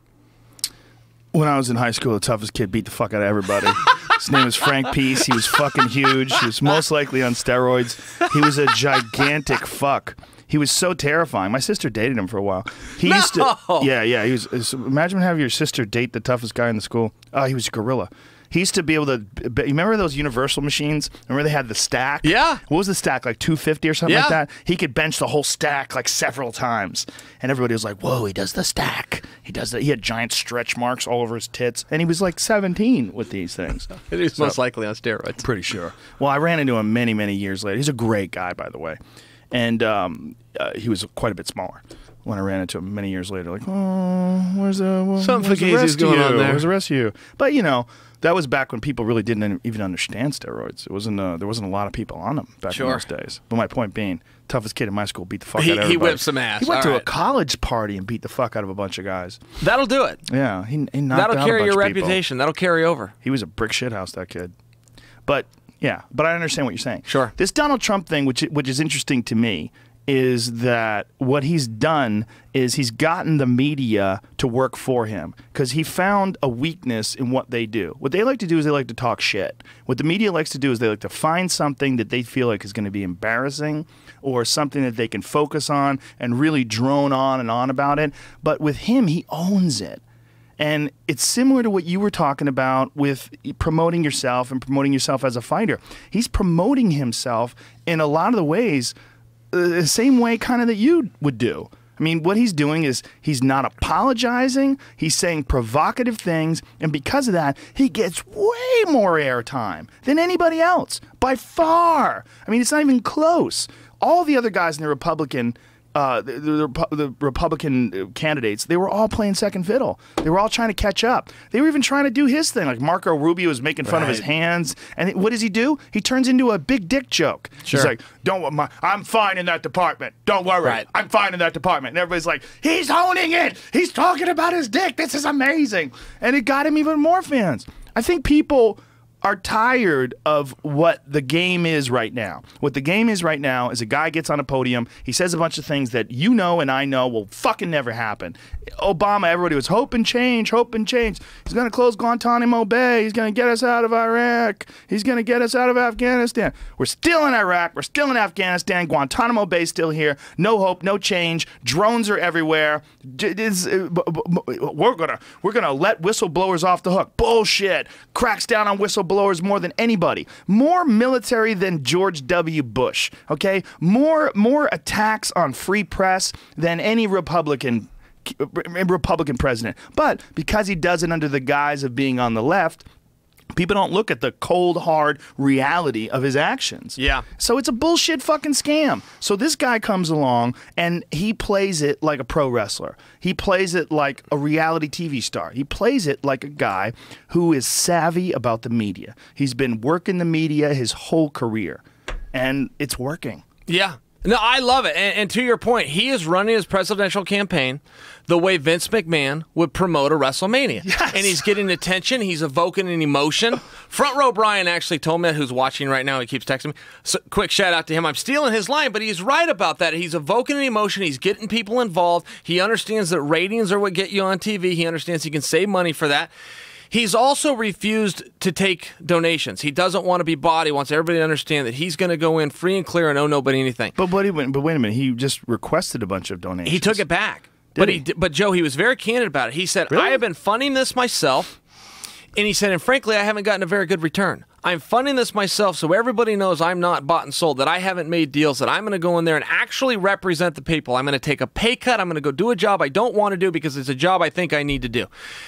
When I was in high school, the toughest kid beat the fuck out of everybody. His name was Frank Peace. He was fucking huge. He was most likely on steroids. He was a gigantic fuck. He was so terrifying. My sister dated him for a while. He no! used to, yeah, yeah. He was. Imagine having your sister date the toughest guy in the school. Oh, he was a gorilla. He used to be able to. You remember those Universal machines? Remember they had the stack? Yeah. What was the stack, like two fifty or something Yeah. like that? He could bench the whole stack like several times, and everybody was like, "Whoa, he does the stack. He does that." He had giant stretch marks all over his tits, and he was like seventeen with these things. It is So- most likely on steroids. Pretty sure. Well, I ran into him many, many years later. He's a great guy, by the way. And um, uh, he was quite a bit smaller when I ran into him many years later. Like, oh, where's the, well, Something where's the fugazi's rest of going you? on there. Where's the rest of you? But, you know, that was back when people really didn't even understand steroids. It wasn't. Uh, there wasn't a lot of people on them back Sure. in those days. But my point being, toughest kid in my school beat the fuck He- out of he everybody. whipped some ass. He went All to right. a college party and beat the fuck out of a bunch of guys. That'll do it. Yeah, he, he knocked That'll out carry a bunch your of people. reputation. That'll carry over. He was a brick shithouse, that kid. But yeah, but I understand what you're saying. Sure. This Donald Trump thing, which which is interesting to me, is that what he's done is he's gotten the media to work for him because he found a weakness in what they do. What they like to do is they like to talk shit. What the media likes to do is they like to find something that they feel like is going to be embarrassing or something that they can focus on and really drone on and on about it. But with him, he owns it. And it's similar to what you were talking about with promoting yourself and promoting yourself as a fighter. He's promoting himself in a lot of the ways the same way kind of that you would do. I mean, what he's doing is he's not apologizing. He's saying provocative things. And because of that, he gets way more airtime than anybody else by far. I mean, it's not even close. All the other guys in the Republican Uh, the, the, the Republican candidates, they were all playing second fiddle. They were all trying to catch up. They were even trying to do his thing. Like Marco Rubio was making fun of his Right. hands. And what does he do? He turns into a big dick joke. Sure. He's like, "Don't, my, I'm fine in that department. Don't worry. Right. I'm fine in that department." And everybody's like, "He's owning it. He's talking about his dick. This is amazing." And it got him even more fans. I think people are tired of what the game is right now. What the game is right now is a guy gets on a podium, he says a bunch of things that you know and I know will fucking never happen. Obama, everybody was hope and change, hope and change. He's going to close Guantanamo Bay. He's going to get us out of Iraq. He's going to get us out of Afghanistan. We're still in Iraq. We're still in Afghanistan. Guantanamo Bay's still here. No hope, no change. Drones are everywhere. D- this- uh, b- b- b- We're gonna we're gonna let whistleblowers off the hook. Bullshit. Cracks down on whistleblowers more than anybody. More military than George W. Bush. Okay, more more attacks on free press than any Republican Republican president. But because he does it under the guise of being on the left, people don't look at the cold, hard reality of his actions. Yeah. So it's a bullshit fucking scam. So this guy comes along and he plays it like a pro wrestler. He plays it like a reality T V star. He plays it like a guy who is savvy about the media. He's been working the media his whole career. And it's working. Yeah. No, I love it. And, and to your point, he is running his presidential campaign the way Vince McMahon would promote a WrestleMania. Yes. And he's getting attention. He's evoking an emotion. Front Row Brian actually told me, who's watching right now, he keeps texting me. So, quick shout out to him. I'm stealing his line, but he's right about that. He's evoking an emotion. He's getting people involved. He understands that ratings are what get you on T V. He understands he can save money for that. He's also refused to take donations. He doesn't want to be bought. He wants everybody to understand that he's going to go in free and clear and owe nobody anything. But but, he went, but wait a minute. He just requested a bunch of donations. He took it back. Did but he? he? did- but Joe, he was very candid about it. He said, Really? I have been funding this myself. And he said, and frankly, I haven't gotten a very good return. I'm funding this myself so everybody knows I'm not bought and sold, that I haven't made deals, that I'm going to go in there and actually represent the people. I'm going to take a pay cut. I'm going to go do a job I don't want to do because it's a job I think I need to do.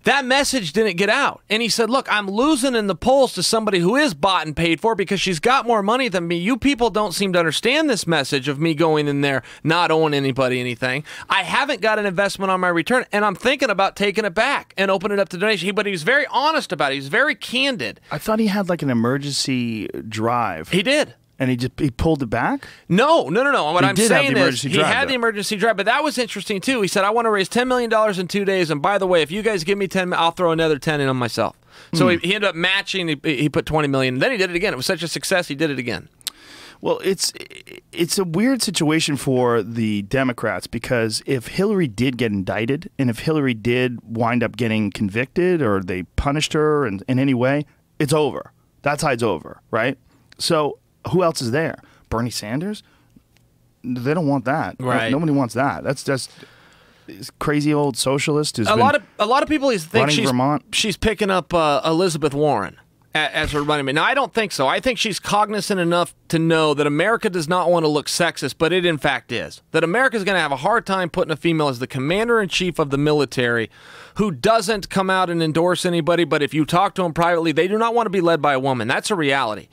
That message didn't get out. And he said, look, I'm losing in the polls to somebody who is bought and paid for because she's got more money than me. You people don't seem to understand this message of me going in there, not owing anybody anything. I haven't got an investment on my return, and I'm thinking about taking it back and opening it up to donation. But he was very honest about it. He was very candid. I thought he had like an emergency drive. He did. And he just he pulled it back? No, no, no, no. What he I'm did saying have the is emergency he drive, had though. the emergency drive, but that was interesting too. He said, "I want to raise ten million dollars in two days, and by the way, if you guys give me ten, I'll throw another ten in on myself." So Hmm. he, he ended up matching. He, he put twenty million. Then he did it again. It was such a success. He did it again. Well, it's it's a weird situation for the Democrats because if Hillary did get indicted and if Hillary did wind up getting convicted or they punished her in, in any way, it's over. That side's over, right? So who else is there? Bernie Sanders? They don't want that. Right. Nobody wants that. That's just this crazy old socialist who's A been lot of a lot of people think running she's Vermont. she's picking up uh, Elizabeth Warren a- as her running mate. Now, I don't think so. I think she's cognizant enough to know that America does not want to look sexist, but it in fact is. That America is going to have a hard time putting a female as the commander-in-chief of the military who doesn't come out and endorse anybody, but if you talk to them privately, they do not want to be led by a woman. That's a reality.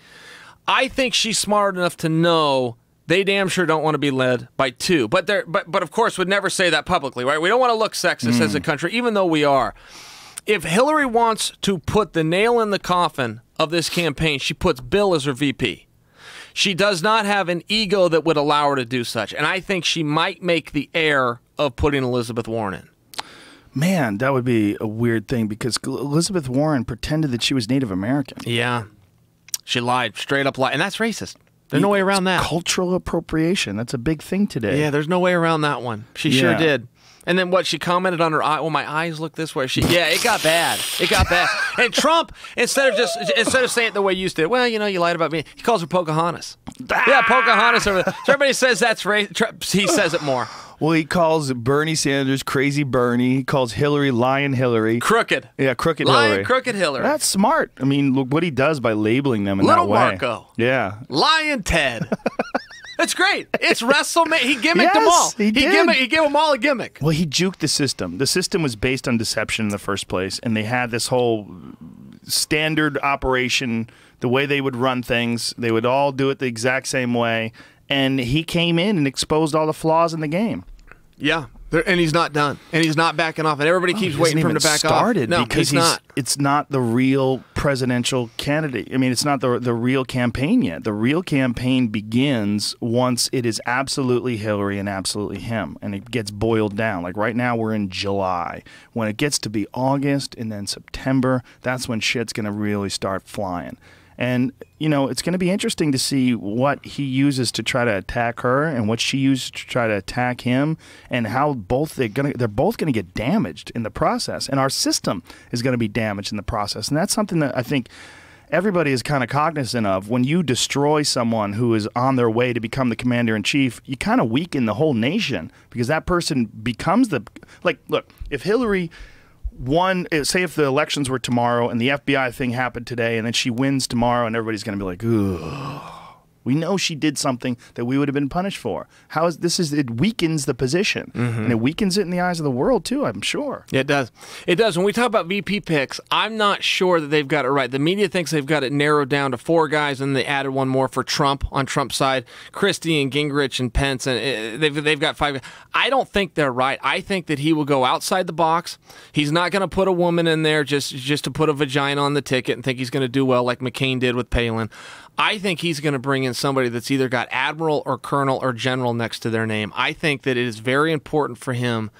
I think she's smart enough to know they damn sure don't want to be led by two. But they're but but of course would never say that publicly, right? We don't want to look sexist Mm. as a country, even though we are. If Hillary wants to put the nail in the coffin of this campaign, she puts Bill as her V P. She does not have an ego that would allow her to do such. And I think she might make the error of putting Elizabeth Warren in. Man, that would be a weird thing because Elizabeth Warren pretended that she was Native American. Yeah. She lied, straight up lied. And that's racist. There's no way around that. Cultural appropriation. That's a big thing today. Yeah, there's no way around that one. She sure Yeah. did. And then what? She commented on her eye. Well, my eyes look this way. She, yeah, it got bad. It got bad. And Trump, instead of just instead of saying it the way you did, well, you know, you lied about me. He calls her Pocahontas. Yeah, Pocahontas over there. So everybody says that's race. He says it more. Well, he calls Bernie Sanders crazy Bernie. He calls Hillary Lion Hillary. Crooked. Yeah, crooked Lion, Hillary. crooked Hillary. That's smart. I mean, look what he does by labeling them in Little that way. Marco. Yeah. Lion Ted. It's great. It's WrestleMania. He gimmicked Yes, them all. he did. Gimmick, he gave them all a gimmick. Well, he juked the system. The system was based on deception in the first place, and they had this whole standard operation, the way they would run things. They would all do it the exact same way, and he came in and exposed all the flaws in the game. Yeah. There, and he's not done. And he's not backing off. And everybody keeps Oh, He waiting hasn't for him even to back started off. No, because he's not. It's not the real presidential candidate. I mean, it's not the the real campaign yet. The real campaign begins once it is absolutely Hillary and absolutely him, and it gets boiled down. Like right now, we're in July. When it gets to be August and then September, that's when shit's going to really start flying. And, you know, it's going to be interesting to see what he uses to try to attack her and what she uses to try to attack him and how both they're going to they're both going to get damaged in the process. And our system is going to be damaged in the process. And that's something that I think everybody is kind of cognizant of. When you destroy someone who is on their way to become the commander-in-chief, you kind of weaken the whole nation because that person becomes the – like, look, if Hillary – One, say if the elections were tomorrow and the F B I thing happened today and then she wins tomorrow and everybody's going to be like, ugh. We know she did something that we would have been punished for. How is this? Is it weakens the position, Mm-hmm. and it weakens it in the eyes of the world too. I'm sure. Yeah, it does. It does. When we talk about V P picks, I'm not sure that they've got it right. The media thinks they've got it narrowed down to four guys, and they added one more for Trump on Trump's side, Christie and Gingrich and Pence, and uh, they've they've got five. I don't think they're right. I think that he will go outside the box. He's not going to put a woman in there just just to put a vagina on the ticket and think he's going to do well like McCain did with Palin. I think he's going to bring in somebody that's either got admiral or colonel or general next to their name. I think that it is very important for him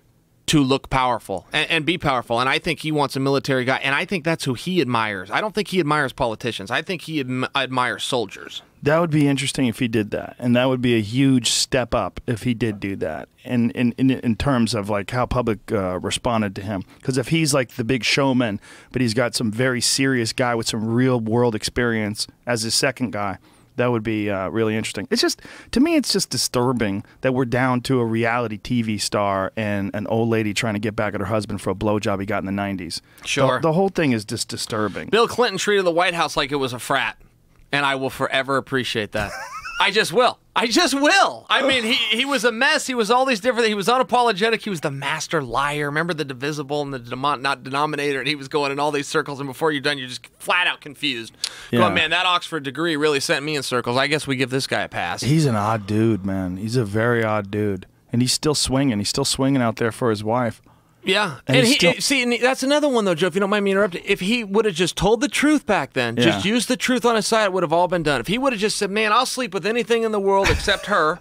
to look powerful and, and be powerful. And I think he wants a military guy. And I think that's who he admires. I don't think he admires politicians. I think he adm- admires soldiers. That would be interesting if he did that, and that would be a huge step up if he did do that. And in in, in terms of like how public uh, responded to him, because if he's like the big showman, but he's got some very serious guy with some real world experience as his second guy, that would be uh, really interesting. It's just, to me, it's just disturbing that we're down to a reality T V star and an old lady trying to get back at her husband for a blowjob he got in the nineties. Sure. The, the whole thing is just disturbing. Bill Clinton treated the White House like it was a frat. And I will forever appreciate that. I just will. I just will. I mean, he, he was a mess. He was all these different. He was unapologetic. He was the master liar. Remember the divisible and the demon, not denominator? And he was going in all these circles. And before you're done, you're just flat out confused. Yeah. Going, man, that Oxford degree really sent me in circles. I guess we give this guy a pass. He's an odd dude, man. He's a very odd dude, and he's still swinging. He's still swinging out there for his wife. Yeah, And and, he's he still- see, and that's another one though, Joe. If you don't mind me interrupting, if he would have just told the truth back then, just Yeah. used the truth on his side, it would have all been done. If he would have just said, "Man, I'll sleep with anything in the world except her,"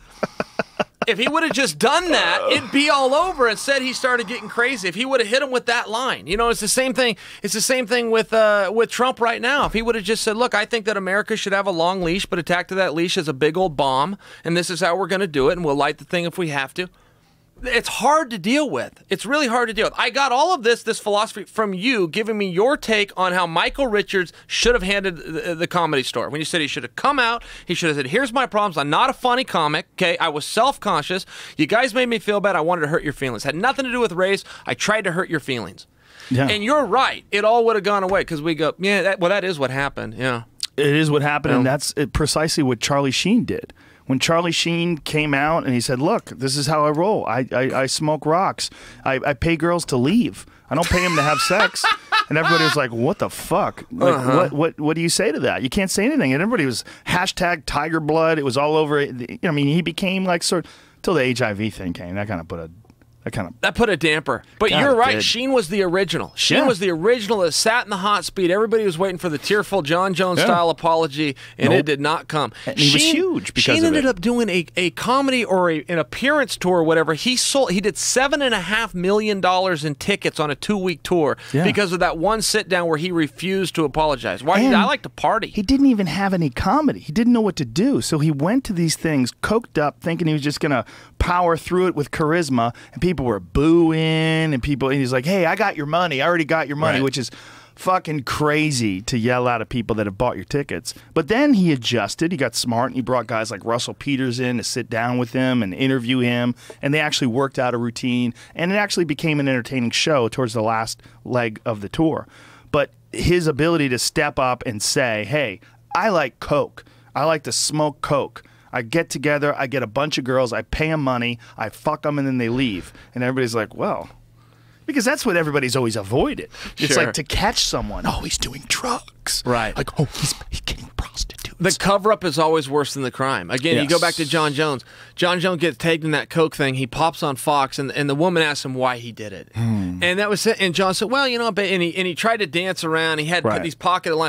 if he would have just done that, it'd be all over. Instead, he started getting crazy. If he would have hit him with that line, you know, it's the same thing. It's the same thing with uh, with Trump right now. If he would have just said, "Look, I think that America should have a long leash, but attached to that leash is a big old bomb, and this is how we're going to do it, and we'll light the thing if we have to." It's hard to deal with. It's really hard to deal with. I got all of this, this philosophy from you, giving me your take on how Michael Richards should have handled the, the Comedy Store. When you said he should have come out, he should have said, here's my problems. I'm not a funny comic, okay? I was self-conscious. You guys made me feel bad. I wanted to hurt your feelings. Had nothing to do with race. I tried to hurt your feelings. Yeah. And you're right. It all would have gone away because we go, yeah, that, well, that is what happened. Yeah. It is what happened, and Yeah. that's it, precisely what Charlie Sheen did. When Charlie Sheen came out and he said, "Look, this is how I roll. I I, I smoke rocks. I, I pay girls to leave. I don't pay them to have sex." And everybody was like, "What the fuck? Like, Uh-huh. what what what do you say to that? You can't say anything." And everybody was hashtag Tiger Blood. It was all over. it. I mean, he became like sort till the H I V thing came. That kind of put a that kind of That put a damper. But God, you're it right. did. Sheen was the original. Sheen Yeah. was the original that sat in the hot speed. Everybody was waiting for the tearful John Jones Yeah. style apology, and Nope. it did not come. And he was huge because Sheen of ended it. up doing a, a comedy or a, an appearance tour or whatever. He sold. He did seven and a half million dollars in tickets on a two week tour Yeah. because of that one sit down where he refused to apologize. Why? And I like to party. He didn't even have any comedy. He didn't know what to do. So he went to these things coked up, thinking he was just going to power through it with charisma. And people were booing, and people, and he's like, "Hey, I got your money. I already got your money," Right. which is fucking crazy to yell out at people that have bought your tickets. But then he adjusted. He got smart, and he brought guys like Russell Peters in to sit down with him and interview him. And they actually worked out a routine, and it actually became an entertaining show towards the last leg of the tour. But his ability to step up and say, "Hey, I like Coke. I like to smoke Coke. I get together, I get a bunch of girls, I pay them money, I fuck them, and then they leave." And everybody's like, well, because that's what everybody's always avoided. It's Sure. like to catch someone, oh, he's doing drugs. Right. Like, oh, he's, he's getting prostitutes. The cover-up is always worse than the crime. Again, you go back to Yes. John Jones. John Jones gets tagged in that Coke thing. He pops on Fox, and, and the woman asks him why he did it. Hmm. And that was it. And John said, well, you know, but- and he, and he tried to dance around. He had Right. put these pocket lines.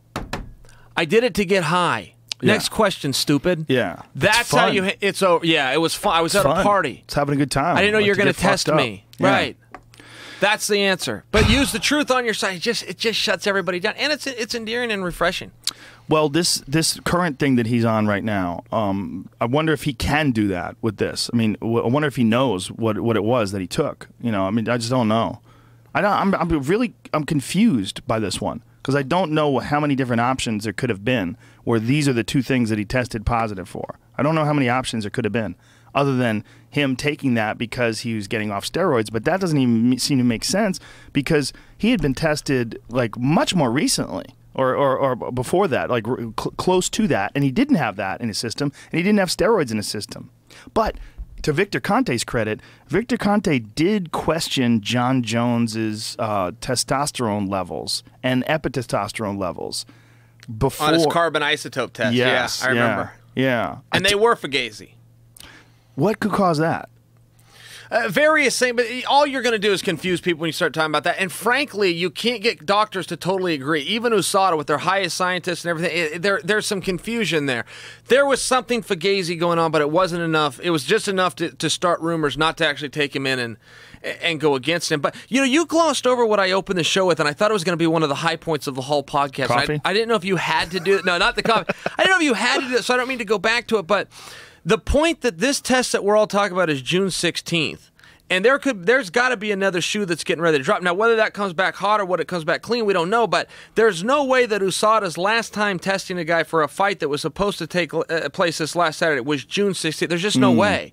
I did it to get high. Yeah. Next question, stupid. Yeah. That's It's how fun. you hit. It's over. Yeah, it was fun. I was It's at fun. a party. It's having a good time. I didn't know Like you were going get to test fucked up. me. Yeah. Right. That's the answer. But use the truth on your side. It just it just shuts everybody down, and it's it's endearing and refreshing. Well, this this current thing that he's on right now, um, I wonder if he can do that with this. I mean, w- I wonder if he knows what what it was that he took. You know, I mean, I just don't know. I don't. I'm, I'm really I'm confused by this one because I don't know how many different options there could have been where these are the two things that he tested positive for. I don't know how many options there could have been other than him taking that because he was getting off steroids. But that doesn't even seem to make sense because he had been tested like much more recently. Or, or, or before that, like cl- close to that, and he didn't have that in his system, and he didn't have steroids in his system. But to Victor Conte's credit, Victor Conte did question John Jones's uh, testosterone levels and epitestosterone levels before On his carbon isotope test. Yes, yeah, I remember. Yeah, And they were fugazi. what could cause that? Uh, various things, but all you're going to do is confuse people when you start talking about that. And frankly, you can't get doctors to totally agree. Even U S A D A, with their highest scientists and everything, it, there there's some confusion there. There was something fugazi going on, but it wasn't enough. It was just enough to, to start rumors, not to actually take him in and and go against him. But you know, you glossed over what I opened the show with, and I thought it was going to be one of the high points of the whole podcast. Coffee? I, I didn't know if you had to do it. No, not the coffee. I didn't know if you had to do it, so I don't mean to go back to it, but. The point that this test that we're all talking about is June sixteenth. And there could, there's got to be another shoe that's getting ready to drop. Now, whether that comes back hot or whether it comes back clean, we don't know. But there's no way that U S A D A's last time testing a guy for a fight that was supposed to take uh, place this last Saturday was June sixteenth. There's just no way.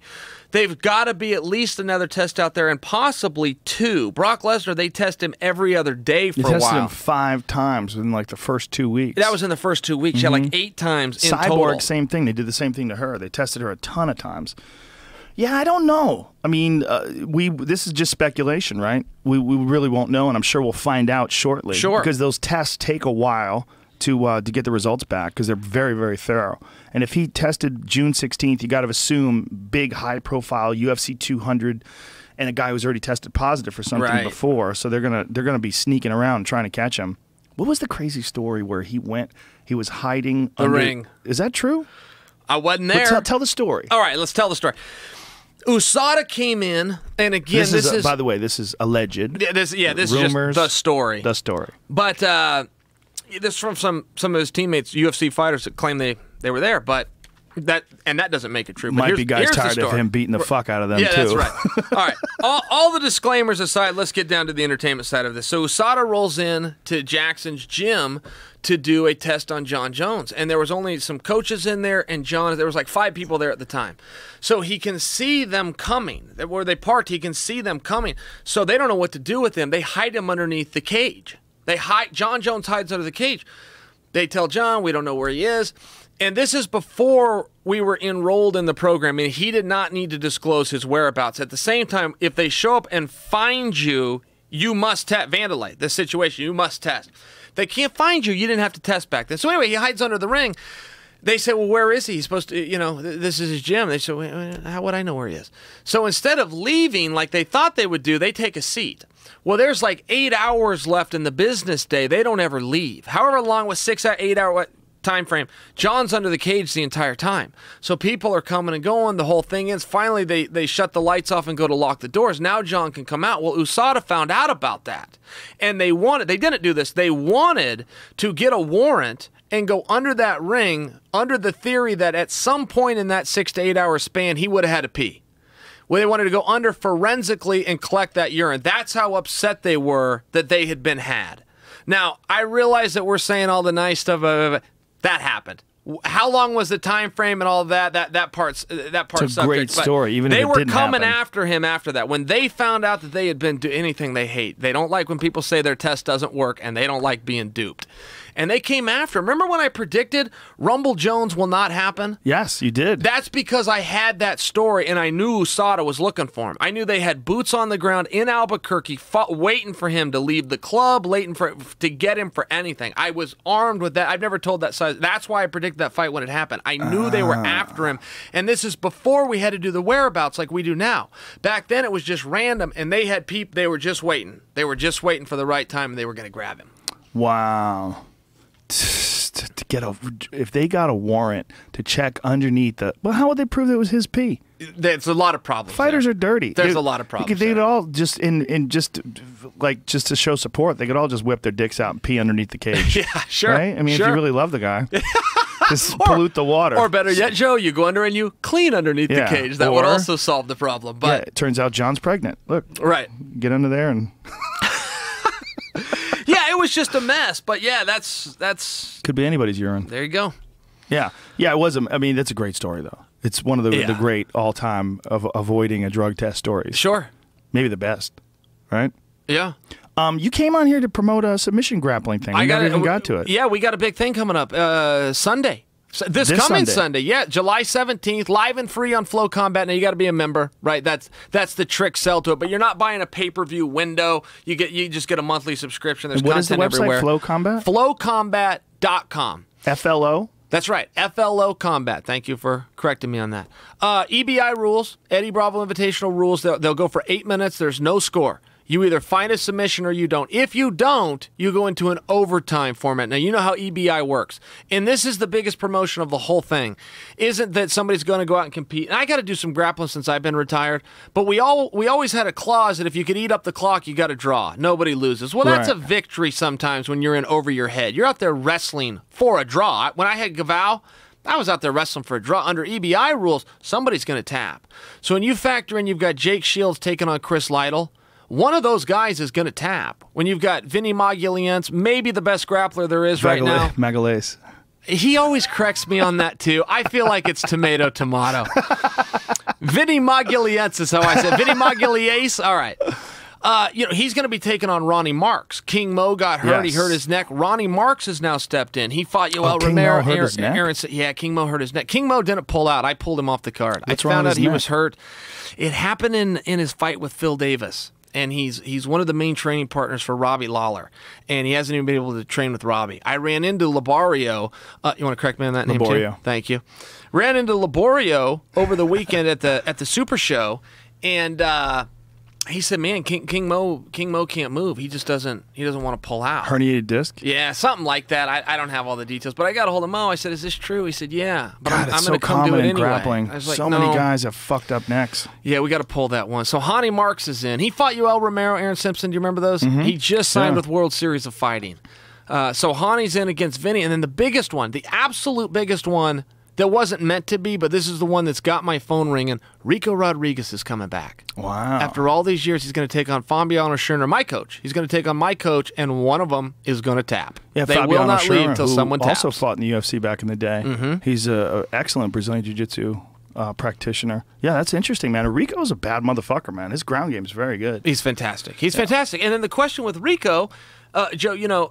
They've got to be at least another test out there, and possibly two. Brock Lesnar, they test him every other day for They a tested while. him five times within like the first two weeks. That was in the first two weeks. Mm-hmm. Yeah, like eight times in Cyborg, total. same thing. They did the same thing to her. They tested her a ton of times. Yeah, I don't know. I mean, uh, we this is just speculation, right? We we really won't know, and I'm sure we'll find out shortly. Sure. Because those tests take a while to uh, to get the results back because they're very, very thorough. And if he tested June sixteenth, you got to assume big, high-profile U F C two hundred, and a guy who's already tested positive for something Right. before. So they're gonna they're gonna be sneaking around trying to catch him. What was the crazy story where he went? He was hiding The under, ring. Is that true? I wasn't But there. tell, tell the story. All right, let's tell the story. U S A D A came in, and again, This, this, is, is, by the way, this is alleged. yeah, this, yeah, this Rumors, is just the story. The story. But uh, this is from some some of his teammates, U F C fighters, that claim they, they were there. But that and that doesn't make it true. But Might here's, be guys here's the tired of story. him beating the fuck out of them Yeah, too. that's right. All right. All, all the disclaimers aside, let's get down to the entertainment side of this. So U S A D A rolls in to Jackson's gym to do a test on John Jones, and there was only some coaches in there, and John. There was like five people there at the time, so he can see them coming. Where they parked, he can see them coming. So they don't know what to do with him. They hide him underneath the cage. They hide. John Jones hides under the cage. They tell John, we don't know where he is. And this is before we were enrolled in the program, and he did not need to disclose his whereabouts. At the same time, if they show up and find you, you must test. Vandalite, this situation, you must test. They can't find you. You didn't have to test back then. So anyway, he hides under the ring. They say, well, where is he? He's supposed to, you know, th- this is his gym. They say, well, how would I know where he is? So instead of leaving like they thought they would do, they take a seat. Well, there's like eight hours left in the business day. They don't ever leave. However long was six, eight hour time frame, John's under the cage the entire time. So people are coming and going. The whole thing is finally they, they shut the lights off and go to lock the doors. Now John can come out. Well, U S A D A found out about that. And they wanted, they didn't do this. They wanted to get a warrant and go under that ring under the theory that at some point in that six to eight hour span, he would have had to pee. Well, they wanted to go under forensically and collect that urine. That's how upset they were that they had been had. Now, I realize that we're saying all the nice stuff. Uh, that happened. How long was the time frame and all of that? That that part's that part's It's a great subject. story, even if they it were didn't coming happen. after him after that. When they found out that they had been doing anything they hate, they don't like when people say their test doesn't work, and they don't like being duped. And they came after him. Remember when I predicted Rumble Jones will not happen? Yes, you did. That's because I had that story, and I knew U S A D A was looking for him. I knew they had boots on the ground in Albuquerque, fought, waiting for him to leave the club, waiting for to get him for anything. I was armed with that. I've never told that size. That's why I predicted that fight when it happened. I knew they were after him, and this is before we had to do the whereabouts like we do now. Back then, it was just random, and they had people. They were just waiting. They were just waiting for the right time, and they were going to grab him. Wow. To get a, if they got a warrant to check underneath the, well, how would they prove it was his pee? There's a lot of problems. Fighters there. are dirty. There's They- a lot of problems. They could there. all just in in just like just to show support. They could all just whip their dicks out and pee underneath the cage. Yeah, sure. Right? I mean, sure. if you really love the guy, just pollute the water. Or better yet, Joe, you go under and you clean underneath Yeah, the cage. That would or- also solve the problem. yeah, But it turns out John's pregnant. Look, right. get under there and Yeah, it was just a mess. But yeah, that's that's could be anybody's urine. there you go. Yeah, yeah, it was. a- I mean, that's a great story though. It's one of the Yeah. the great all time of avoiding a drug test stories. Sure. Maybe the best, right? Yeah. Um, you came on here to promote a submission grappling thing. We never a- even got to it. Yeah, we got a big thing coming up uh, Sunday. So this, This coming Sunday. Sunday. Yeah, July seventeenth, live and free on Flow Combat. Now you got to be a member, right? That's that's the trick sell to it. But you're not buying a pay per view window. You get you just get a monthly subscription. There's And what is content the website? everywhere. Flow Combat? flow combat dot com. F L O. That's right, F L O Combat. Thank you for correcting me on that. Uh, E B I rules, Eddie Bravo Invitational rules. They'll, they'll go for eight minutes. There's no score. You either find a submission or you don't. If you don't, you go into an overtime format. Now, you know how E B I works. And this is the biggest promotion of the whole thing. Isn't that somebody's going to go out and compete. And I got to do some grappling since I've been retired. But we all we always had a clause that if you could eat up the clock, you got to draw. Nobody loses. Well, that's Right. a victory sometimes when you're in over your head. You're out there wrestling for a draw. When I had Gavao, I was out there wrestling for a draw. Under E B I rules, somebody's going to tap. So when you factor in you've got Jake Shields taking on Chris Lytle, one of those guys is going to tap. When you've got Vinny Maguiliense, maybe the best grappler there is right now. Magalhaes. He always corrects me on that, too. I feel like it's tomato, tomato. Vinny Maglienz is how I said. Vinny Maglienz. All right. Uh, you know, he's going to be taking on Ronnie Marks. King Mo got hurt. Yes. He hurt his neck. Ronnie Marks has now stepped in. He fought Yoel Oh, King Romero. Mo hurt Aaron, his neck? Aaron, yeah, King Mo hurt his neck. King Mo didn't pull out. I pulled him off the card. What's I wrong found with out his he neck? was hurt. It happened in, in his fight with Phil Davis. And he's he's one of the main training partners for Robbie Lawler. And he hasn't even been able to train with Robbie. I ran into Laborio. Uh, you want to correct me on that name, too? Laborio. Thank you. Ran into Laborio over the weekend at the at the Super Show. And uh, he said, man, King, King Mo King Mo can't move. He just doesn't he doesn't want to pull out. Herniated disc? Yeah, something like that. I, I don't have all the details, but I got a hold of Mo. I said, "Is this true?" He said, "Yeah." But God, I'm, it's I'm so going to come do common it in anyway. grappling. I was like, so no. many guys have fucked up necks. Yeah, we got to pull that one. So Hani Marks is in. He fought Yoel Romero, Aaron Simpson. Do you remember those? He just signed Yeah. with World Series of Fighting. Uh, so Hani's in against Vinny, and then the biggest one, the absolute biggest one that wasn't meant to be, but this is the one that's got my phone ringing. Rico Rodriguez is coming back. Wow. After all these years, he's going to take on Fabiano Schörner, my coach. He's going to take on my coach, and one of them is going to tap. Yeah, they Fabiano will not Schörner, leave until who someone taps. also fought in the U F C back in the day. Mm-hmm. He's an excellent Brazilian Jiu-Jitsu uh, practitioner. Yeah, that's interesting, man. Rico's a bad motherfucker, man. His ground game is very good. He's fantastic. He's fantastic. And then the question with Rico, uh, Joe, you know,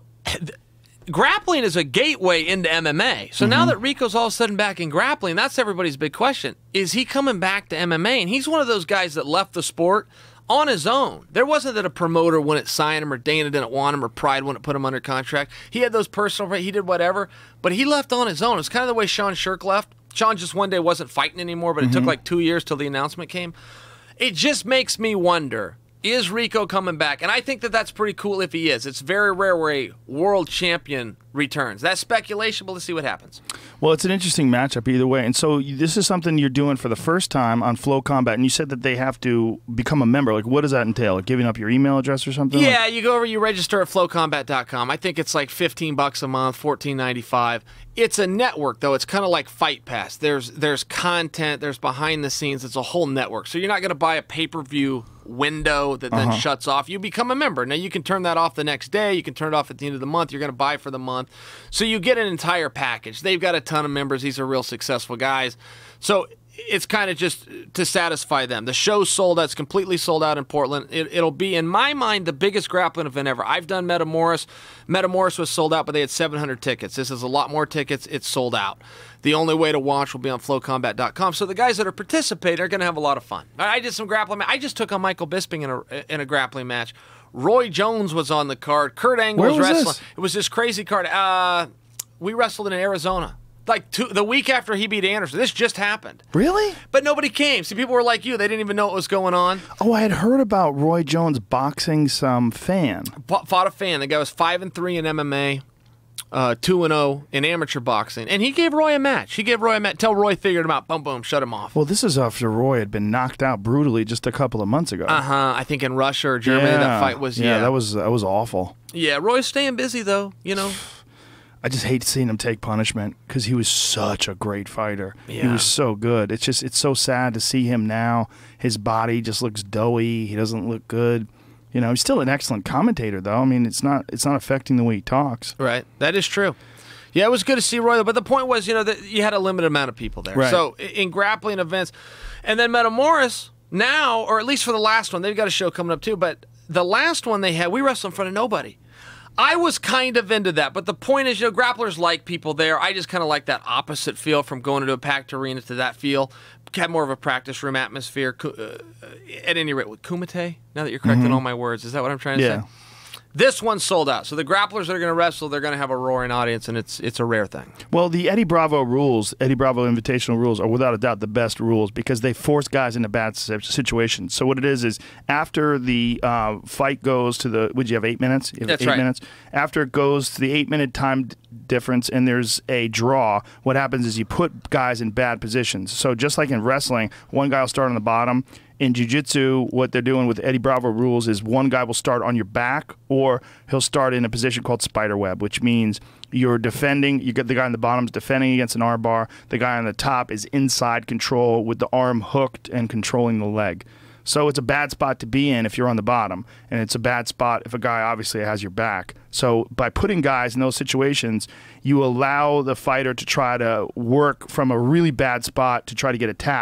grappling is a gateway into M M A. So now that Rico's all of a sudden back in grappling, that's everybody's big question. Is he coming back to M M A? And he's one of those guys that left the sport on his own. There wasn't that a promoter wouldn't sign him or Dana didn't want him or Pride wouldn't put him under contract. He had those personal, he did whatever, but he left on his own. It's kind of the way Sean Shirk left. Sean just one day wasn't fighting anymore, but it took like two years till the announcement came. It just makes me wonder, is Rico coming back? And I think that that's pretty cool if he is. It's very rare where a world champion returns. That's speculation, but let's see what happens. Well, it's an interesting matchup either way. And so you- this is something you're doing for the first time on Flow Combat, and you said that they have to become a member. Like, what does that entail? Like giving up your email address or something? Yeah, Like, you go over, you register at flow combat dot com. I think it's like fifteen bucks a month, fourteen ninety-five. It's a network though. It's kind of like Fight Pass. There's there's content, there's behind the scenes. It's a whole network. So you're not going to buy a pay-per-view window that then Uh-huh. shuts off. You become a member. Now you can turn that off the next day. You can turn it off at the end of the month. You're going to buy for the month. So you get an entire package. They've got a ton of members. These are real successful guys. So it's kind of just to satisfy them. The show's sold out. It's completely sold out in Portland. It, it'll be, in my mind, the biggest grappling event ever. I've done Metamoris. Metamoris was sold out, but they had seven hundred tickets. This is a lot more tickets. It's sold out. The only way to watch will be on flow combat dot com. So the guys that are participating are going to have a lot of fun. I did some grappling. I just took on Michael Bisping in a, in a grappling match. Roy Jones was on the card. Kurt Angle Where was was wrestling. this? It was this crazy card. Uh, we wrestled in Arizona. Like two, the week after he beat Anderson. This just happened. really? But nobody came. See, people were like you. They didn't even know what was going on. Oh, I had heard about Roy Jones boxing some fan. Fought fought a fan. The guy was five and three in M M A, uh, two and zero in amateur boxing, and he gave Roy a match. He gave Roy a match. Till Roy figured him out. Boom, boom, shut him off. Well, this is after Roy had been knocked out brutally just a couple of months ago. Uh huh. I think in Russia or Germany that fight was yeah. yeah, that was that was awful. Yeah, Roy's staying busy though. You know. I just hate seeing him take punishment because he was such a great fighter. He Yeah. was so good. It's just it's so sad to see him now. His body just looks doughy. He doesn't look good. You know, he's still an excellent commentator though. I mean, it's not it's not affecting the way he talks. Right. That is true. Yeah, it was good to see Roy, but the point was, you know, that you had a limited amount of people there. Right. So i- in grappling events, and then Metamoris now, or at least for the last one, they've got a show coming up too. But the last one they had, we wrestled in front of nobody. I was kind of into that, but the point is, you know, grapplers like people there. I just kind of like that opposite feel from going into a packed arena to that feel. Had more of a practice room atmosphere. Ku- Uh, at any rate, with Kumite, now that you're correcting all my words, is that what I'm trying to Yeah. say? This one's sold out. So the grapplers that are going to wrestle, they're going to have a roaring audience, and it's it's a rare thing. Well, the Eddie Bravo rules, Eddie Bravo Invitational rules, are without a doubt the best rules because they force guys into bad si- situations. So what it is is after the uh, fight goes to the, would you have eight minutes? You have That's eight right. minutes. After it goes to the eight-minute time d- difference and there's a draw, what happens is you put guys in bad positions. So just like in wrestling, one guy will start on the bottom. In jiu-jitsu, what they're doing with Eddie Bravo rules is one guy will start on your back or he'll start in a position called spider web, which means you're defending, you get the guy on the bottom is defending against an arm bar, the guy on the top is inside control with the arm hooked and controlling the leg. So it's a bad spot to be in if you're on the bottom, and it's a bad spot if a guy obviously has your back. So by putting guys in those situations, you allow the fighter to try to work from a really bad spot to try to get a tap,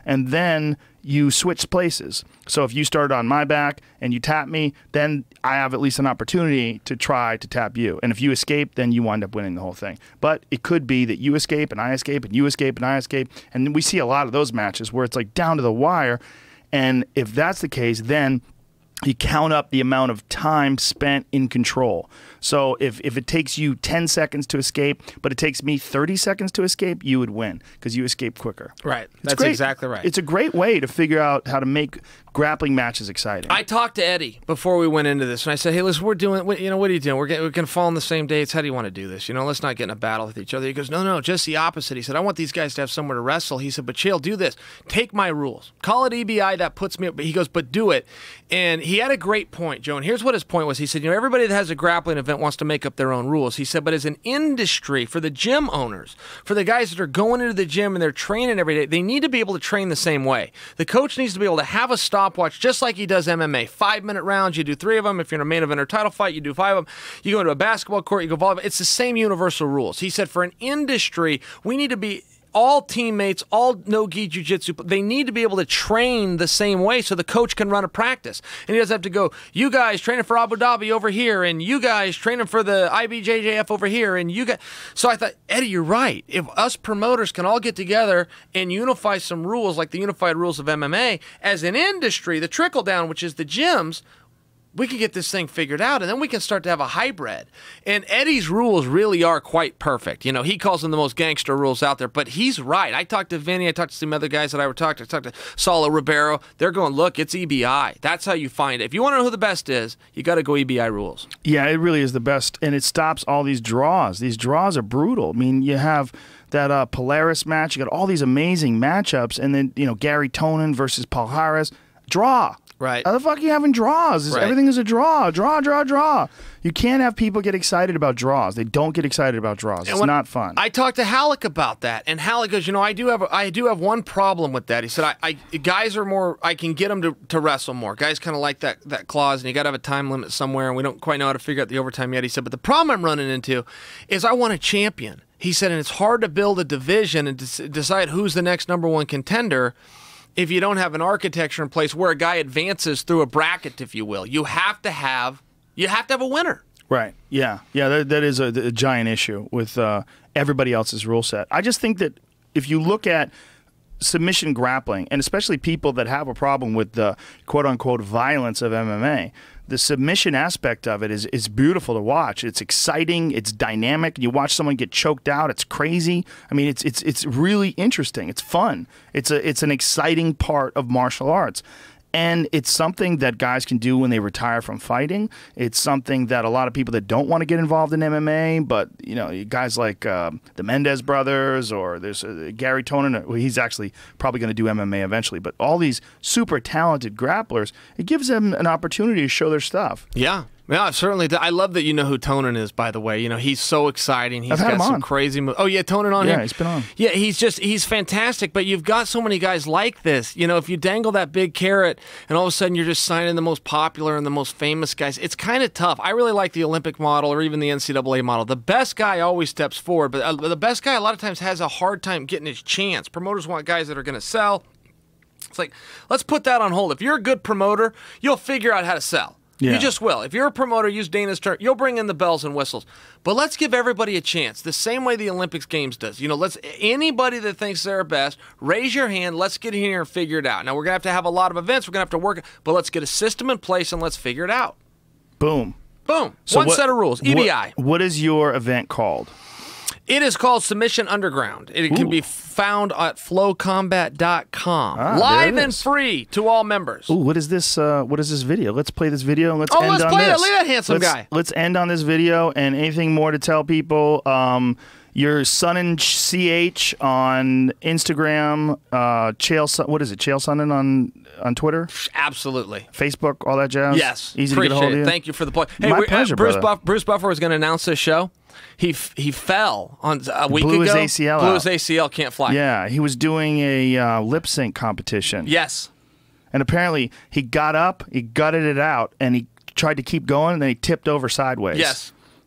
and then you switch places. So if you started on my back and you tap me, then I have at least an opportunity to try to tap you. And if you escape, then you wind up winning the whole thing. But it could be that you escape and I escape and you escape and I escape. And we see a lot of those matches where it's like down to the wire. And if that's the case, then you count up the amount of time spent in control. So if, if it takes you ten seconds to escape, but it takes me thirty seconds to escape, you would win because you escape quicker. Right. It's That's great. exactly right. It's a great way to figure out how to make grappling matches exciting. I talked to Eddie before we went into this, and I said, "Hey, listen, we're doing. What, you know, what are you doing? We're getting, we're going to fall on the same dates. How do you want to do this? You know, let's not get in a battle with each other." He goes, "No, no, just the opposite." He said, "I want these guys to have somewhere to wrestle." He said, "But Chael, do this. Take my rules. Call it E B I. That puts me up." But he goes, "But do it." And he had a great point, Joe. And here's what his point was. He said, "You know, everybody that has a grappling event wants to make up their own rules." He said, "But as an industry, for the gym owners, for the guys that are going into the gym and they're training every day, they need to be able to train the same way. The coach needs to be able to have a stopwatch, just like he does M M A. Five-minute rounds, you do three of them. If you're in a main event or title fight, you do five of them. You go into a basketball court, you go volleyball. It's the same universal rules." He said, "For an industry, we need to be all teammates, all no-gi jiu-jitsu, they need to be able to train the same way so the coach can run a practice. And he doesn't have to go, you guys training for Abu Dhabi over here, and you guys training for the I B J J F over here, and you guys." So I thought, Eddie, you're right. If us promoters can all get together and unify some rules like the unified rules of M M A, as an industry, the trickle-down, which is the gyms, we can get this thing figured out, and then we can start to have a hybrid. And Eddie's rules really are quite perfect. You know, he calls them the most gangster rules out there, but he's right. I talked to Vinny, I talked to some other guys that I were talking to, I talked to Saulo Ribeiro. They're going, look, it's E B I. That's how you find it. If you want to know who the best is, you got to go E B I rules. Yeah, it really is the best, and it stops all these draws. These draws are brutal. I mean, you have that uh, Polaris match, you got all these amazing matchups, and then, you know, Gary Tonin versus Paul Harris. Draw. Right. How the fuck are you having draws? Right. Everything is a draw. Draw, draw, draw. You can't have people get excited about draws. They don't get excited about draws. It's not fun. I talked to Halleck about that, and Halleck goes, you know, I do have I do have one problem with that. He said, I, I guys are more, I can get them to, to wrestle more. Guys kind of like that, that clause, and you got to have a time limit somewhere, and we don't quite know how to figure out the overtime yet. He said, but the problem I'm running into is I want a champion. He said, and it's hard to build a division and des- decide who's the next number one contender if you don't have an architecture in place where a guy advances through a bracket, if you will. You have to have you have to have a winner. Right. Yeah. Yeah, that, that is a, a giant issue with uh, everybody else's rule set. I just think that if you look at submission grappling, and especially people that have a problem with the quote-unquote violence of M M A, the submission aspect of it is, is beautiful to watch. It's exciting. It's dynamic. You watch someone get choked out. It's crazy. I mean, it's it's it's really interesting. It's fun. It's a it's an exciting part of martial arts. And it's something that guys can do when they retire from fighting. It's something that a lot of people that don't want to get involved in M M A, but you know, guys like uh, the Mendez brothers, or there's uh, Gary Tonin. Well, he's actually probably going to do M M A eventually. But all these super talented grapplers, it gives them an opportunity to show their stuff. Yeah. Yeah, certainly. I love that you know who Tonin is, by the way. You know, he's so exciting. He's I've had got him some on. crazy moves. Oh, yeah, Tonin on Yeah, here? he's been on. Yeah, he's just, he's fantastic, but you've got so many guys like this. You know, if you dangle that big carrot and all of a sudden you're just signing the most popular and the most famous guys, it's kind of tough. I really like the Olympic model or even the N C double A model. The best guy always steps forward, but uh, the best guy a lot of times has a hard time getting his chance. Promoters want guys that are going to sell. It's like, let's put that on hold. If you're a good promoter, you'll figure out how to sell. Yeah. You just will. If you're a promoter, use Dana's term, you'll bring in the bells and whistles. But let's give everybody a chance, the same way the Olympics Games does. You know, let's anybody that thinks they're best, raise your hand. Let's get in here and figure it out. Now, we're going to have to have a lot of events. We're going to have to work, but let's get a system in place and let's figure it out. Boom. Boom. So One what- set of rules, E B I. What, what is your event called? It is called Submission Underground. It can Ooh. be found at flow combat dot com. Ah, there Live it and is. free to all members. Ooh, what is this? Uh, what is this video? Let's play this video and let's Oh, end let's on play it. this. Look at that handsome let's, guy. Let's end on this video. And anything more to tell people? Um, your Sonnen C H on Instagram. Uh, Chael, Son- what is it? Chael Sonnen on on Twitter, Absolutely. Facebook, all that jazz. Yes. easy Appreciate to get a hold it. of you. Thank you for the play. Hey, My we- uh, pleasure, Bruce, brother. Buff- Bruce Buffer was going to announce this show. He f- he fell on a week Blew ago. his A C L Blew out. his A C L. Can't fly. Yeah, he was doing a uh, lip sync competition. Yes. And apparently he got up, he gutted it out, and he tried to keep going, and then he tipped over sideways. Yes.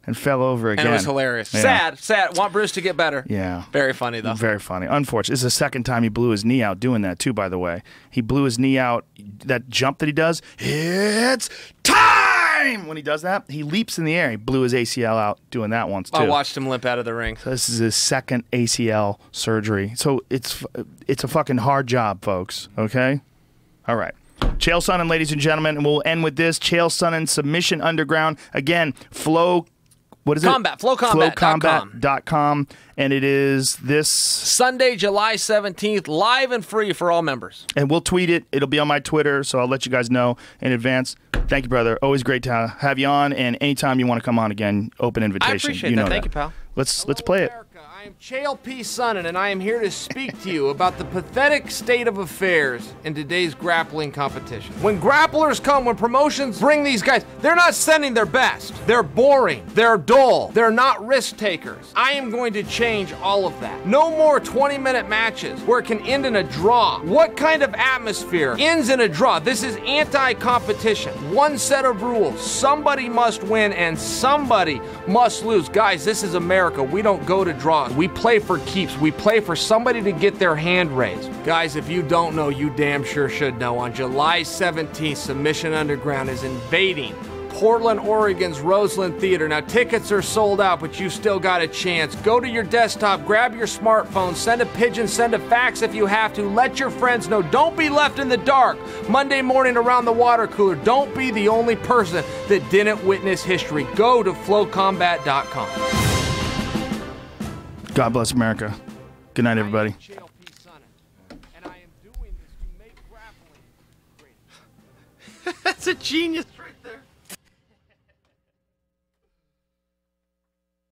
and fell over again. And it was hilarious. Yeah. Sad, sad. Want Bruce to get better. Yeah. Very funny, though. Very funny. Unfortunate. This is the second time he blew his knee out doing that, too, by the way. He blew his knee out. That jump that he does, it's time! When he does that, he leaps in the air. He blew his A C L out doing that once, too. I watched him limp out of the ring. So this is his second A C L surgery. So it's it's a fucking hard job, folks. Okay? All right. Chael Sonnen, ladies and gentlemen, and we'll end with this. Chael Sonnen, Submission Underground. Again, Flow, what is Combat, it? flow combat dot com. flow combat dot com. And it is this... Sunday, July seventeenth, live and free for all members. And we'll tweet it. It'll be on my Twitter, so I'll let you guys know in advance. Thank you, brother. Always great to have you on, and anytime you want to come on again, open invitation. I appreciate you know that. Thank that. you, pal. Let's, Hello, let's play it. America. I am Chael P. Sonnen, and I am here to speak to you about the pathetic state of affairs in today's grappling competition. When grapplers come, when promotions bring these guys, they're not sending their best. They're boring. They're dull. They're not risk takers. I am going to change all of that. No more twenty minute matches where it can end in a draw. What kind of atmosphere ends in a draw? This is anti-competition. One set of rules. Somebody must win and somebody must lose. Guys, this is America. We don't go to draws. We play for keeps. We play for somebody to get their hand raised. Guys, if you don't know, you damn sure should know. On July seventeenth, Submission Underground is invading Portland, Oregon's Roseland Theater. Now, tickets are sold out, but you still got a chance. Go to your desktop, grab your smartphone, send a pigeon, send a fax if you have to. Let your friends know. Don't be left in the dark Monday morning around the water cooler. Don't be the only person that didn't witness history. Go to flow combat dot com. God bless America. Good night, everybody. Chael P. Sonnen, and I am doing this to make grappling great. That's a genius.